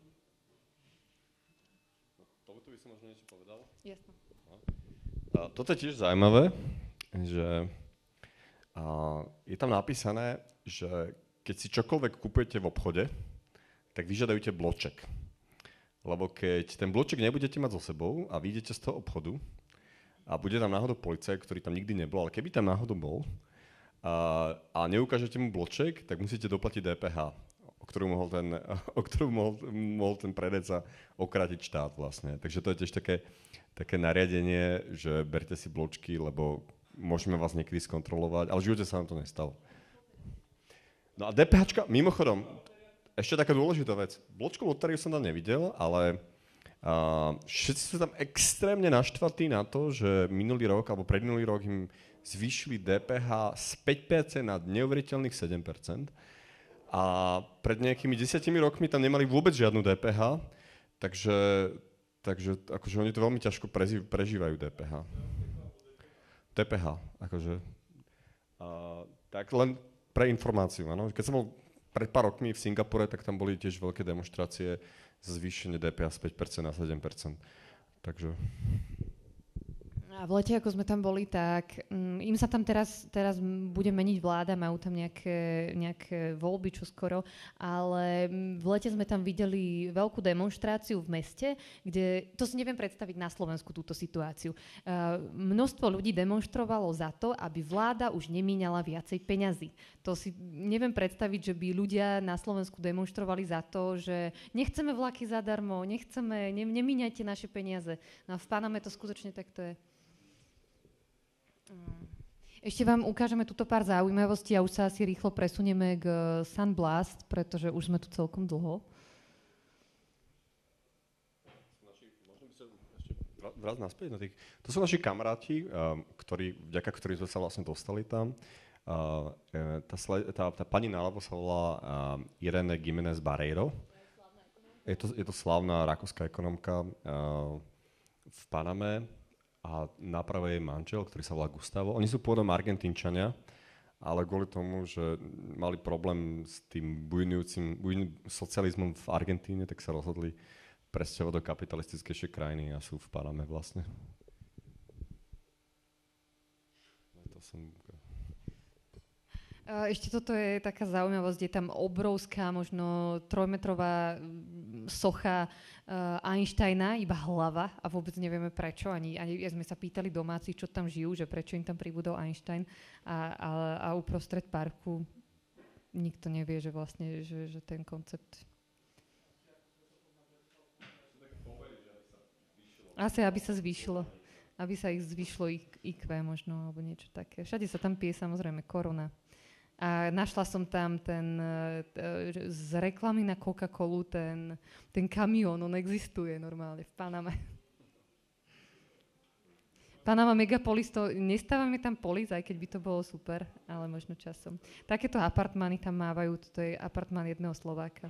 Tomuto by som možno niečo povedal? Jasno. Toto je tiež zaujímavé, že je tam napísané, že keď si čokoľvek kupujete v obchode, tak vyžiadajte bloček. Lebo keď ten bloček nebudete mať so sebou a vyjdete z toho obchodu a bude tam náhodou policajt, ktorý tam nikdy nebol, ale keby tam náhodou bol a neukážete mu bloček, tak musíte doplatiť DPH, o ktorú mohol ten predajca okrátiť štát vlastne. Takže to je tiež také nariadenie, že berte si bločky, lebo môžeme vás niekedy skontrolovať, ale v živote sa nám to nestalo. No a DPHčka, mimochodom, ešte taká dôležitá vec. Bločkovú lotériu som tam nevidel, ale Všetci sú tam extrémne naštvatí na to, že minulý rok alebo predminulý rok im zvýšili DPH z 5% na neuveriteľných 7%. A pred nejakými 10 rokmi tam nemali vôbec žiadnu DPH, takže akože oni to veľmi ťažko prežívajú DPH. DPH, akože. Tak len pre informáciu, áno. Keď som bol pred pár rokmi v Singapure, tak tam boli tiež veľké demonštrácie za zvýšenie DPH z 5% na 7%. Takže... A v lete, ako sme tam boli, tak im sa tam teraz bude meniť vláda, majú tam nejaké voľby čoskoro, ale v lete sme tam videli veľkú demonštráciu v meste, kde, to si neviem predstaviť na Slovensku túto situáciu. Množstvo ľudí demonštrovalo za to, aby vláda už nemíňala viacej peňazí. To si neviem predstaviť, že by ľudia na Slovensku demonštrovali za to, že nechceme vlaky zadarmo, nemíňajte naše peniaze. No a v Paname to skutočne takto je. Ešte vám ukážeme túto pár zaujímavostí a už sa asi rýchlo presunieme k Sun Blast, pretože už sme tu celkom dlho. Vráť naspäť na tých. To sú naši kamaráti, vďaka ktorým sme sa vlastne dostali tam. Tá pani náľavo sa volá Irene Giménez Barreiro. Je to slávna rakúska ekonomka v Paname. A napravo je manžel, ktorý sa volá Gustavo. Oni sú pôvodom Argentínčania, ale kvôli tomu, že mali problém s tým bujnujúcim socializmom v Argentíne, tak sa rozhodli presťahovať do kapitalistickejšej krajiny a sú v Paname vlastne. Ešte toto je taká zaujímavosť, je tam obrovská, možno 3-metrová socha Einsteina, iba hlava a vôbec nevieme prečo, ani sme sa pýtali domáci, čo tam žijú, že prečo im tam pribudol Einstein a uprostred parku nikto nevie, že vlastne, že ten koncept... Asi, aby sa zvýšilo. Aby sa ich zvýšilo IQ možno, alebo niečo také. Všade sa tam pije samozrejme korona. A našla som tam z reklamy na Coca-Colu ten kamión, on existuje normálne v Paname. Panama Megapolis, to nestávame tam polis, aj keď by to bolo super, ale možno časom. Takéto apartmány tam mávajú, toto je apartmán jedného Slováka.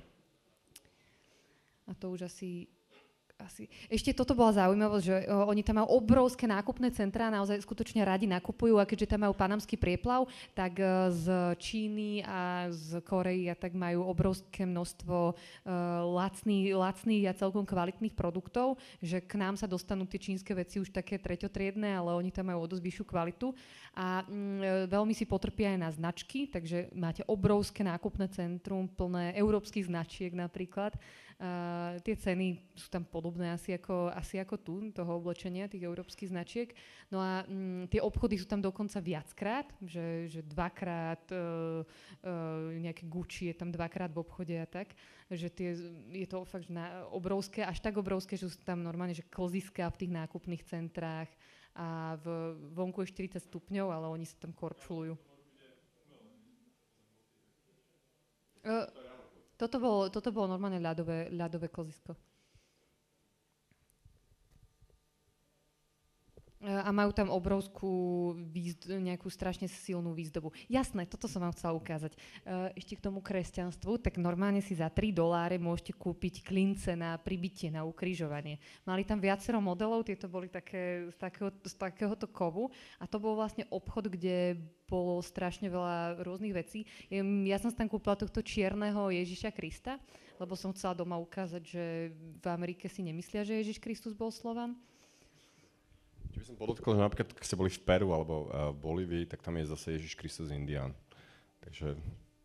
A to už asi... Ešte toto bola zaujímavosť, že oni tam majú obrovské nákupné centrá, naozaj skutočne radi nakupujú a keďže tam majú panamský prieplav, tak z Číny a z Korei a tak majú obrovské množstvo lacných a celkom kvalitných produktov, že k nám sa dostanú tie čínske veci už také treťotriedne, ale oni tam majú o dosť vyššiu kvalitu a veľmi si potrpia aj na značky, takže máte obrovské nákupné centrum plné európskych značiek napríklad. Tie ceny sú tam podobné asi ako tu, toho oblečenia, tých európskych značiek. No a tie obchody sú tam dokonca viackrát, že dvakrát, nejaké Gucci je tam dvakrát v obchode a tak. Že je to fakt obrovské, až tak obrovské, že sú tam normálne že klziská v tých nákupných centrách a vonku je 40 stupňov, ale oni sa tam korčulujú. Toto bolo normálne ľadové klzisko. A majú tam obrovskú nejakú strašne silnú výzdobu. Jasné, toto som vám chcela ukázať. Ešte k tomu kresťanstvu, tak normálne si za $3 môžete kúpiť klince na pribitie, na ukrižovanie. Mali tam viacero modelov, tieto boli z takéhoto kovu a to bol vlastne obchod, kde bolo strašne veľa rôznych vecí. Ja som si tam kúpila tohto čierneho Ježiša Krista, lebo som chcela doma ukázať, že v Amerike si nemyslia, že Ježiš Kristus bol Slovan. By som podotkol, že napríklad, keď ste boli v Peru alebo v Bolívii, tak tam je zase Ježiš Kristus Indián. Takže...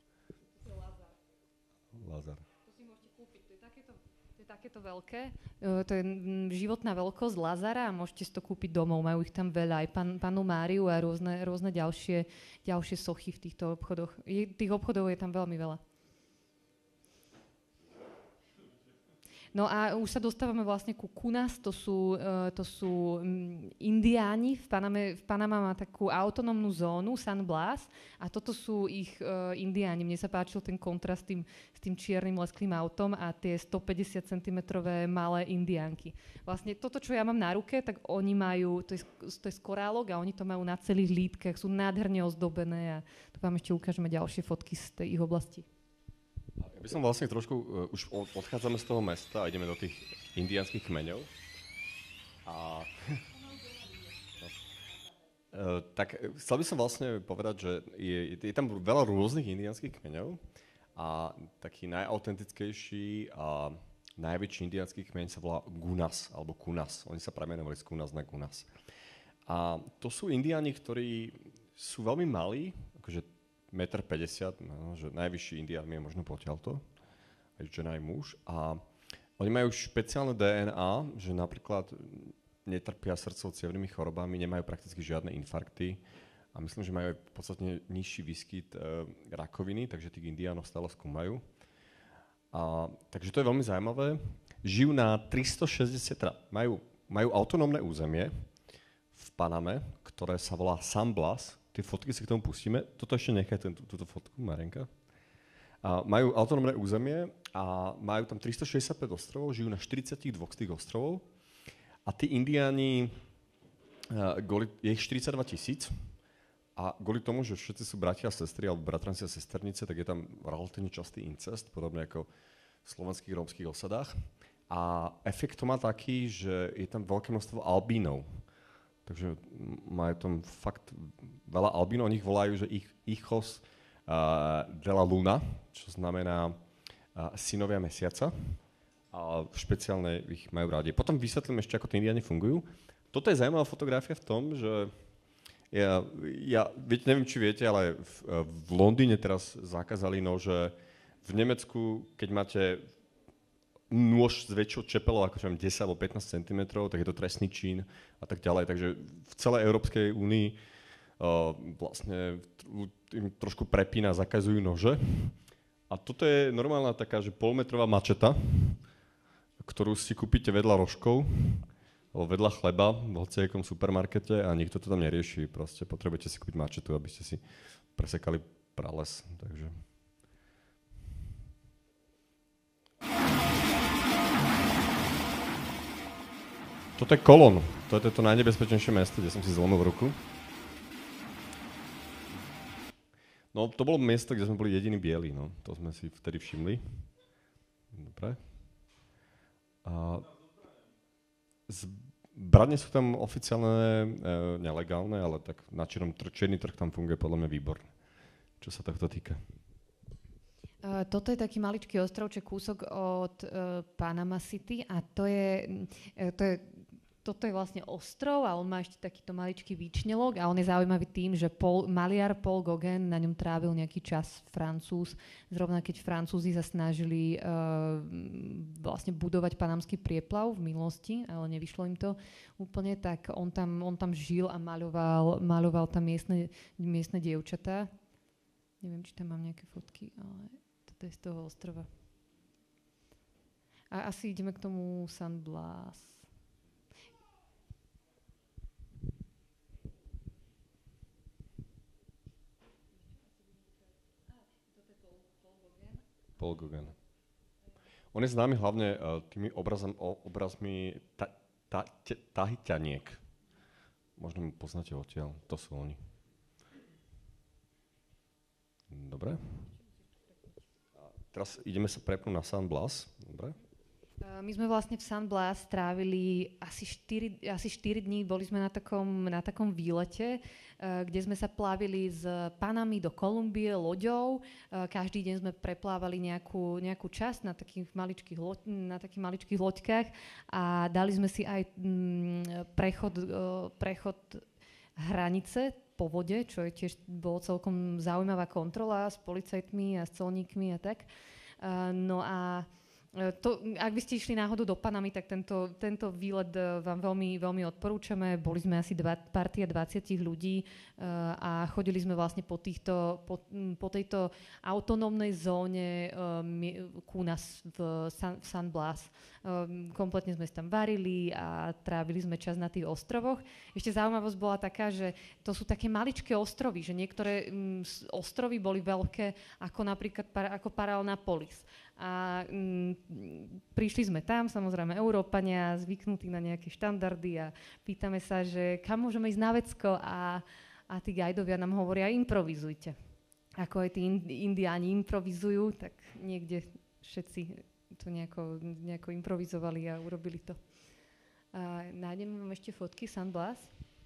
Lazar. To si môžete kúpiť. To je takéto veľké. To je životná veľkosť Lazara a môžete si to kúpiť domov. Majú ich tam veľa. Aj Pannu Máriu a rôzne ďalšie sochy v týchto obchodoch. Tých obchodov je tam veľmi veľa. No a už sa dostávame vlastne ku Kunas, to sú Indiáni. V Panama má takú autonómnu zónu, San Blas, a toto sú ich Indiáni. Mne sa páčil ten kontrast s tým čiernym lesklým autom a tie 150 cm malé Indiánky. Vlastne toto, čo ja mám na ruke, tak oni majú, to je z korálok a oni to majú na celých lítkach, sú nádherne ozdobené a to vám ešte ukážeme ďalšie fotky z tej ich oblasti. Ja by som vlastne trošku, už odchádzame z toho mesta a ideme do tých indiánskych kmeňov. A tak chcel by som vlastne povedať, že je tam veľa rôznych indiánskych kmeňov a taký najautentickejší a najväčší indiánsky kmeň sa volá Gunas alebo Kunas. Oni sa premenovali z Kunas na Gunas. A to sú indiáni, ktorí sú veľmi malí, akože 1,50 m, no, že najvyšší Indián je možno potiaľto, aj žena aj muž. A oni majú špeciálne DNA, že napríklad netrpia srdcovo-cievnymi chorobami, nemajú prakticky žiadne infarkty a myslím, že majú aj podstatne nižší výskyt rakoviny, takže tých Indiánov stále skúmajú. Takže to je veľmi zaujímavé. Žijú na 360, teda majú autonómne územie v Paname, ktoré sa volá San Blas. Tie fotky si k tomu pustíme. Toto ešte nechaj túto fotku, Marianka. Majú autonómne územie a majú tam 365 ostrovov, žijú na 42 z tých ostrovov. A tí Indiáni, je ich 42 000 a kvôli tomu, že všetci sú bratia a sestry alebo bratranci a sesternice, tak je tam relatívne častý incest, podobne ako v slovenských rómskych osadách. A efekt to má taký, že je tam veľké množstvo albínov. Takže majú tam fakt veľa albínov, o nich volajú, že hijos de la luna, čo znamená synovia mesiaca. A špeciálne ich majú rádi. Potom vysvetlím ešte, ako tí Indiáni fungujú. Toto je zaujímavá fotografia v tom, že neviem, či viete, ale v Londýne teraz zakázali nože. V Nemecku, keď máte nôž s väčšou čepelou, ako 10 alebo 15 cm, tak je to trestný čin a tak ďalej. Takže v celej Európskej únii vlastne im trošku prepína, zakazujú nože. A toto je normálna taká, že polmetrová mačeta, ktorú si kúpite vedľa rožkov, alebo vedľa chleba v hociakom supermarkete a nikto to tam nerieši. Proste potrebujete si kúpiť mačetu, aby ste si presekali prales. Takže... Toto je Kolon. To je to najnebezpečnejšie mesto, kde som si zlomil ruku. No, to bolo miesto, kde sme boli jediní bieli, no. To sme si vtedy všimli. Dobre. Zbrane sú tam oficiálne nelegálne, ale tak na čierny trh tam funguje podľa mňa výborne. Čo sa tohto týka? Toto je taký maličký ostrovček, kúsok od Panama City a toto je vlastne ostrov a on má ešte takýto maličký výčnelok a on je zaujímavý tým, že maliar Paul Gauguin na ňom trávil nejaký čas, Francúz, zrovna keď Francúzi sa snažili vlastne budovať panamský prieplav v minulosti, ale nevyšlo im to úplne, tak on tam žil a maľoval tam miestne dievčatá. Neviem, či tam mám nejaké fotky, ale toto je z toho ostrova. A asi ideme k tomu San Blas. Paul Gauguin. On je známy hlavne tými obrazmi Tahitianiek. Možno mu poznáte odtiaľ. To sú oni. Dobre. Teraz ideme sa prepnúť na San Blas. Dobre. My sme vlastne v San Blas strávili asi 4 dní, boli sme na takom výlete, kde sme sa plavili z Panamy do Kolumbie loďou. Každý deň sme preplávali nejakú časť na takých maličkých loďkách a dali sme si aj prechod hranice po vode, čo je tiež bolo celkom zaujímavá kontrola s policajtmi a s colníkmi a tak. No a Ak by ste išli náhodou do Panamy, tak tento výlet vám veľmi, veľmi odporúčame. Boli sme asi partia 20 ľudí a chodili sme vlastne po tejto autonómnej zóne Kunas v San Blas. Kompletne sme tam varili a trávili sme čas na tých ostrovoch. Ešte zaujímavosť bola taká, že to sú také maličké ostrovy, že niektoré ostrovy boli veľké, ako napríklad ako Paralelnápolis. A prišli sme tam, samozrejme Európania, zvyknutí na nejaké štandardy a pýtame sa, že kam môžeme ísť na vecko a tí guidovia nám hovoria, improvizujte. Ako aj tí Indiáni improvizujú, tak niekde všetci to nejako improvizovali a urobili to. Nájdeme vám ešte fotky San Blas.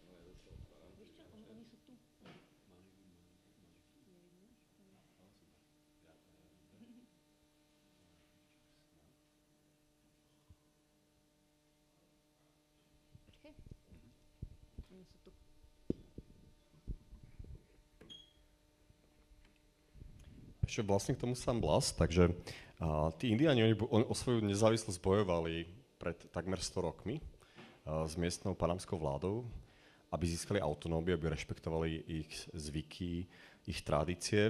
Ešte vlastne k tomu San Blas, takže tí Indiáni o svoju nezávislosť bojovali pred takmer 100 rokmi s miestnou panamskou vládou, aby získali autonómiu, aby rešpektovali ich zvyky, ich tradície.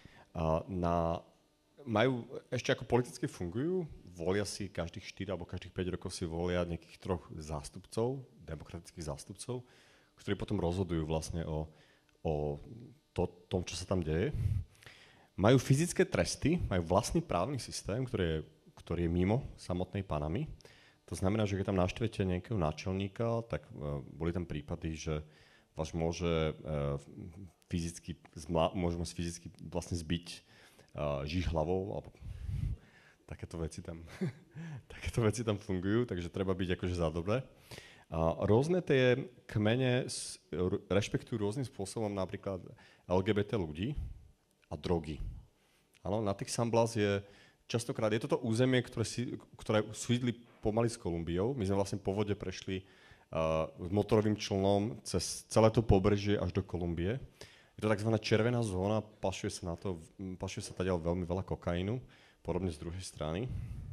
Ešte ako politicky fungujú, volia si každých 4 alebo každých 5 rokov si volia nejakých 3 zástupcov, demokratických zástupcov, ktorí potom rozhodujú vlastne o tom, čo sa tam deje. Majú fyzické tresty, majú vlastný právny systém, ktorý je mimo samotnej Panamy. To znamená, že keď tam navštívite nejakého náčelníka, tak boli tam prípady, že vás môže fyzicky vlastne zbiť žihlavou, alebo takéto veci tam fungujú, takže treba byť akože za dobré. Rôzne tie kmene rešpektujú rôznym spôsobom napríklad LGBT ľudí a drogy. Áno, na tých San Blas častokrát je toto územie, ktoré súvidli pomaly s Kolumbiou. My sme vlastne po vode prešli s motorovým člnom cez celé to pobrežie až do Kolumbie. Je to tzv. Červená zóna, pašuje sa tadiaľ veľmi veľa kokainu, podobne z druhej strany.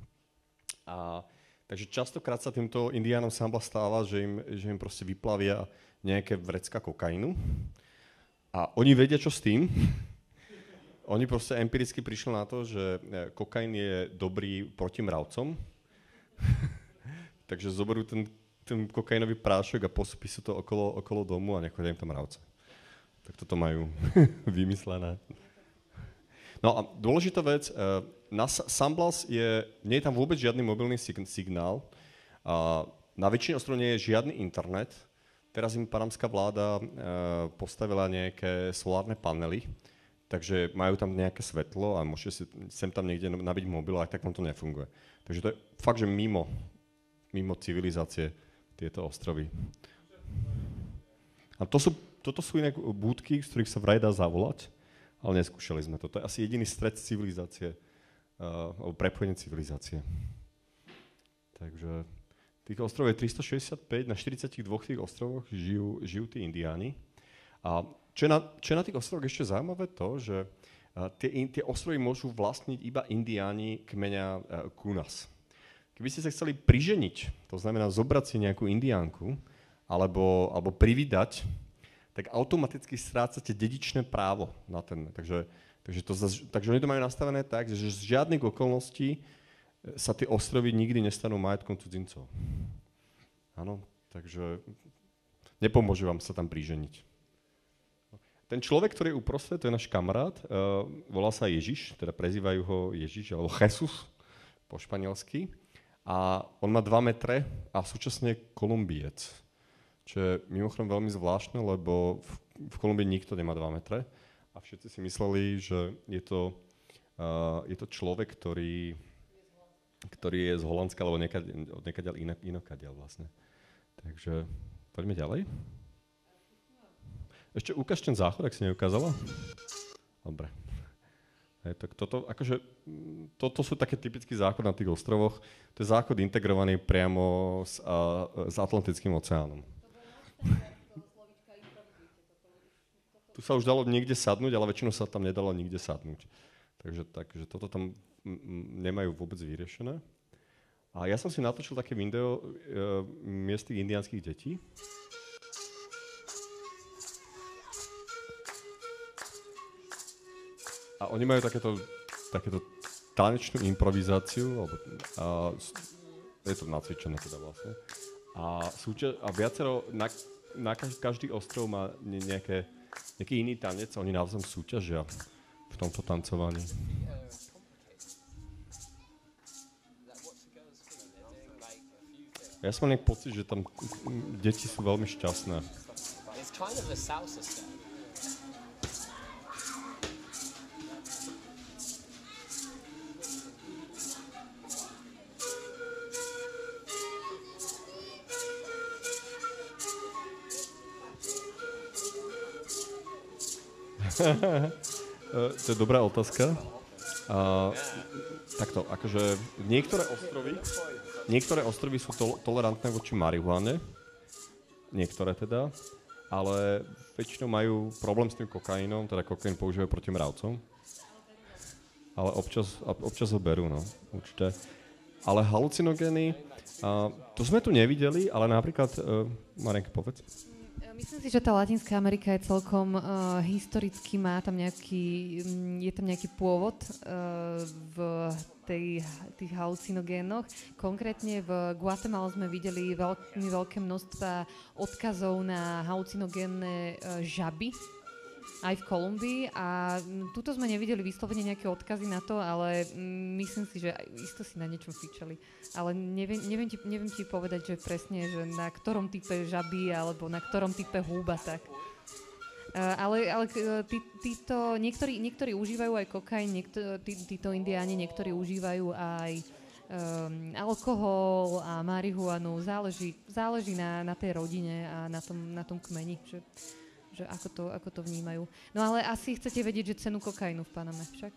Takže častokrát sa týmto indiánom San Blas stáva, že im proste vyplavia nejaké vrecka kokainu a oni vedia, čo s tým. Oni proste empiricky prišli na to, že kokain je dobrý proti mravcom. Takže zoberú ten kokainový prášok a posypí sa to okolo domu a nechodia im tam mravce. Tak toto majú vymyslené. No a dôležitá vec, na San Blas nie je tam vôbec žiadny mobilný signál. Na väčšine ostrovov nie je žiadny internet. Teraz im panamská vláda postavila nejaké solárne panely, takže majú tam nejaké svetlo a môžete si sem tam niekde nabiť mobil, aj tak vám to nefunguje. Takže to je fakt, že mimo civilizácie tieto ostrovy. A toto sú inak búdky, z ktorých sa vraj dá zavolať, ale neskúšali sme to. To je asi jediný stret civilizácie, alebo prepojenie civilizácie. Takže tých ostrovov je 365, na 42 tých ostrovoch žijú tí indiáni. A čo je na tých ostrovoch ešte zaujímavé to, že tie ostrovy môžu vlastniť iba indiáni kmeňa Kunas. Keby ste sa chceli priženiť, to znamená zobrať si nejakú indiánku alebo privídať, tak automaticky strácate dedičné právo na ten. Takže oni to majú nastavené tak, že z žiadnych okolností sa tie ostrovy nikdy nestanú majetkom cudzincov. Áno, takže nepomôže vám sa tam priženiť. Ten človek, ktorý je uprostred, to je náš kamarát, volá sa Ježiš, teda prezývajú ho Ježiš, alebo Jesus po španielsky. A on má 2 metre a súčasne je Kolumbiec. Čo je mimochodom veľmi zvláštne, lebo v Kolumbii nikto nemá 2 metre. A všetci si mysleli, že je to človek, ktorý je z Holandska, alebo niekadiaľ inokadiaľ vlastne. Takže poďme ďalej. Ešte ukáž ten záchod, ak si neukázala. Dobre. Tak toto sú také typický záchod na tých ostrovoch. To je záchod integrovaný priamo s Atlantickým oceánom. Tu sa už dalo niekde sadnúť, ale väčšinou sa tam nedalo nikde sadnúť. Takže toto tam nemajú vôbec vyriešené. A ja som si natočil také video miestnych indiánskych detí. A oni majú takéto tanečnú improvizáciu, je to nacvičené teda vlastne. A viacero, každý ostrov má nejaký iný tanec, oni navzájom súťažia v tomto tancovaní. Ja som mal nejaký pocit, že tam deti sú veľmi šťastné. It's kind of a salsa step. To je dobrá otázka. Takto, akože niektoré ostrovy sú tolerantné voči marihuane, niektoré teda, ale väčšinou majú problém s tým kokainom, teda kokain používajú proti mravcom. Ale občas ho berú, no, určite. Ale halucinogény, to sme tu nevideli, ale napríklad, Marianka, povedz. Myslím si, že tá Latinská Amerika je celkom historicky, je tam nejaký pôvod v tých halucinogénoch. Konkrétne v Guatemala sme videli veľmi veľké množstva odkazov na halucinogénne žaby, aj v Kolumbii, a tuto sme nevideli vyslovene nejaké odkazy na to, ale myslím si, že isto si na niečom fičali. Ale neviem ti povedať, že presne, že na ktorom type žaby alebo na ktorom type húba, tak. Ale niektorí užívajú aj kokain, títo indiáni, niektorí užívajú aj alkohol a marihuanu. Záleží na tej rodine a na tom kmeni, že ako to vnímajú. No ale asi chcete vedieť, že cenu kokainu v Paname však?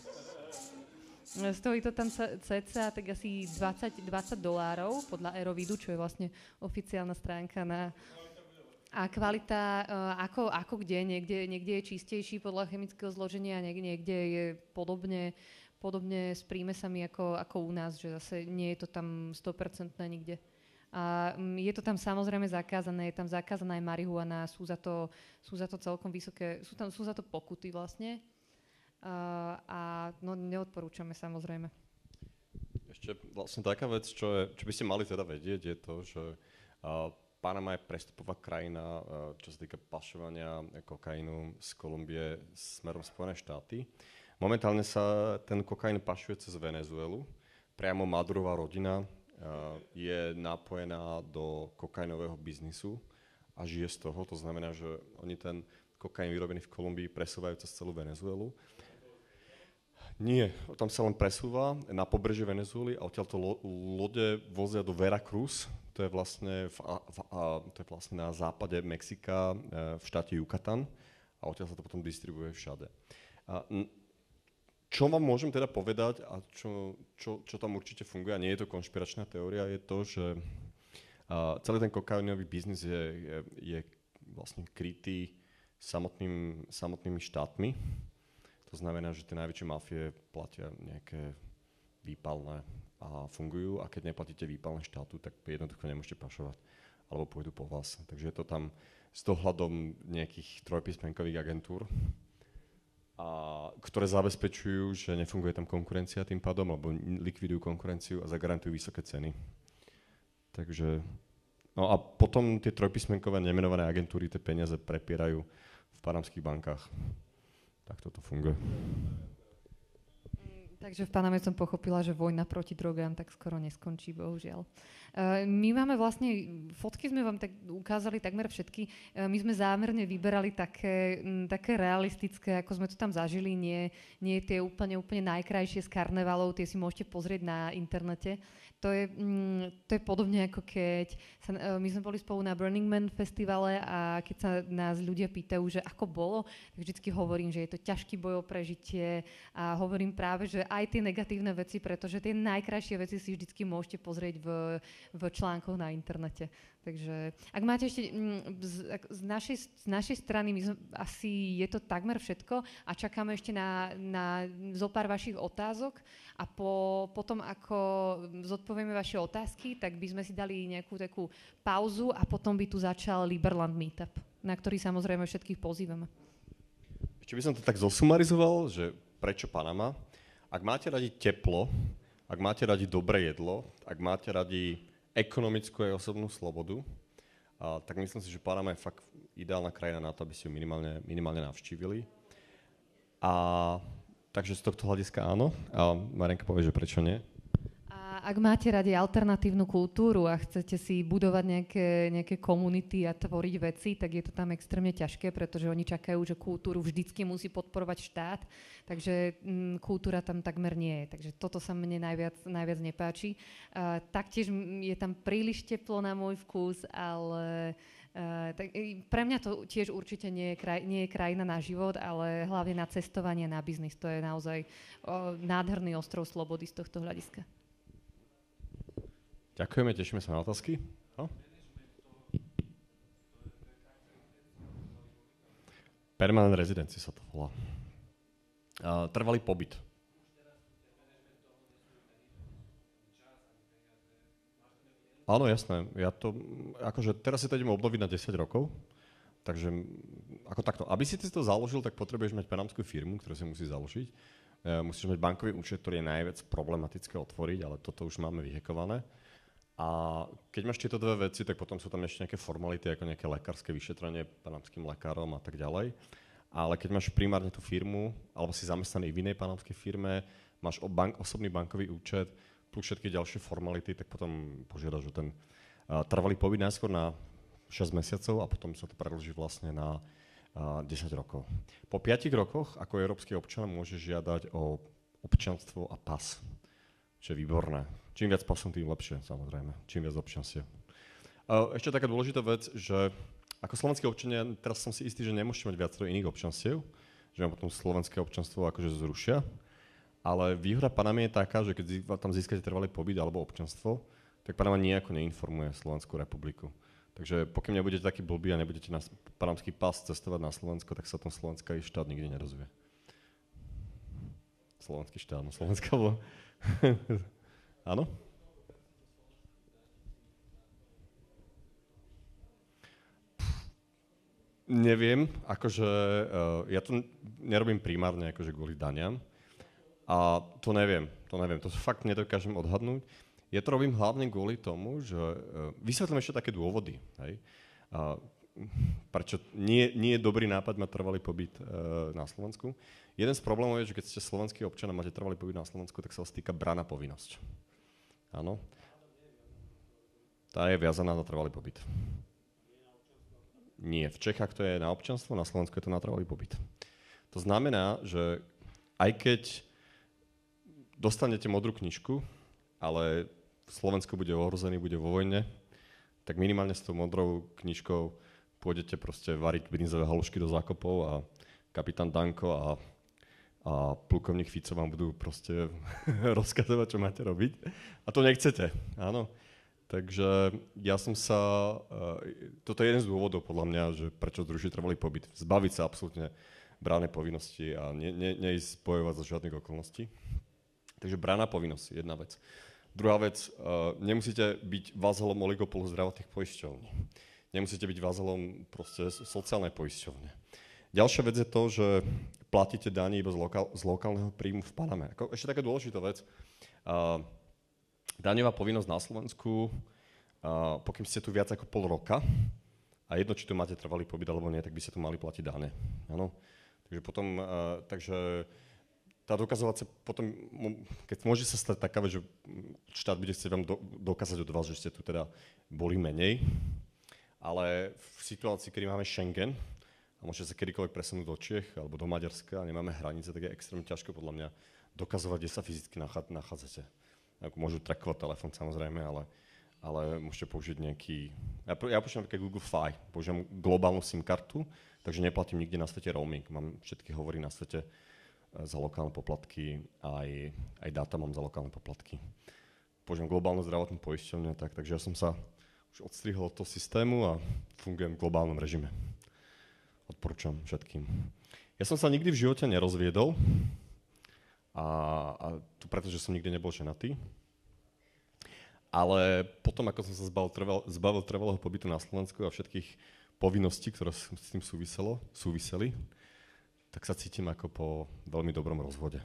Stojí to tam cca tak asi $20 podľa Aerovidu, čo je vlastne oficiálna stránka a kvalita ako kde, niekde je čistejší podľa chemického zloženia, niekde je podobne s prímesami ako u nás, že zase nie je to tam 100% nikde. A je to tam samozrejme zakázané, je tam zakázaná aj marihuana, sú za to celkom vysoké, sú za to pokuty vlastne. No neodporúčame samozrejme. Ešte vlastne taká vec, čo by ste mali teda vedieť, je to, že Panama je prestupová krajina, čo sa týka pašovania kokainu z Kolumbie smerom Spojené štáty. Momentálne sa ten kokain pašuje cez Venezuelu. Priamo Madurová rodina je napojená do kokainového biznisu a žije z toho. To znamená, že oni ten kokain vyrobený v Kolumbii presúvajú cez celú Venezuelu. Nie, tam sa len presúva na pobrežie Venezuely a odtiaľto lode vozia do Veracruz. To je vlastne na západe Mexika v štáte Yucatán a odtiaľ sa to potom distribuuje všade. Čo vám môžem teda povedať a čo tam určite funguje, a nie je to konšpiračná teória, je to, že celý ten kokainový biznis je vlastne krytý samotnými štátmi. To znamená, že tie najväčšie mafie platia nejaké výpalné a fungujú, a keď neplatíte výpalné štátu, tak jednoducho nemôžete pašovať alebo pôjdu po vás. Takže je to tam s dohľadom nejakých trojpísmenkových agentúr, ktoré zabezpečujú, že nefunguje tam konkurencia tým pádom, alebo likvidujú konkurenciu a zagarantujú vysoké ceny. Takže, no a potom tie trojpísmenkové nemenované agentúry tie peniaze prepierajú v panamských bankách. Tak toto funguje. Takže v Paname som pochopila, že vojna proti drogám tak skoro neskončí, bohužiaľ. My máme vlastne, fotky sme vám tak ukázali takmer všetky. My sme zámerne vyberali také realistické, ako sme to tam zažili, nie tie úplne najkrajšie z karnevalov, tie si môžete pozrieť na internete. To je podobne ako keď my sme boli spolu na Burning Man festivale a keď sa nás ľudia pýtajú, že ako bolo, tak vždycky hovorím, že je to ťažký boj o prežitie a hovorím práve, že aj tie negatívne veci, pretože tie najkrajšie veci si vždycky môžete pozrieť v článkoch na internete. Takže ak máte ešte z našej strany, asi je to takmer všetko a čakáme ešte na zopár vašich otázok a potom, ako zodpovieme vaše otázky, tak by sme si dali nejakú takú pauzu a potom by tu začal Liberland Meetup, na ktorý samozrejme všetkých pozývame. Ešte by som to tak zosumarizoval, že prečo Panama? Ak máte radi teplo, ak máte radi dobré jedlo, ak máte radi ekonomickú a osobnú slobodu, tak myslím si, že Panama je fakt ideálna krajina na to, aby ste ju minimálne navštívili. Takže z tohto hľadiska áno. A Marianka povie, že prečo nie. Ak máte radi alternatívnu kultúru a chcete si budovať nejaké komunity a tvoriť veci, tak je to tam extrémne ťažké, pretože oni čakajú, že kultúru vždycky musí podporovať štát, takže kultúra tam takmer nie je. Takže toto sa mne najviac nepáči. Taktiež je tam príliš teplo na môj vkus, ale tak pre mňa to tiež určite nie je krajina na život, ale hlavne na cestovanie, na biznis. To je naozaj nádherný ostrov slobody z tohto hľadiska. Ďakujeme, tešíme sa na otázky. No? Permanent residency sa to volá. Trvalý pobyt. Áno, jasné. Teraz si to ideme obnoviť na 10 rokov, takže ako takto. Aby si to založil, tak potrebuješ mať panamskú firmu, ktorú si musí založiť. Musíš mať bankový účet, ktorý je najviac problematické otvoriť, ale toto už máme vyhekované. A keď máš tieto dve veci, tak potom sú tam ešte nejaké formality, ako nejaké lekárske vyšetrenie panamským lekárom a tak ďalej. Ale keď máš primárne tú firmu, alebo si zamestnaný v inej panamskej firme, máš osobný bankový účet, plus všetky ďalšie formality, tak potom požiadaš o ten trvalý pobyt najskôr na 6 mesiacov a potom sa to predĺží vlastne na 10 rokov. Po 5 rokoch ako európsky občan môžeš žiadať o občianstvo a pas, čo je výborné. Čím viac pasov, tým lepšie, samozrejme. Čím viac občianstiev. Ešte taká dôležitá vec, že ako slovenskí občania, teraz som si istý, že nemôžete mať viacero iných občianstiev, že vám potom slovenské občianstvo akože zrušia, ale výhoda Panamy je taká, že keď tam získate trvalý pobyt alebo občianstvo, tak Panama nejako neinformuje Slovenskú republiku. Takže pokým nebudete takí blbí a nebudete na panamský pas cestovať na Slovensko, tak sa o tom slovenský štát nikdy nerozvie. Slovenský štát, no Slovenská bolo. Áno? Neviem, akože ja to nerobím primárne akože kvôli daniam a to neviem, to fakt nedokážem odhadnúť. Ja to robím hlavne kvôli tomu, že vysvetlím ešte také dôvody, hej? Prečo nie je dobrý nápad mať trvalý pobyt na Slovensku. Jeden z problémov je, že keď ste slovenský občan a máte trvalý pobyt na Slovensku, tak sa vás týka branná povinnosť. Áno? Tá je viazaná na trvalý pobyt. Nie, v Čechách to je na občianstvo, na Slovensku je to na trvalý pobyt. To znamená, že aj keď dostanete modrú knižku, ale Slovensko bude ohrozený, bude vo vojne, tak minimálne s tou modrou knižkou pôjdete proste variť brinzové halušky do zákopov a kapitán Danko a plukovník Fico vám budú proste rozkazovať, čo máte robiť. A to nechcete, áno. Takže ja som toto je jeden z dôvodov podľa mňa, že prečo zrušiť trvalý pobyt. Zbaviť sa absolútne brannej povinnosti a neísť bojovať za žiadnych okolností. Takže branná povinnosť, jedna vec. Druhá vec, nemusíte byť vazalom oligopolu zdravotných poisťovní. Nemusíte byť vazalom proste sociálnej poisťovne. Ďalšia vec je to, že platíte dane iba z lokálneho príjmu v Paname. Ešte taká dôležitá vec. Daňová povinnosť na Slovensku, pokým ste tu viac ako pol roka, a jedno, či tu máte trvalý pobyt alebo nie, tak by ste tu mali platiť dane. Áno? Takže potom, tá dokazovacia potom, keď môže sa stať taká vec, že štát bude chcieť vám dokázať od vás, že ste tu teda boli menej, ale v situácii, kedy máme Schengen a môžete sa kedykoľvek presunúť do Čiech alebo do Maďarska a nemáme hranice, tak je extrémne ťažko podľa mňa dokazovať, kde sa fyzicky nachádzate. Môžu trackovať telefón samozrejme, ale môžete použiť nejaký... Ja používam také Google Fi, používam globálnu SIM kartu, takže neplatím nikde na svete roaming. Mám všetky hovory na svete za lokálne poplatky, aj dáta mám za lokálne poplatky. Používam globálne zdravotné poisťovne, takže ja som sa už odstrihol od toho systému a fungujem v globálnom režime. Odporúčam všetkým. Ja som sa nikdy v živote nerozviedol, a to preto, že som nikdy nebol ženatý. Ale potom, ako som sa zbavil trvalého pobytu na Slovensku a všetkých povinností, ktoré s tým súviseli, tak sa cítim ako po veľmi dobrom rozvode.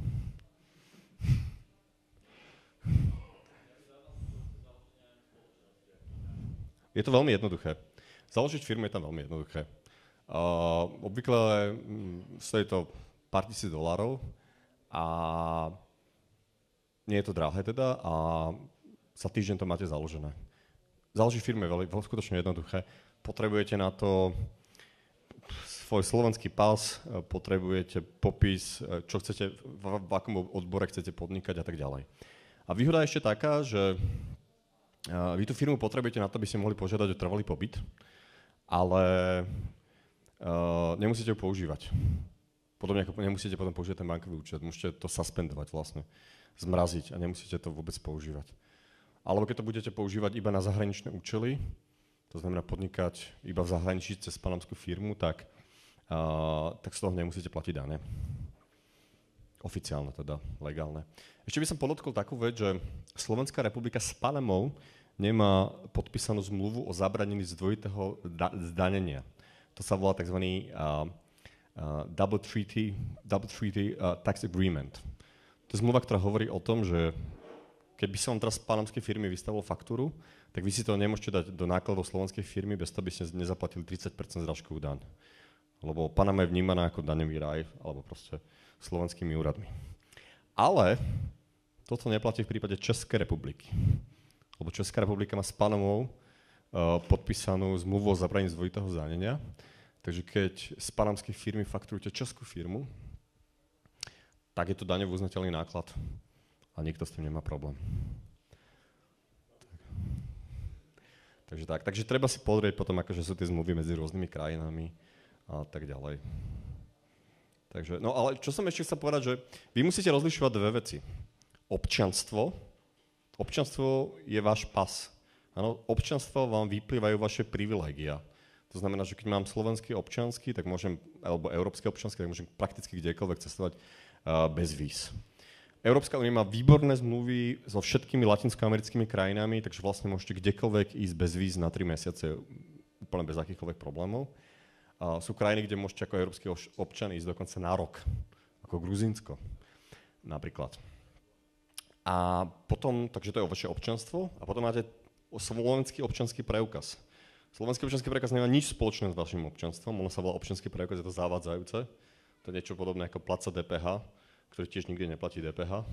Je to veľmi jednoduché. Založiť firmu je tam veľmi jednoduché. Obvykle stojí to pár tisíc $, a nie je to drahé teda a za týždeň to máte založené. Založiť firmu je veľmi skutočne jednoduché. Potrebujete na to svoj slovenský pas, potrebujete popis, čo chcete, v akom odbore chcete podnikať a tak ďalej. A výhoda je ešte taká, že vy tú firmu potrebujete na to, aby ste mohli požiadať o trvalý pobyt, ale nemusíte ju používať. Podobne ako nemusíte potom používať ten bankový účet, môžete to suspendovať vlastne, zmraziť a nemusíte to vôbec používať. Alebo keď to budete používať iba na zahraničné účely, to znamená podnikať iba v zahraničí cez panamskú firmu, tak z toho nemusíte platiť dane. Oficiálne teda, legálne. Ešte by som podotkol takú vec, že Slovenská republika s Panamou nemá podpísanú zmluvu o zabranení zdvojitého zdanenia. To sa volá tzv. Double Treaty Tax Agreement. To je zmluva, ktorá hovorí o tom, že keby som teraz z panamskej firmy vystavil faktúru, tak vy si to nemôžete dať do nákladov slovenskej firmy, bez toho by ste nezaplatili 30% zrážkovú daň. Lebo Panama je vnímaná ako daňový raj, alebo proste slovenskými úradmi. Ale toto neplatí v prípade Českej republiky. Lebo Česká republika má s Panamou podpísanú zmluvu o zabranení zdvojitého zdanenia. Takže keď z panamskej firmy fakturujete českú firmu, tak je to daňovo uznateľný náklad a nikto s tým nemá problém. Takže treba si pozrieť potom, akože sú tie zmluvy medzi rôznymi krajinami a tak ďalej. Takže, no ale čo som ešte chcel povedať, že vy musíte rozlišovať dve veci. Občianstvo je váš pas. Áno, občianstvo vám vyplývajú vaše privilégia. To znamená, že keď mám slovenský občiansky, tak môžem, alebo európsky občiansky, tak môžem prakticky kdekoľvek cestovať bez víz. Európska únia má výborné zmluvy so všetkými latinskoamerickými krajinami, takže vlastne môžete kdekoľvek ísť bez víz na 3 mesiace, úplne bez akýchkoľvek problémov. Sú krajiny, kde môžete ako európsky občan ísť dokonca na rok, ako Gruzínsko napríklad. A potom, takže to je vaše občianstvo, a potom máte slovenský občiansky preukaz. Slovenský občiansky preukaz nemá nič spoločné s vašim občianstvom, ono sa volá občiansky preukaz, je to zavádzajúce. To je niečo podobné ako platca DPH, ktorý tiež nikdy neplatí DPH.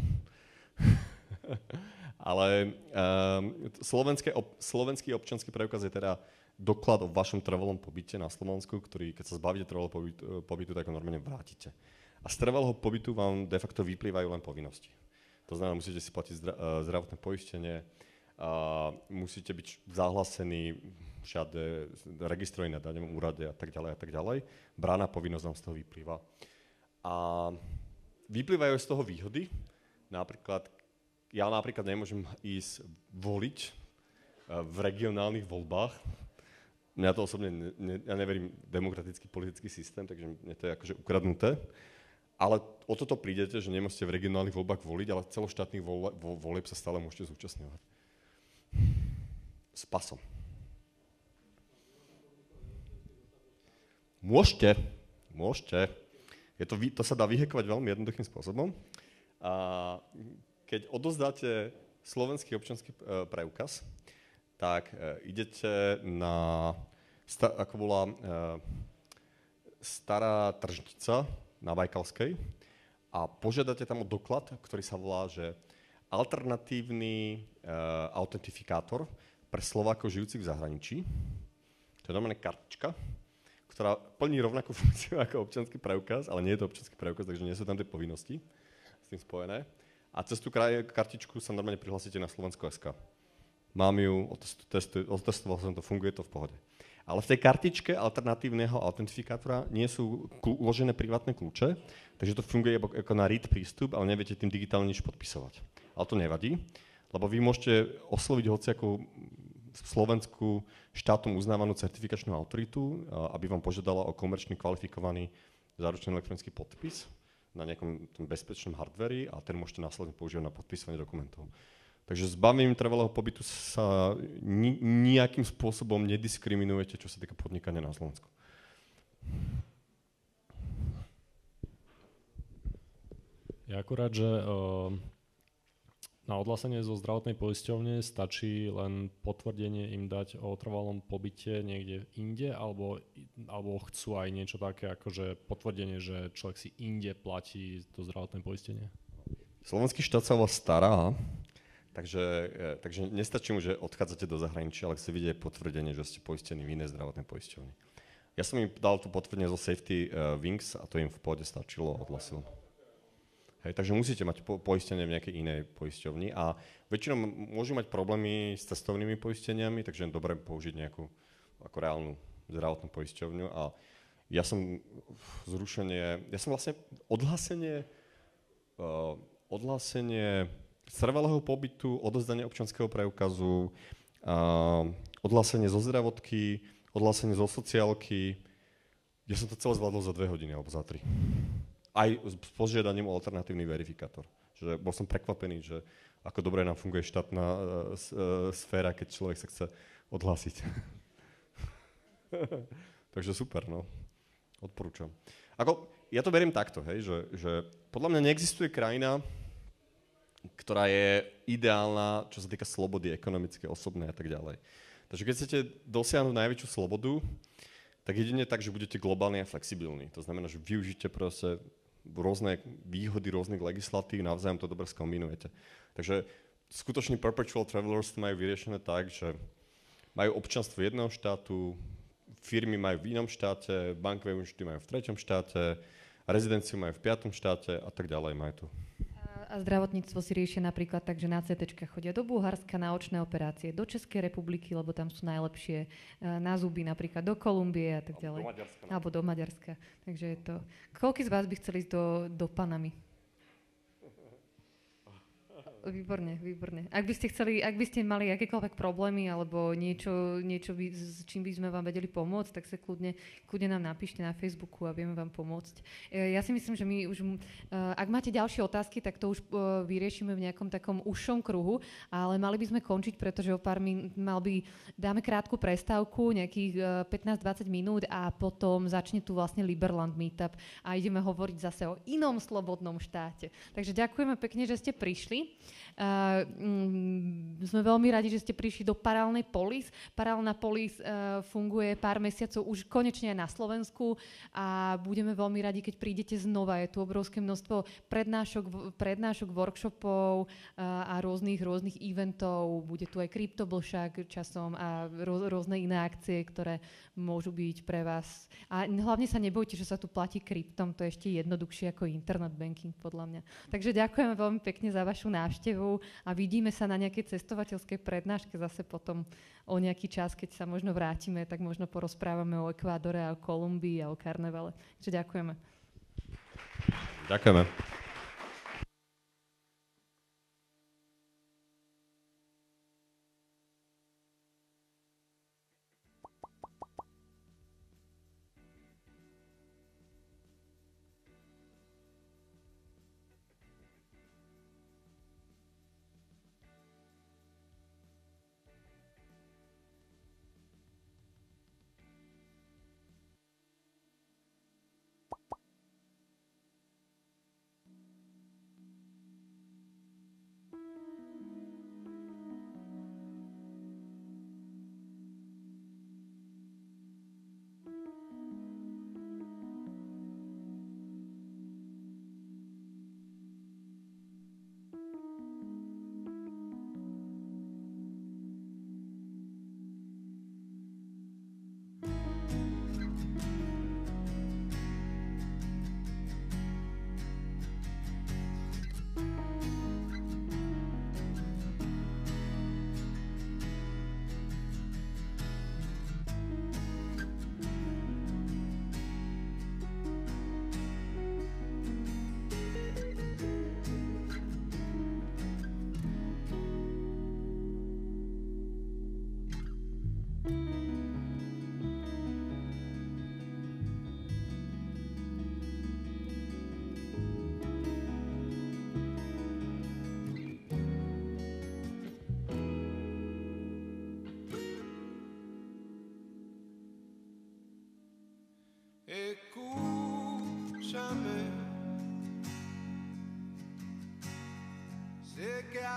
Ale slovenský občiansky preukaz je teda doklad o vašom trvalom pobyte na Slovensku, ktorý, keď sa zbavíte trvalého pobytu, tak ho normálne vrátite. A z trvalého pobytu vám de facto vyplývajú len povinnosti. To znamená, musíte si platiť zdravotné poistenie, musíte byť zahlásení všade, registrovaní na daňovom úrade a tak ďalej. Brána povinnosť vám z toho vyplýva. A vyplývajú z toho výhody. Ja napríklad nemôžem ísť voliť v regionálnych voľbách. Mňa to osobne, ja neverím demokratický politický systém, takže mne to je akože ukradnuté. Ale o toto prídete, že nemusíte v regionálnych voľbách voliť, ale celoštátnych volieb sa stále môžete zúčastňovať. S pasom. Môžete. To sa dá vyhekovať veľmi jednoduchým spôsobom. A keď odozdáte slovenský občiansky preukaz, tak idete na, ako volá, Stará tržnica na Bajkalskej a požiadate tam o doklad, ktorý sa volá, že alternatívny autentifikátor pre Slovákov žijúcich v zahraničí. To je normálne kartička, ktorá plní rovnakú funkciu ako občiansky preukaz, ale nie je to občiansky preukaz, takže nie sú tam tie povinnosti s tým spojené. A cez tú kartičku sa normálne prihlásite na Slovensko.sk. Mám ju, otestoval som to, funguje to v pohode. Ale v tej kartičke alternatívneho autentifikátora nie sú uložené privátne kľúče, takže to funguje ako na read prístup, ale neviete tým digitálne nič podpisovať. Ale to nevadí, lebo vy môžete osloviť hociakú slovenskú štátom uznávanú certifikačnú autoritu, aby vám požiadala o komerčne kvalifikovaný záručný elektronický podpis na nejakom bezpečnom hardveri a ten môžete následne používať na podpisovanie dokumentov. Takže s bavením trvalého pobytu sa nejakým spôsobom nediskriminujete, čo sa týka podnikania na Slovensku. Ja akurát, že na odhlásenie zo zdravotnej poisťovne stačí len potvrdenie im dať o trvalom pobyte niekde inde, alebo chcú aj niečo také, ako že potvrdenie, že človek si inde platí to zdravotné poistenie? Slovenský štát sa o vás stará, takže nestačí mu, že odchádzate do zahraničia, ale chce vidieť potvrdenie, že ste poistení v inej zdravotnej poisťovni. Ja som im dal to potvrdenie zo Safety Wings a to im v pohode stačilo, odhlasil. Hej, takže musíte mať poistenie v nejakej inej poisťovni a väčšinou môžu mať problémy s cestovnými poisteniami, takže je dobré použiť nejakú ako reálnu zdravotnú poisťovňu a ja som vlastne odhlásenie z trvalého pobytu, odozdanie občianskeho preukazu, odhlásenie zo zdravotky, odhlásenie zo sociálky, ja som to celé zvládol za 2 hodiny alebo za 3. Aj s požiadaním o alternatívny verifikátor. Že bol som prekvapený, že ako dobre nám funguje štátna sféra, keď človek sa chce odhlásiť. Takže super, no. Odporúčam. Ja to beriem takto, hej, že podľa mňa neexistuje krajina, ktorá je ideálna, čo sa týka slobody ekonomické, osobnej a tak ďalej. Takže keď chcete dosiahnuť najväčšiu slobodu, tak jedine tak, že budete globálni a flexibilní. To znamená, že využite proste rôzne výhody rôznych legislatív, navzájom to dobre skombinujete. Takže skutoční perpetual travelers to majú vyriešené tak, že majú občianstvo jedného štátu, firmy majú v inom štáte, bankové účty majú v 3. štáte, rezidenciu majú v 5. štáte a tak ďalej majú tu. A zdravotníctvo si riešia napríklad tak, že na CTčka chodia do Bulharska na očné operácie, do Českej republiky, lebo tam sú najlepšie, na zuby napríklad do Kolumbie a tak ďalej. Alebo do Maďarska. Takže je to... Koľký z vás by chceli ísť do Panamy? Výborne. Ak by ste mali akékoľvek problémy alebo niečo s čím by sme vám vedeli pomôcť, tak sa kľudne nám napíšte na Facebooku a vieme vám pomôcť. Ja si myslím, že my už, ak máte ďalšie otázky, tak to už vyriešime v nejakom takom užšom kruhu, ale mali by sme končiť, pretože o pár dáme krátku prestávku, nejakých 15-20 minút a potom začne tu vlastne Liberland Meetup a ideme hovoriť zase o inom slobodnom štáte. Takže ďakujeme pekne, že ste prišli. Sme veľmi radi, že ste prišli do Parálnej Polis. Parálna Polis funguje pár mesiacov už konečne aj na Slovensku a budeme veľmi radi, keď prídete znova. Je tu obrovské množstvo prednášok, workshopov a rôznych eventov. Bude tu aj kryptoblšak časom a rôzne iné akcie, ktoré môžu byť pre vás. A hlavne sa nebojte, že sa tu platí kryptom. To je ešte jednoduchšie ako internet banking, podľa mňa. Takže ďakujeme veľmi pekne za vašu návštevu a vidíme sa na nejakej cestovateľskej prednáške zase potom o nejaký čas, keď sa možno vrátime, tak možno porozprávame o Ekvádore a o Kolumbii a o karnevale. Takže ďakujeme. Ďakujeme.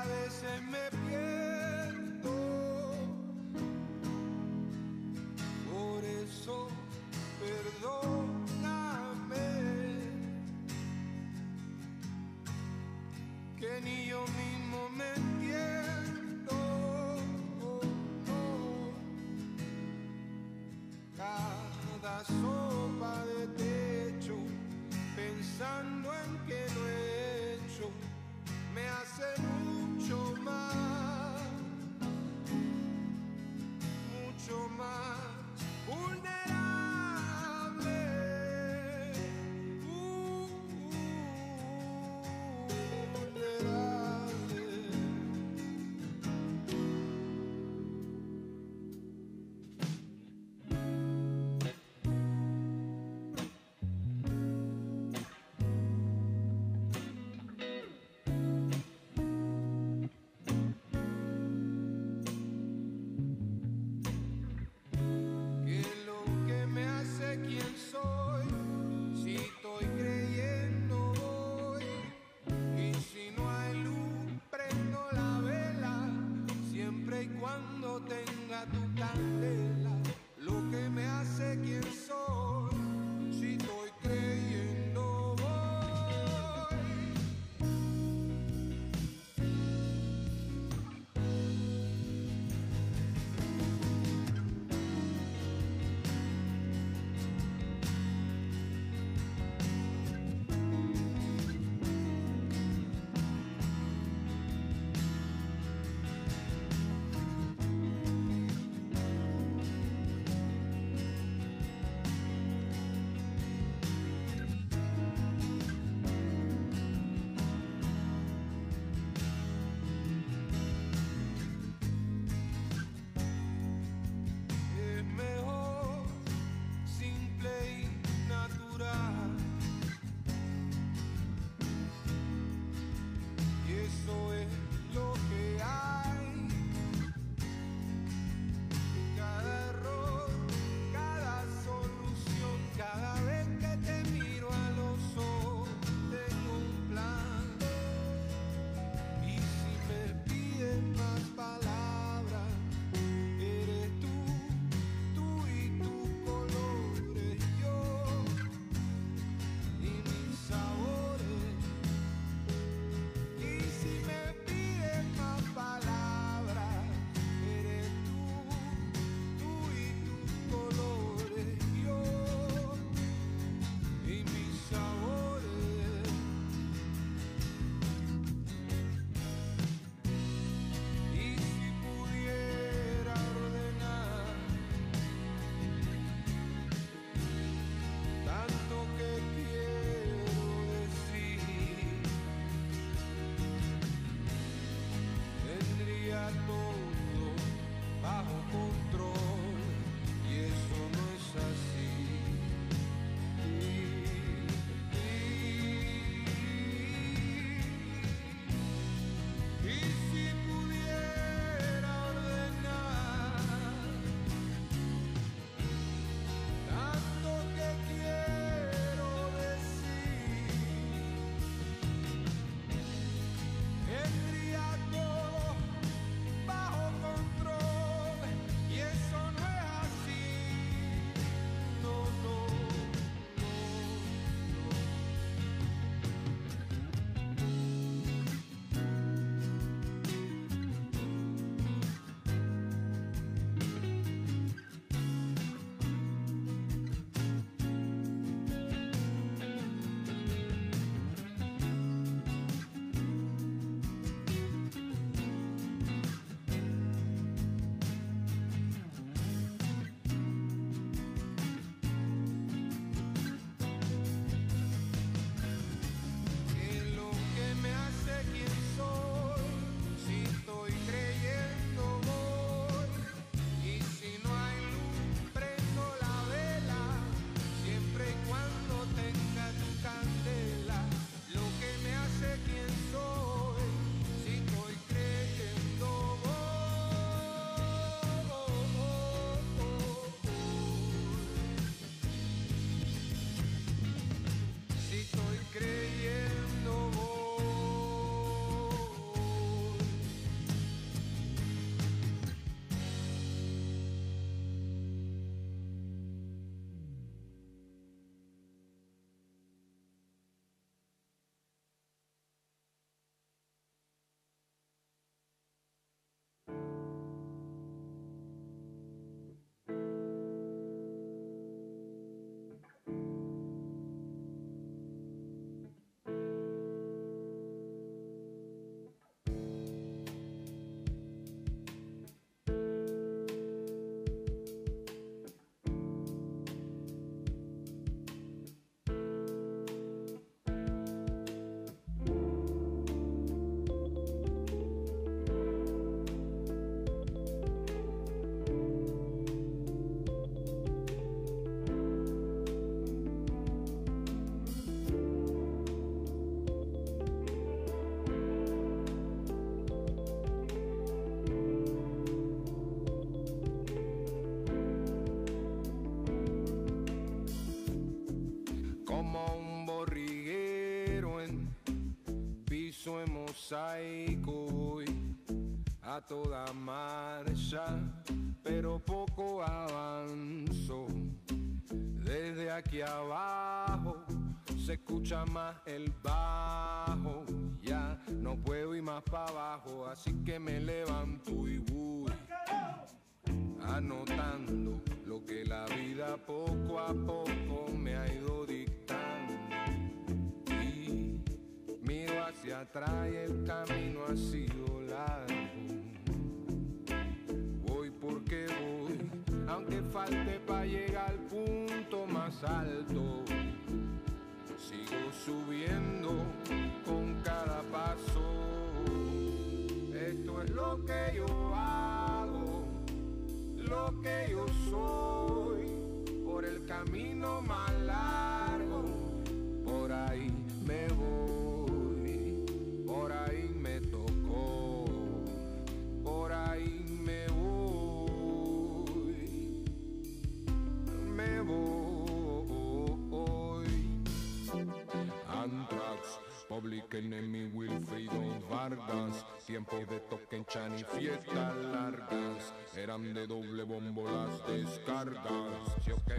a veces me pierdo. Por eso perdóname, que ni yo mismo me entiendo. Cada sopa de techo, pensando en que no he hecho, me hace mucho más vulnerable. Vulnerable. mosaico voy a toda marcha, pero poco avanzo. Desde aquí abajo se escucha más el bajo, ya no puedo ir más para abajo, así que me levanto y voy anotando lo que la vida poco a poco me ha ido dictando. Y miro hacia atrás y el camino ha sido largo. Voy porque voy, aunque falte para llegar al punto más alto. Sigo subiendo con cada paso. Esto es lo que yo hago, lo que yo soy, por el camino más largo. Por ahí me voy, por ahí me tocó, por ahí me voy, me voy. Anthrax, Public Enemy, Wilfrido Vargas, tiempo de toquenchan y fiestas largas, eran de doble bombo las descargas. ¿Sí o qué?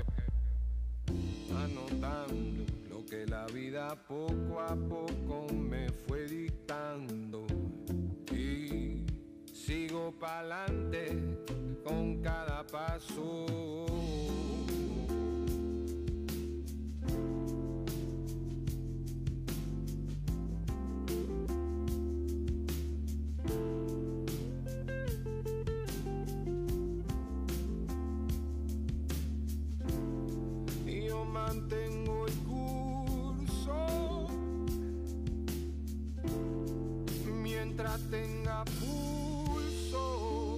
Anotando lo que la vida poco a poco me fue dictando y sigo pa'lante con cada paso. Mantengo el curso mientras tenga pulso.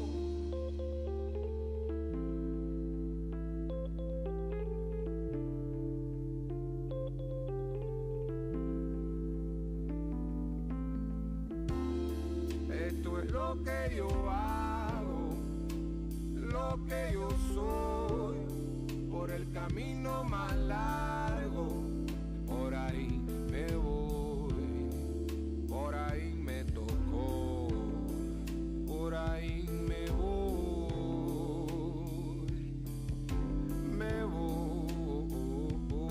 Esto es lo que yo hago, lo que yo soy, por el camino más largo. Por ahí me voy, por ahí me tocó, por ahí me voy, me voy.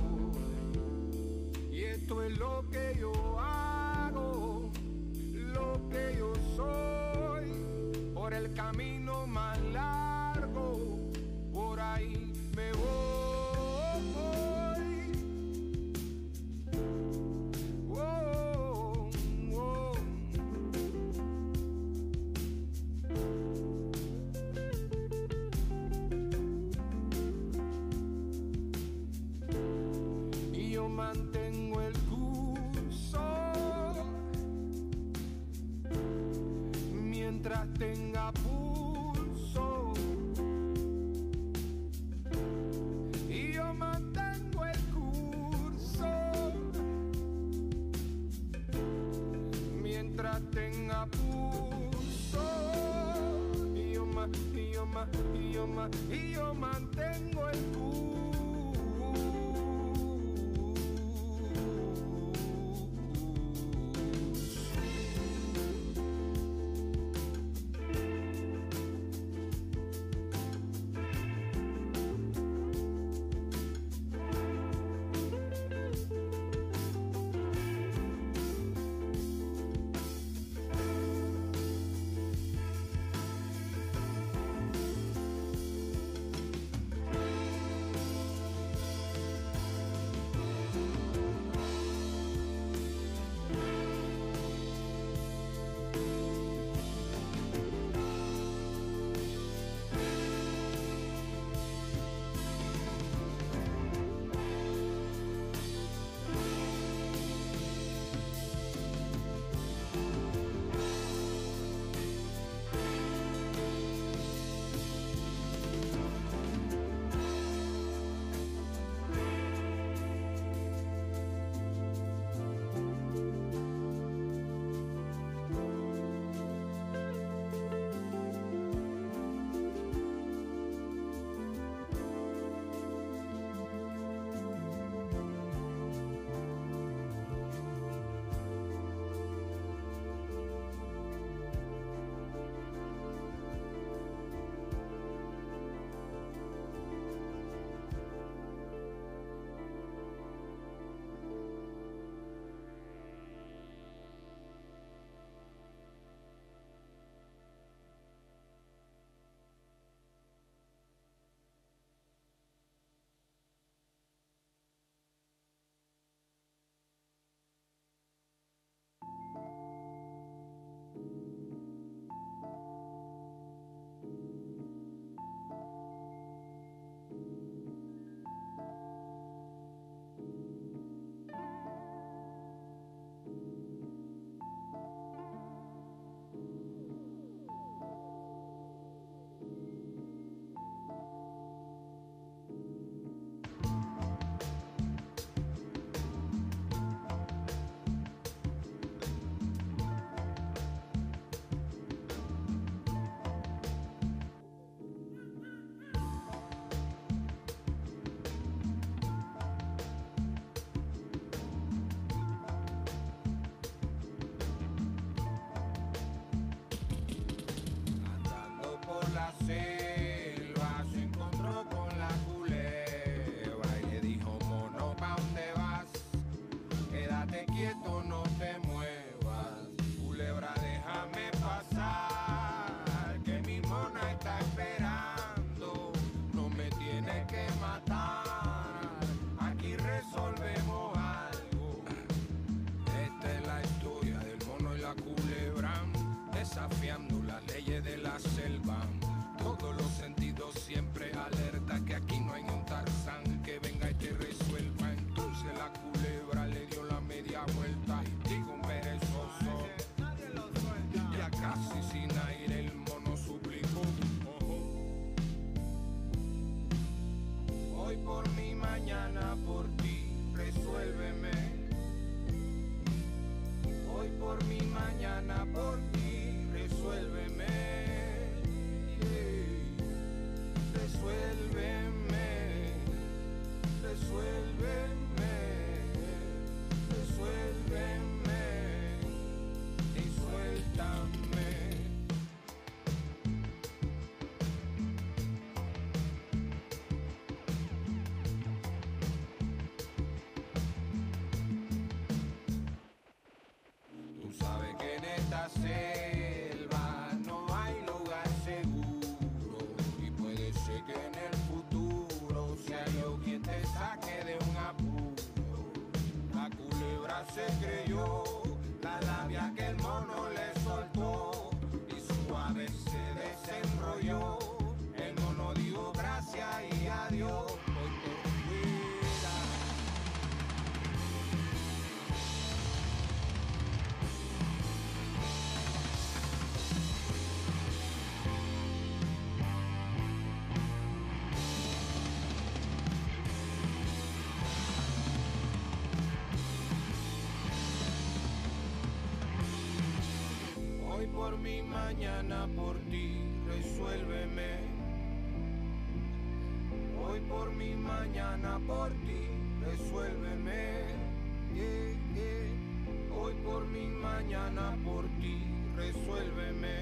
Y esto es lo que yo hago, lo que yo soy, por el camino más largo. Por ahí me voy. Oh, oh. Y yo mantengo el curso mientras tenga pulso. Y yo mantengo el curso mientras tenga pulso. Y yo mantengo el curso. selva no hay lugar seguro y puede ser que en el futuro sea yo quien te saque de un apuro. La culebra se creyó, la labia que el mono le soltó y suave se desenrolló. El mono dijo gracias y adiós. Hoy por mí, mañana por ti, resuélveme. Hoy por mí, mañana por ti, resuélveme. Yeah, yeah. Hoy por mí, mañana por ti, resuélveme.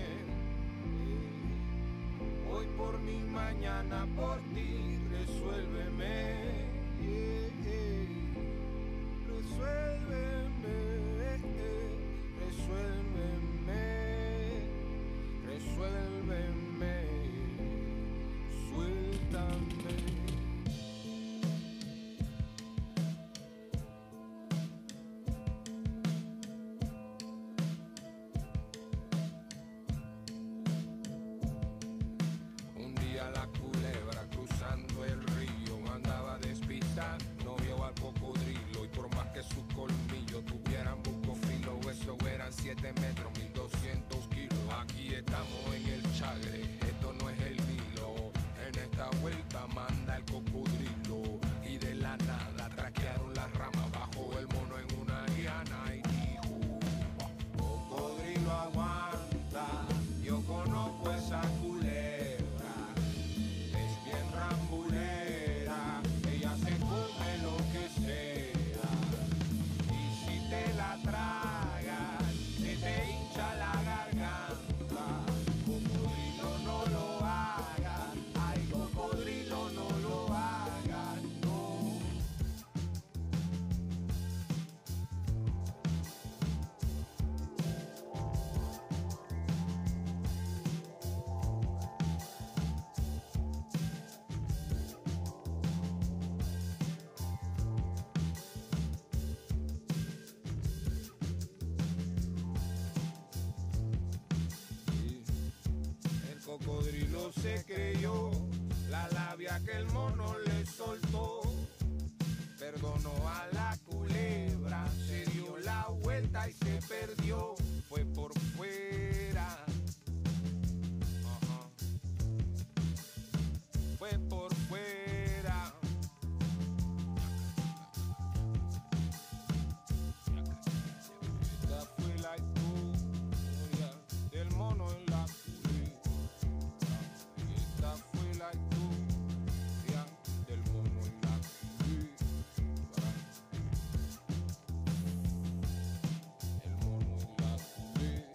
Yeah. Hoy por mí, mañana por ti, resuélveme. Yeah, yeah. Resuélveme, resuélveme, resuélveme, suéltame. Un día la culebra cruzando el río andaba despistada, no vio al cocodrilo y por más que sus colmillos tuvieran bucofilo, eso eran 7 metros, 1200 kilos. Aquí estamos en el Chagre, esto no es el Nilo. En esta vuelta manda el cocodrilo y de la nada traquearon las ramas bajo el mono en una liana y dijo: cocodrilo aguanta, yo conozco esa culebra, es bien rambulera, ella se come lo que sea y si te la tragas se te hincha la garganta. Cocodrilo no lo hagas, ay cocodrilo no lo hagas, no. El cocodrilo se creyó, la labia que el mono le soltó. Perdonó a la culebra, se dio la vuelta y se perdió. Fue por fuera. Ajá. Fue por fuera. Esta fue la historia del mono en la culebra. Esta fue la historia del mono en la culebra. El mono en la culebra.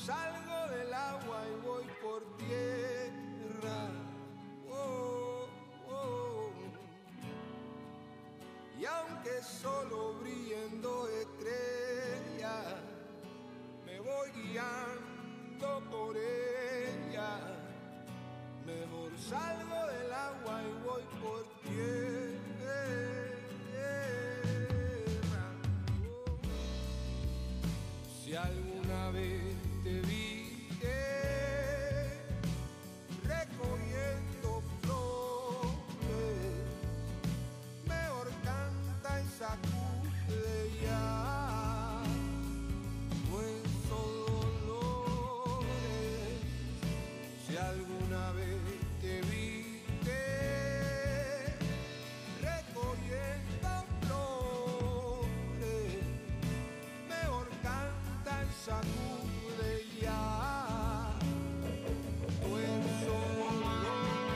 salgo del agua y voy por tierra. Oh, oh. Y aunque solo brillen dos estrellas, me voy guiando por ella. Mejor salgo del agua y voy por tierra. Si alguna vez te vi recogiendo flores, mejor canta y sacude ya nuestros dolores. Si alguna vez te vi recogiendo flores, mejor canta y sacude ya nuestros dolores.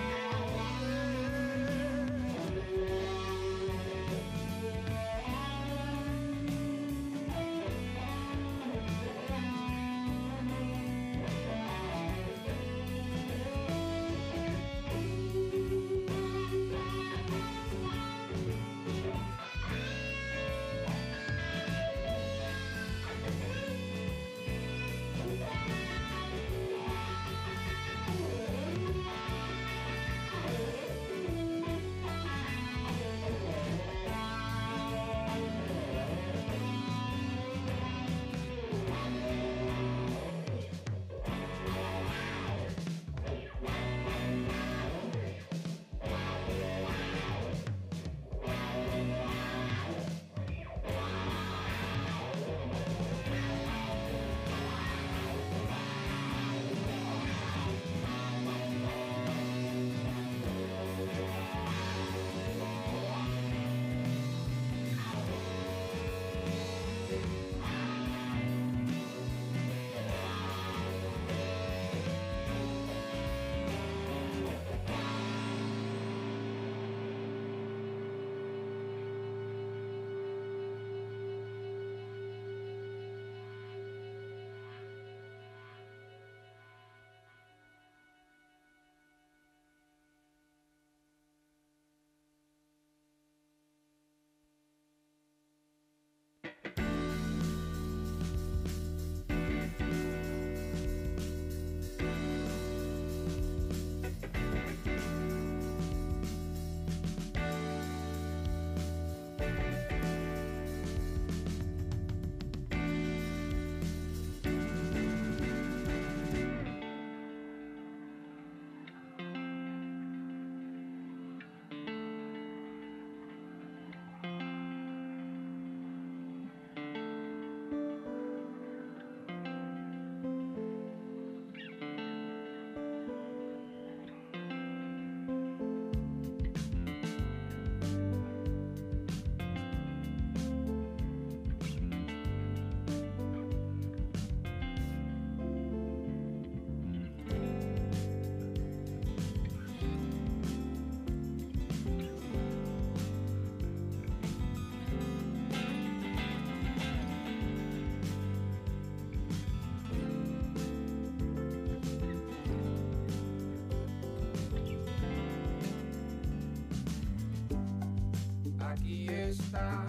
Aquí está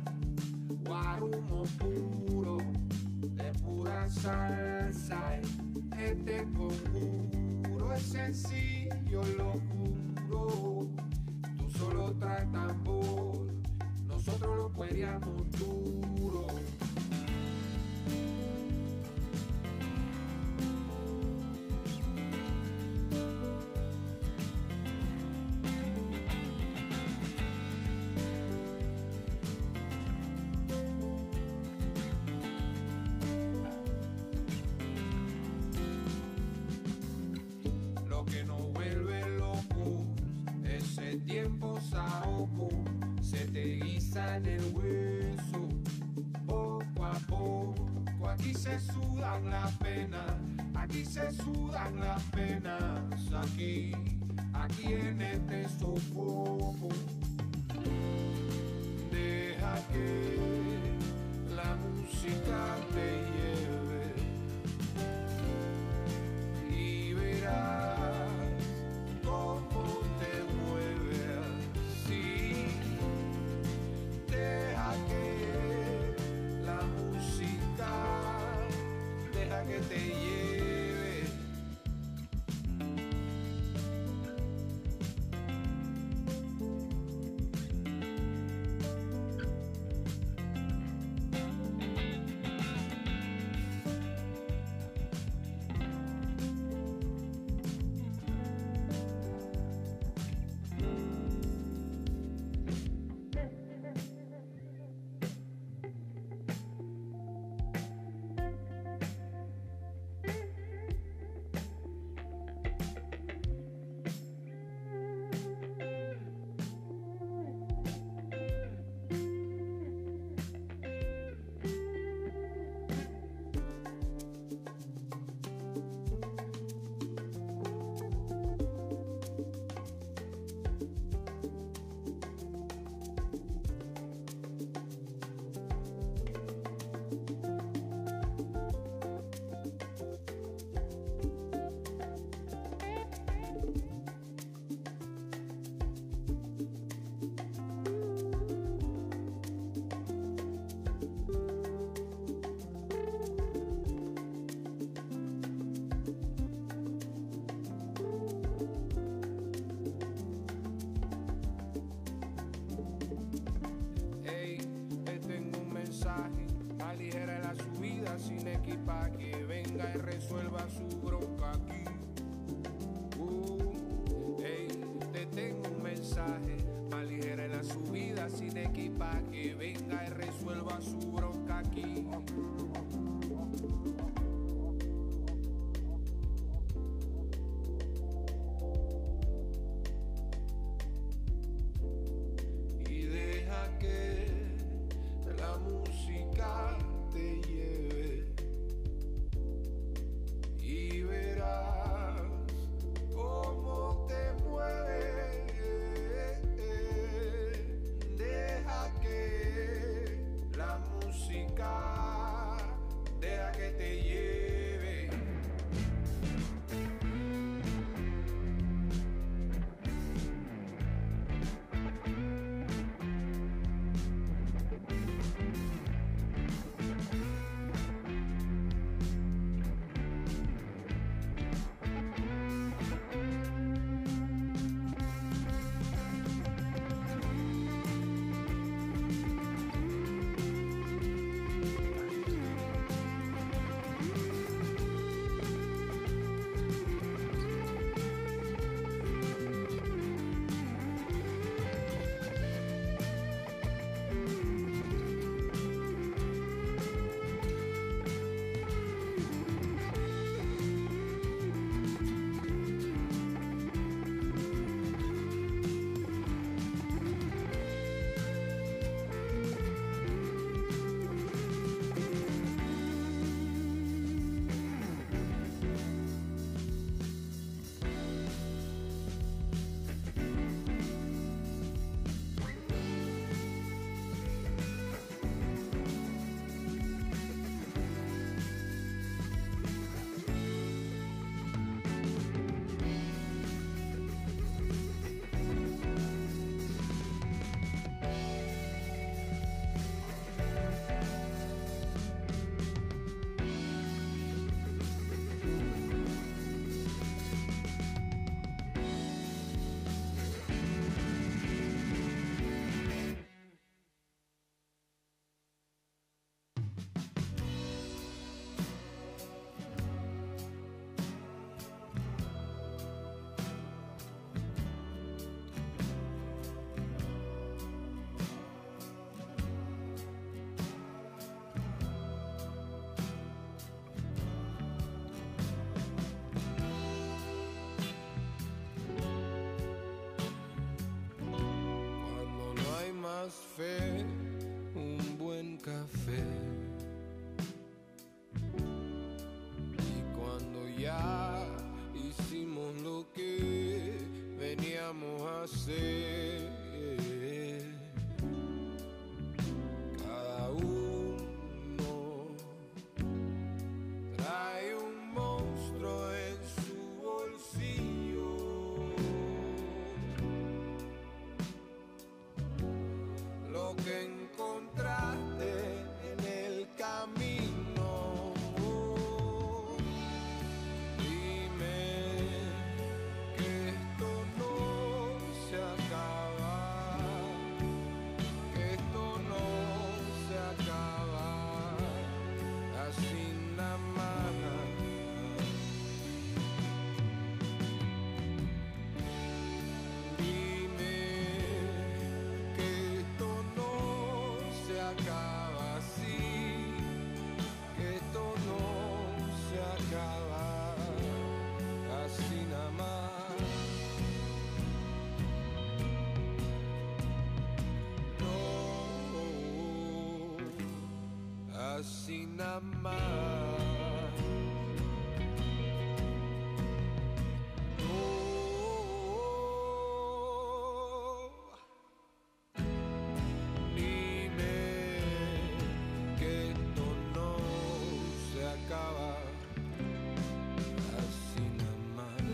guarumo puro, de pura salsa. Este conjuro es sencillo, lo juro. Tú solo traes tambor, nosotros lo cueríamos duro. Tiempo saoco se te guisa en el hueso, poco a poco. Aquí se sudan las penas, aquí se sudan las penas, aquí en este sofoco. Deja que la música te lleve aquí pa' que venga y resuelva su bronca aquí. Ey, te tengo un mensaje, aligera la subida sin equipa que venga y resuelva su bronca aquí. Y deja que la música te lleve y verás cómo te mueve. Deja que la música, deja que te lleve. Cuando no hay más fe, un buen café. Y cuando ya hicimos lo que veníamos a hacer, cada uno trae un monstruo en su bolsillo. Lo que encontraste en el camino. Dime que esto no se acaba, que esto no se acaba así nada más. Dime que esto no se acaba así, que esto no se acaba así nada más. No, así nada más. Dime que esto no se acaba así nada más.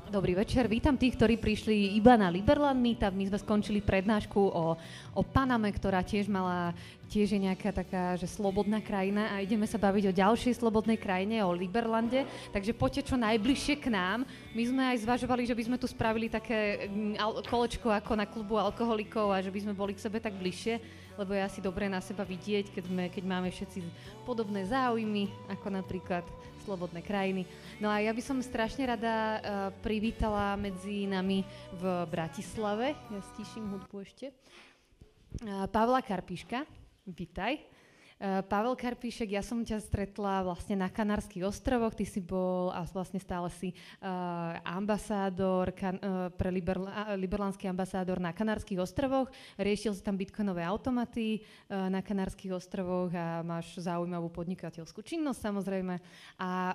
Dobrý večer, vítam tých, ktorí prišli iba na Liberland Meetup. My sme skončili prednášku o Paname, ktorá tiež je nejaká taká, že slobodná krajina a ideme sa baviť o ďalšej slobodnej krajine, o Liberlande. Takže poďte čo najbližšie k nám. My sme aj zvažovali, že by sme tu spravili také kolečko ako na klubu alkoholikov a že by sme boli k sebe tak bližšie, lebo je asi dobré na seba vidieť, keď máme všetci podobné záujmy, ako napríklad slobodné krajiny. No a ja by som strašne rada privítala medzi nami v Bratislave, ja stíšim hudbu ešte, Pavla Karpíška. Vítaj. Pavel Karpíšek, ja som ťa stretla vlastne na Kanárskych ostrovoch, ty si bol a vlastne stále si ambasádor, liberlandský ambasádor na Kanárskych ostrovoch, riešil si tam bitcoinové automaty na Kanárskych ostrovoch a máš zaujímavú podnikateľskú činnosť samozrejme a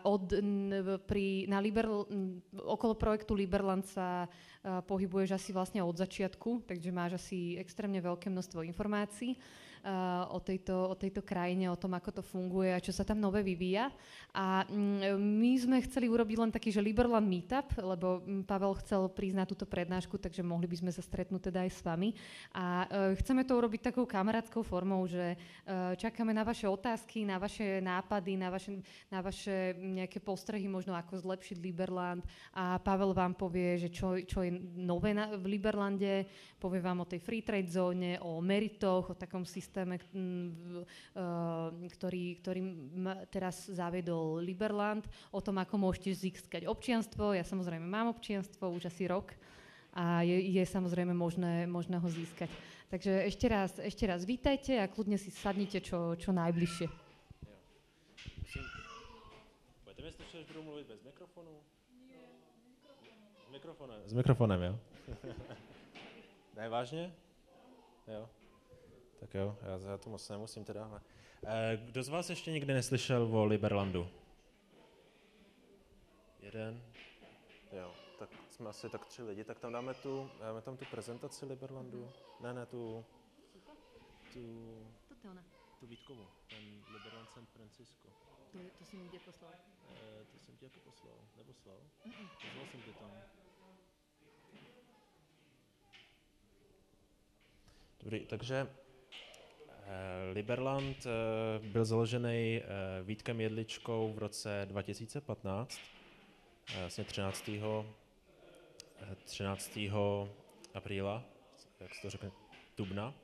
okolo projektu Liberland sa pohybuješ asi vlastne od začiatku, takže máš asi extrémne veľké množstvo informácií o tejto krajine, o tom, ako to funguje a čo sa tam nové vyvíja. A my sme chceli urobiť len taký, že Liberland Meetup, lebo Pavel chcel prísť na túto prednášku, takže mohli by sme sa stretnúť teda aj s vami. A chceme to urobiť takou kamarátskou formou, že čakáme na vaše otázky, na vaše nápady, na vaše nejaké postrehy, možno ako zlepšiť Liberland. A Pavel vám povie, že čo je nové v Liberlande, povie vám o tej free trade zóne, o meritoch, o takom systéme, ktorý teraz zaviedol Liberland, o tom, ako môžete získať občianstvo. Ja samozrejme mám občianstvo už asi rok a je samozrejme možné ho získať. Takže ešte raz vítajte a kľudne si sadnite čo najbližšie. Budete mi slyšet, že budu mluvit bez mikrofonu? S mikrofonem, jo? Ne, vážně? Jo. Tak jo, já to moc nemusím teda. Kdo z vás ještě nikdy neslyšel o Liberlandu? Jeden? Jo, tak jsme asi tak 3 lidi, tak tam dáme tu prezentaci Liberlandu. Ne, tu Vítkovu, ten Liberland San Francisco. To si mi kde poslal? To jsem ti jako poslal, neposlal? Poslal jsem ti tam. Dobrý, takže Liberland byl založený Vítkem Jedličkou v roce 2015, vlastně 13. apríla, jak se to řekne, dubna.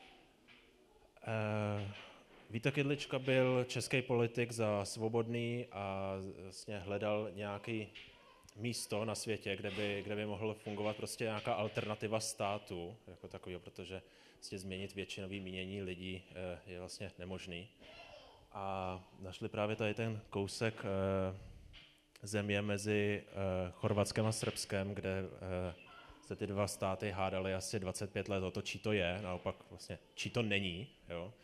Vítek Jedlička byl český politik za Svobodný a vlastně hledal nějaké místo na světě, kde by mohl fungovat prostě nějaká alternativa státu, jako takového, protože vlastně změnit většinový mínění lidí je vlastně nemožný. A našli právě tady ten kousek země mezi Chorvatskem a Srbskem, kde se ty dva státy hádaly asi 25 let o to, čí to je, naopak vlastně čí to není, jo.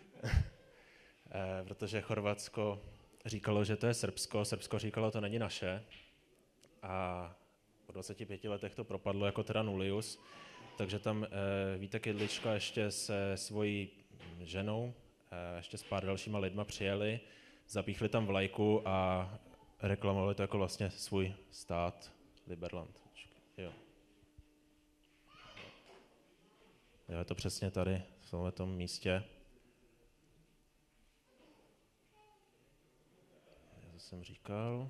Protože Chorvatsko říkalo, že to je Srbsko, Srbsko říkalo, to není naše. A po 25 letech to propadlo jako teda Nullius, takže tam Vítek Jedlička ještě se svojí ženou, ještě s pár dalšíma lidma přijeli, zapíchli tam vlajku a reklamovali to jako vlastně svůj stát Liberland. Jo. Jo, je to přesně tady, v tomto místě. Jak jsem říkal.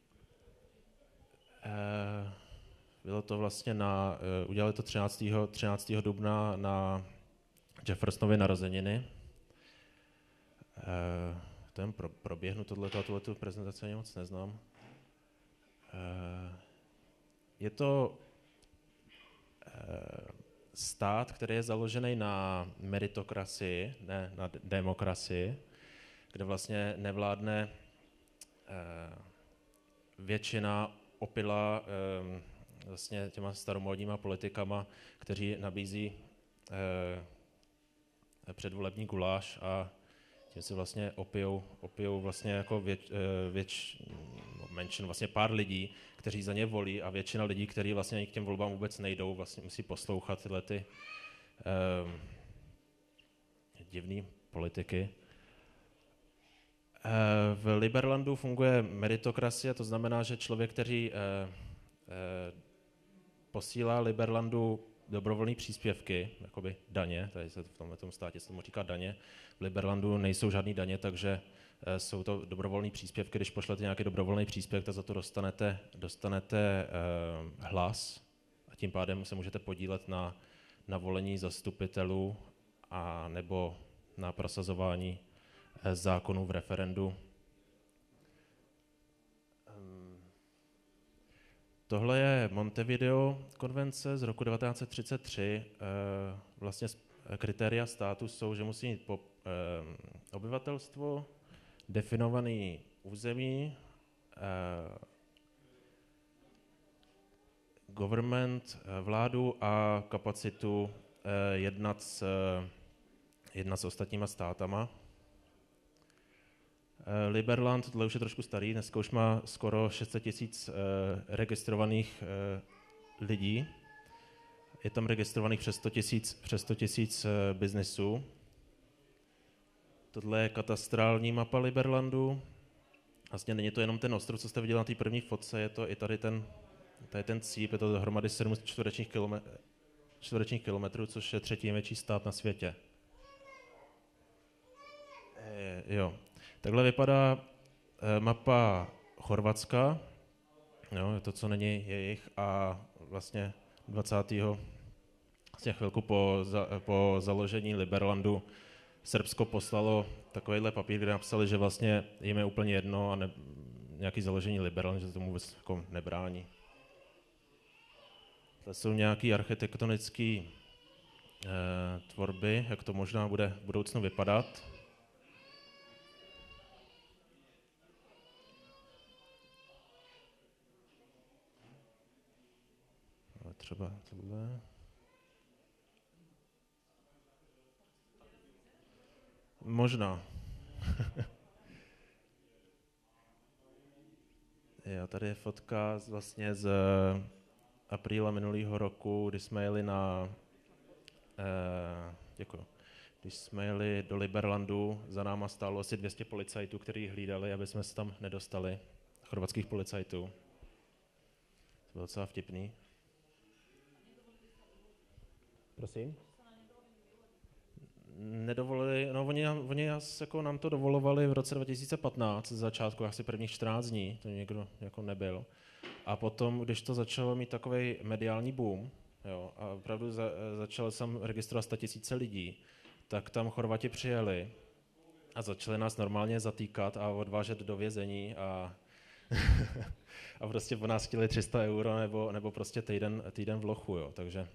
Bylo to vlastně udělali to 13. dubna na Jeffersonovy narozeniny. To jen proběhnu tuhletu prezentaci, ani moc neznám. Je to stát, který je založený na meritokracii, ne na demokracii, kde vlastně nevládne většina opila vlastně těma staromódníma politikama, kteří nabízí předvolební guláš a tím si vlastně opijou vlastně jako menšin, vlastně pár lidí, kteří za ně volí a většina lidí, kteří vlastně k těm volbám vůbec nejdou, vlastně musí poslouchat tyhle ty divný politiky. V Liberlandu funguje meritokracie, to znamená, že člověk, který posílá Liberlandu dobrovolné příspěvky, jakoby daně, tady se v tomto státě se tomu říká daně. V Liberlandu nejsou žádný daně, takže jsou to dobrovolné příspěvky. Když pošlete nějaký dobrovolný příspěvek, tak za to dostanete hlas a tím pádem se můžete podílet na volení zastupitelů a nebo na prosazování zákonů v referendu. Tohle je Montevideo konvence z roku 1933. Vlastně kritéria státu jsou, že musí mít obyvatelstvo, definovaný území, government, vládu a kapacitu jednat s ostatníma státama. Liberland, tohle už je trošku starý, dneska už má skoro 600 000 registrovaných lidí. Je tam registrovaných přes 100 000 biznesů. Tohle je katastrální mapa Liberlandu. Vlastně není to jenom ten ostrov, co jste viděli na té první fotce, je to i tady ten cíp, je to dohromady 7 čtverečních kilometrů, což je 3. největší stát na světě. Jo. Takhle vypadá mapa Chorvatska, jo, je to, co není jejich, a vlastně 20. Vlastně chvilku po založení Liberlandu Srbsko poslalo takovýhle papír, kde napsali, že vlastně jim je úplně jedno a nějaký založení Liberlandu, že se tomu vůbec jako nebrání. To jsou nějaké architektonické tvorby, jak to možná bude v budoucnu vypadat. Třeba tohle. Možná. Jo, tady je fotka vlastně z apríla minulého roku, kdy jsme jeli Když jsme jeli do Liberlandu, za náma stálo asi 200 policajtů, kteří hlídali, aby jsme se tam nedostali, chorvatských policajtů. To bylo docela vtipný. Prosím? Nedovolili, no oni jako nám to dovolovali v roce 2015, z začátku asi prvních 14 dní, to někdo jako nebyl. A potom, když to začalo mít takový mediální boom, jo, a opravdu začalo jsem registrovat 100 000 lidí, tak tam Chorvati přijeli a začali nás normálně zatýkat a odvážet do vězení a a prostě po nás chtěli 300 euro nebo prostě týden v lochu, jo, takže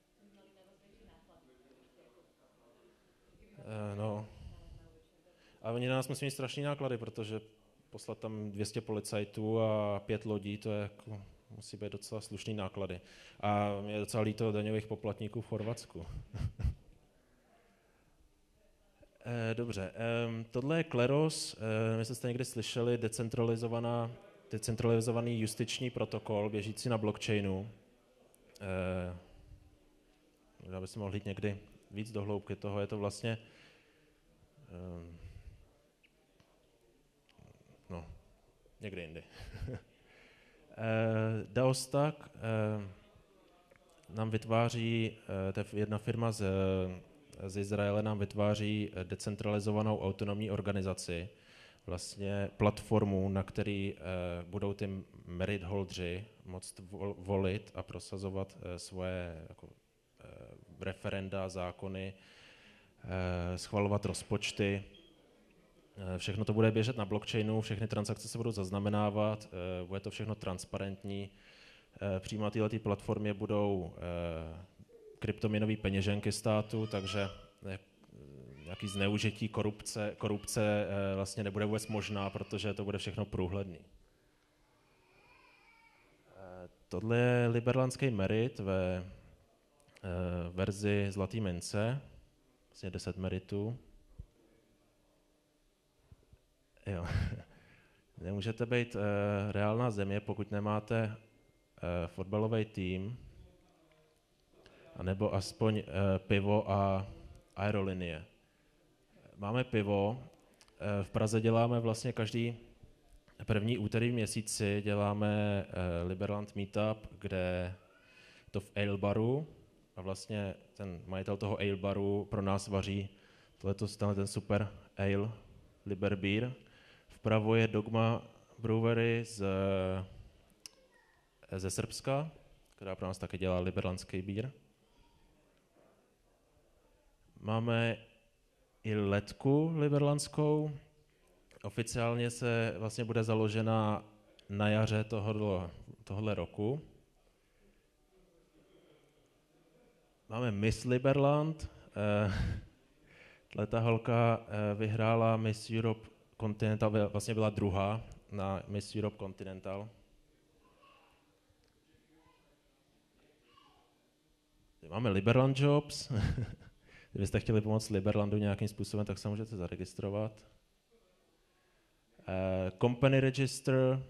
no. A oni na nás musí mít strašný náklady, protože poslat tam 200 policajtů a 5 lodí, to je jako, musí být docela slušný náklady. A mě je docela líto daňových poplatníků v Chorvatsku. Dobře, tohle je Kleros, my jste někdy slyšeli, decentralizovaný justiční protokol, běžící na blockchainu. Já bych si mohl jít někdy víc do hloubky toho, je to vlastně no, někdy jindy. Daostak nám vytváří, to je jedna firma z Izraele, nám vytváří decentralizovanou autonomní organizaci, vlastně platformu, na který budou ty merit holdři moct volit a prosazovat svoje jako, referenda, zákony, schvalovat rozpočty. Všechno to bude běžet na blockchainu, všechny transakce se budou zaznamenávat, bude to všechno transparentní. Přímo na této platformě budou kryptoměnové peněženky státu, takže nějaký zneužití, korupce vlastně nebude vůbec možná, protože to bude všechno průhledný. Tohle je liberlandský merit ve verzi zlatý mince, vlastně 10 meritů. Jo. Nemůžete být reálná země, pokud nemáte fotbalový tým, anebo aspoň pivo a aerolinie. Máme pivo, v Praze děláme vlastně každý první úterý v měsíci děláme Liberland Meetup, kde to v Ale baru a vlastně ten majitel toho Ale baru pro nás vaří ten super ale, Liber Beer. Vpravo je Dogma Brewery ze Srbska, která pro nás také dělá liberlandský bír. Máme i letku liberlandskou. Oficiálně se vlastně bude založena na jaře tohohle roku. Máme Miss Liberland. Ta holka vyhrála Miss Europe Continental, vlastně byla druhá na Miss Europe Continental. Máme Liberland Jobs. Kdybyste chtěli pomoct Liberlandu nějakým způsobem, tak se můžete zaregistrovat. Company Register,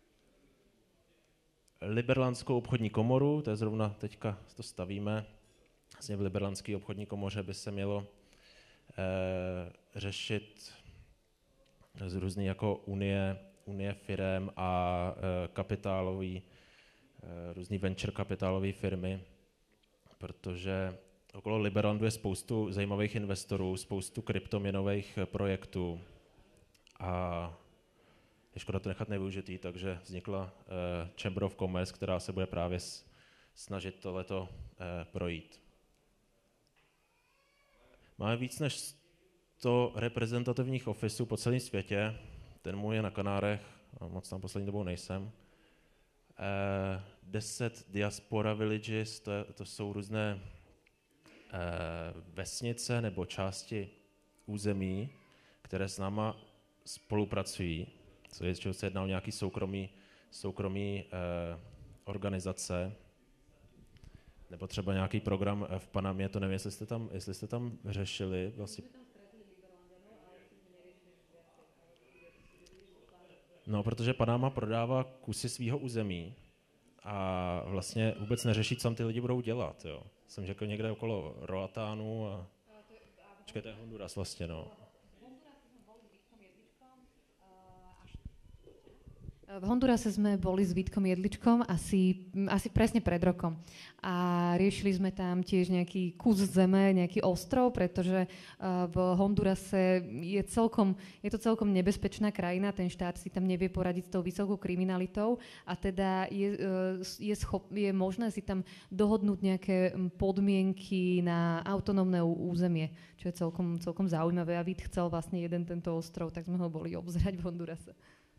Liberlandskou obchodní komoru, to je zrovna teďka to stavíme. Vlastně v Liberlandské obchodní komoře by se mělo řešit z různých jako unie firem a různý venture kapitálové firmy, protože okolo Liberlandu je spoustu zajímavých investorů, spoustu kryptoměnových projektů a je škoda to nechat nevyužitý, takže vznikla Chamber of Commerce, která se bude právě snažit tohleto projít. Máme víc než 100 reprezentativních ofisů po celém světě, ten můj je na Kanárech, a moc tam poslední dobou nejsem. 10 diaspora villages, to jsou různé vesnice nebo části území, které s náma spolupracují, co se jedná o nějaký soukromý organizace, nebo třeba nějaký program v Panamě, to nevím, jestli jste tam řešili. Vlastně. No, protože Panama prodává kusy svého území a vlastně vůbec neřeší, co tam ty lidi budou dělat. Jo. Jsem řekl někde okolo Roatánu a... Počkej, to je Honduras vlastně, no. V Hondurase sme boli s Vítkom Jedličkom asi presne pred rokom a riešili sme tam tiež nejaký kus zeme, nejaký ostrov, pretože v Hondurase je to celkom nebezpečná krajina, ten štát si tam nevie poradiť s tou vysokou kriminalitou a teda je možné si tam dohodnúť nejaké podmienky na autonómne územie, čo je celkom zaujímavé a Vít chcel vlastne jeden tento ostrov, tak sme ho boli obzerať v Hondurase.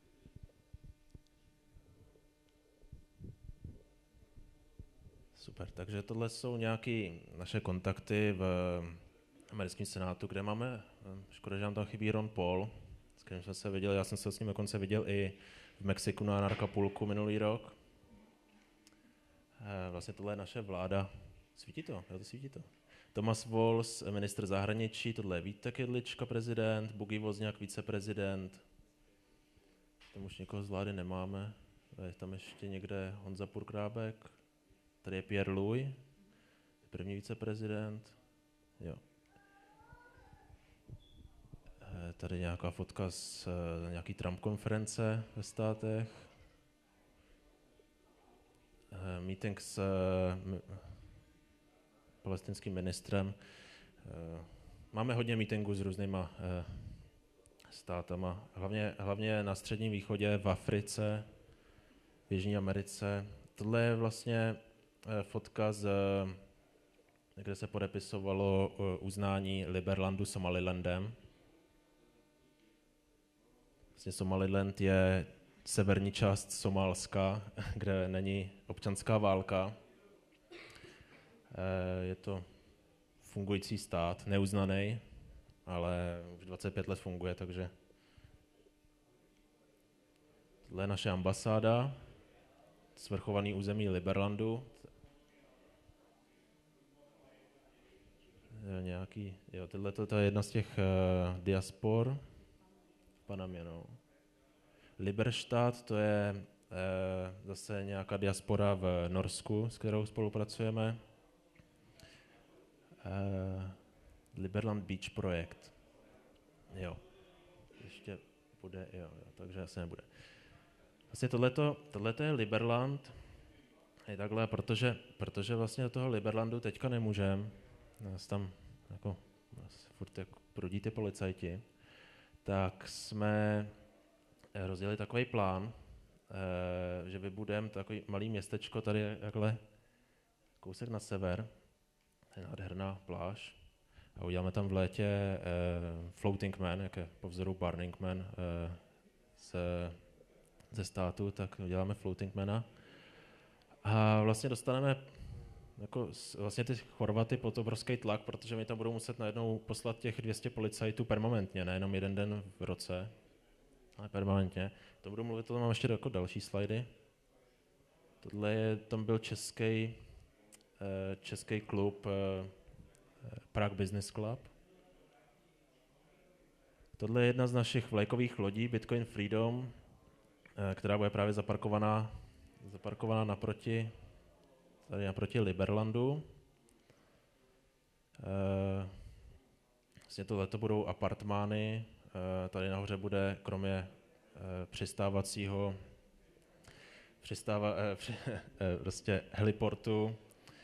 Super, takže tohle jsou nějaké naše kontakty v americkém senátu, kde máme, škoda, že nám tam chybí Ron Paul, s kterým jsme se viděli, já jsem se s ním dokonce viděl i v Mexiku na Acapulcu minulý rok. Vlastně tohle je naše vláda. Svítí to? Jo, to svítí to. Thomas Walls, ministr zahraničí, tohle je Vítek Jedlička, prezident, Bogi Wozniak, viceprezident. Tam už někoho z vlády nemáme. Je tam ještě někde Honza Purkrábek. Tady je Pierre Louis, první viceprezident. Jo. Tady nějaká fotka z nějaký Trump konference ve státech. Meeting s palestinským ministrem. Máme hodně meetingů s různýma státama. Hlavně na Středním východě, v Africe, v Jižní Americe. Tohle je vlastně fotka, kde se podepisovalo uznání Liberlandu Somalilandem. Vlastně Somaliland je severní část Somálska, kde není občanská válka. Je to fungující stát, neuznaný, ale už 25 let funguje, takže tohle je naše ambasáda, svrchovaný území Liberlandu. Tohle je jedna z těch diaspor v Panamě. No. Liberštát, to je zase nějaká diaspora v Norsku, s kterou spolupracujeme. Liberland Beach projekt. Jo. Ještě bude, jo, takže asi nebude. Vlastně tohleto je Liberland, je takhle, protože vlastně do toho Liberlandu teďka nemůžeme, nás tam jako furt jako prudí ty policajti, tak jsme rozjeli takový plán, že vybudeme takový malý městečko tady takhle kousek na sever, je nádherná pláž a uděláme tam v létě Floating Man, jak je po vzoru Burning Man ze státu, tak uděláme Floating Mana a vlastně dostaneme jako vlastně ty Chorvaty pod obrovský tlak, protože mi tam budou muset najednou poslat těch 200 policajtů permanentně, nejenom jeden den v roce, ale permanentně. To budu mluvit, to mám ještě jako další slajdy. Tam byl český klub Prague Business Club. Tohle je jedna z našich vlajkových lodí Bitcoin Freedom, která bude právě zaparkovaná naproti Liberlandu. Vlastně tohleto budou apartmány, tady nahoře bude kromě přistávacího prostě heliportu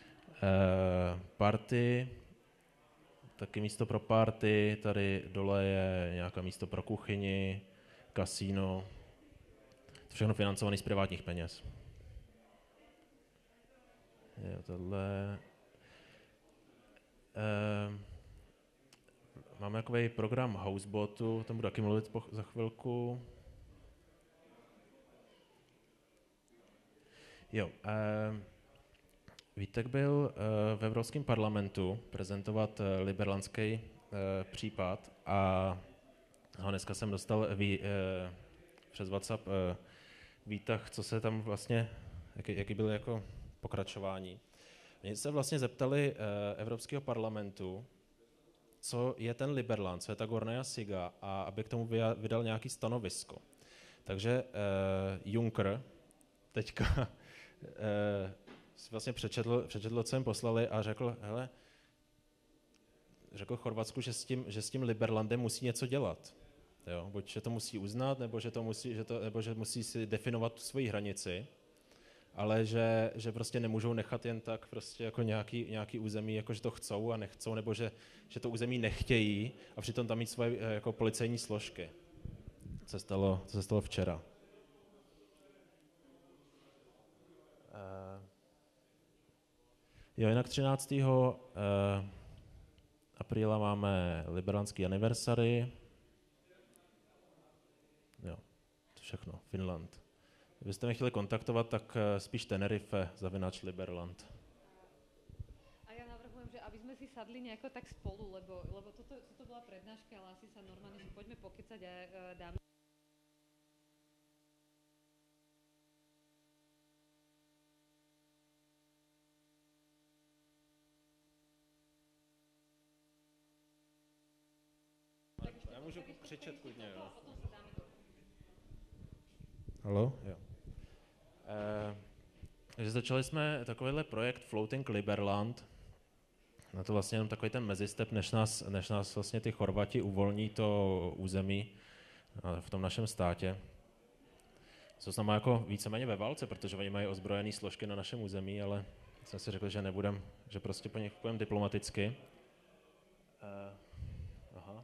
party, taky místo pro party, tady dole je nějaké místo pro kuchyni, kasíno, to všechno financované z privátních peněz. Jo, tohle. Máme takový program Houseboatu, o tom budu taky mluvit za chvilku. Jo, Vítek byl v Evropském parlamentu prezentovat liberlandský případ a dneska jsem dostal přes WhatsApp výtah, co se tam vlastně, jaký byl jako pokračování. Oni se vlastně zeptali Evropského parlamentu, co je ten Liberland, co je ta Gornaja Siga a aby k tomu vydal nějaký stanovisko. Takže Juncker teďka si vlastně přečetl, co jim poslali a řekl Chorvatsku, že s tím Liberlandem musí něco dělat. Jo? Buď že to musí uznat, nebo že musí si definovat tu svoji hranici, ale že prostě nemůžou nechat jen tak prostě jako nějaký území, jako že to chcou a nechcou, nebo že to území nechtějí a přitom tam mít svoje jako policejní složky. Co se stalo včera. Jo, jinak 13. apríla máme liberlandský anniversary. Jo, to všechno, Finland. Kdybyste mě chtěli kontaktovat, tak spíš Tenerife, @Liberland. A ja navrhujem, že aby sme si sadli nejako tak spolu, lebo toto bola prednáška, ale asi sa normálne, že poďme pokecať a dáme. Já můžu křičet klidně, jo. Haló? Jo. Takže začali jsme takovýhle projekt Floating Liberland. Na to vlastně jenom takový ten mezistep, než nás vlastně ty Chorvati uvolní to území v tom našem státě. Jsou s námi jako víceméně ve válce, protože oni mají ozbrojené složky na našem území, ale jsem si řekl, že nebudem, že prostě po nich půjdeme diplomaticky. Aha.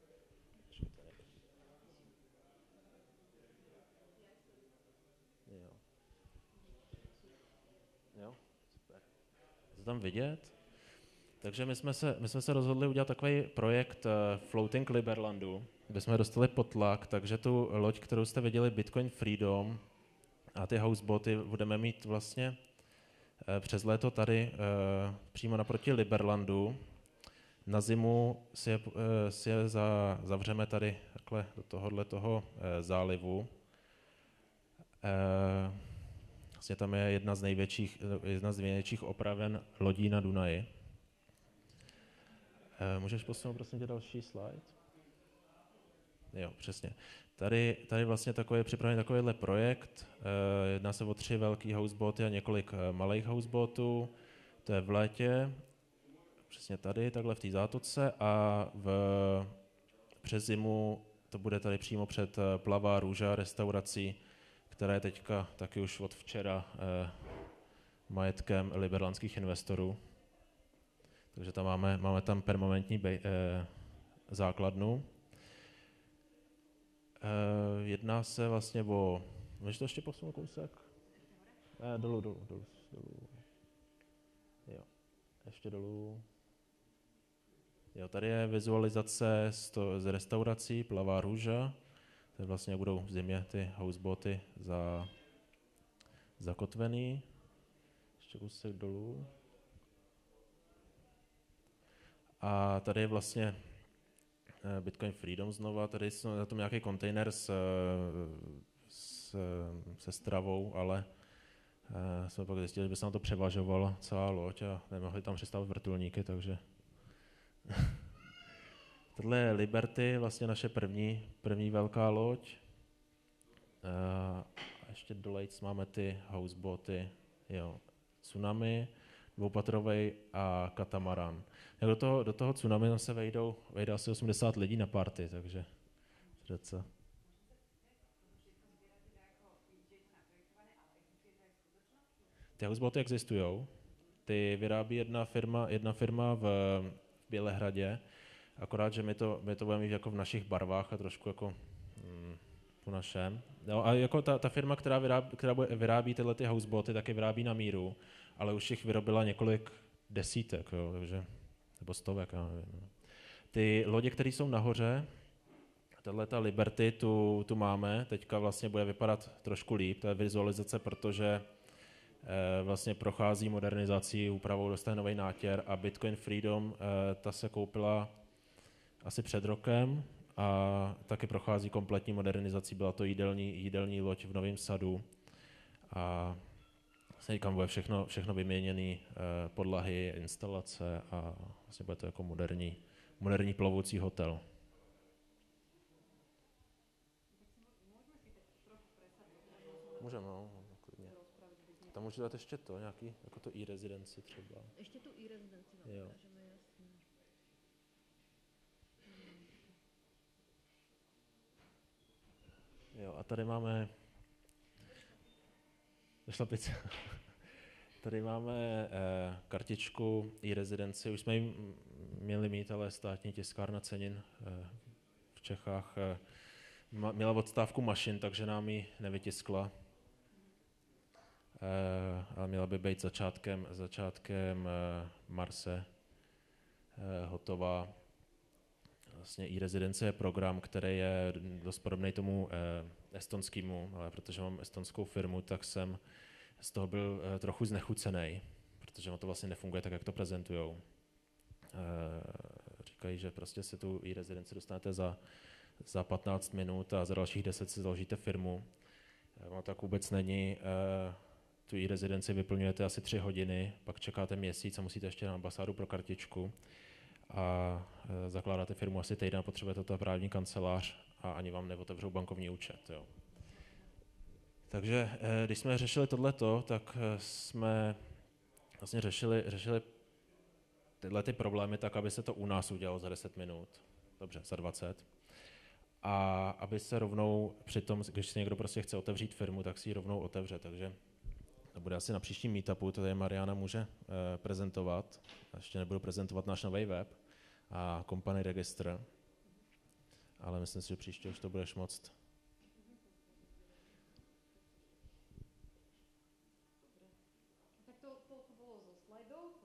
Jo, super. Je to tam vidět? Takže my jsme se rozhodli udělat takový projekt Floating Liberlandu, kde jsme dostali pod tlak, takže tu loď, kterou jste viděli, Bitcoin Freedom a ty houseboaty budeme mít vlastně přes léto tady přímo naproti Liberlandu. Na zimu si je zavřeme tady takhle do tohoto zálivu. Vlastně tam je jedna z největších opraven lodí na Dunaji. Můžeš posunout prosím tě další slide? Jo, přesně. Tady vlastně připravený takovýhle projekt. Jedná se o 3 velký houseboaty a několik malých houseboatů. To je v létě, přesně tady, takhle v té zátoce a přes zimu to bude tady přímo před Plavá Růža restaurací, která je teďka taky už od včera majetkem liberlandských investorů. Takže tam máme tam permanentní základnu. Jedná se vlastně o... Můžeš to ještě posunout kousek? Dolů. Jo, ještě dolů. Jo, tady je vizualizace z restaurací Plavá růža. Tady vlastně budou v zimě ty houseboaty zakotvený. Ještě kousek dolů. A tady je vlastně Bitcoin Freedom znova. Tady je na tom nějaký kontejner se stravou, ale jsme pak zjistili, že by se na to převažovala celá loď a nemohli tam přistávat vrtulníky, takže... Tohle je Liberty, vlastně naše první velká loď. A ještě dolejc máme ty houseboaty, jo, Tsunami, dvoupatrovej a katamaran. Do toho Tsunami tam se vejde asi 80 lidí na party, takže co? Ty houseboaty existujou. Ty vyrábí jedna firma v Bělehradě, akorát, že my to budeme mít jako v našich barvách a trošku jako po našem. No a jako ta firma, která vyrábí tyhle ty houseboaty, taky vyrábí na míru, ale už jich vyrobila několik desítek, jo, takže, nebo stovek, já nevím. Ty lodě, které jsou nahoře, tato Liberty tu máme, teďka vlastně bude vypadat trošku líp, to je vizualizace, protože vlastně prochází modernizací, úpravou, dostane nový nátěr a Bitcoin Freedom, ta se koupila asi před rokem a taky prochází kompletní modernizací, byla to jídelní loď v Novém Sadu a vlastně tam bude všechno vyměněné, podlahy, instalace a vlastně bude to jako moderní plovoucí hotel. Můžeme, no, klidně. Tam můžu dát ještě to, nějaký, jako to e-residency třeba. Ještě tu e-residency jo. ukážeme, jasně. Jo, a tady máme tady máme kartičku e-residency, už jsme ji měli mít, ale státní tiskárna cenin v Čechách měla odstávku mašin, takže nám ji nevytiskla. A měla by být začátkem marse hotová. Vlastně e-rezidence je program, který je dost podobný tomu estonskému, ale protože mám estonskou firmu, tak jsem z toho byl trochu znechucený, protože to vlastně nefunguje tak, jak to prezentujou. Říkají, že prostě si tu e-rezidenci dostanete za 15 minut a za dalších 10 si založíte firmu. No, tak vůbec není. Tu e-rezidenci vyplňujete asi 3 hodiny, pak čekáte měsíc a musíte ještě na ambasádu pro kartičku a zakládáte firmu asi týden a potřebujete to právní kancelář a ani vám neotevřou bankovní účet. Jo. Takže když jsme řešili tohleto, tak jsme vlastně řešili tyhle ty problémy tak, aby se to u nás udělalo za 10 minut, dobře, za 20. A aby se rovnou přitom, když si někdo prostě chce otevřít firmu, tak si ji rovnou otevře, takže to bude asi na příštím meetupu, to tady Mariana může prezentovat. Ještě nebudu prezentovat náš nový web a company registr, ale myslím si, že příště už to budeš moct. Tak to bylo zo slajdov.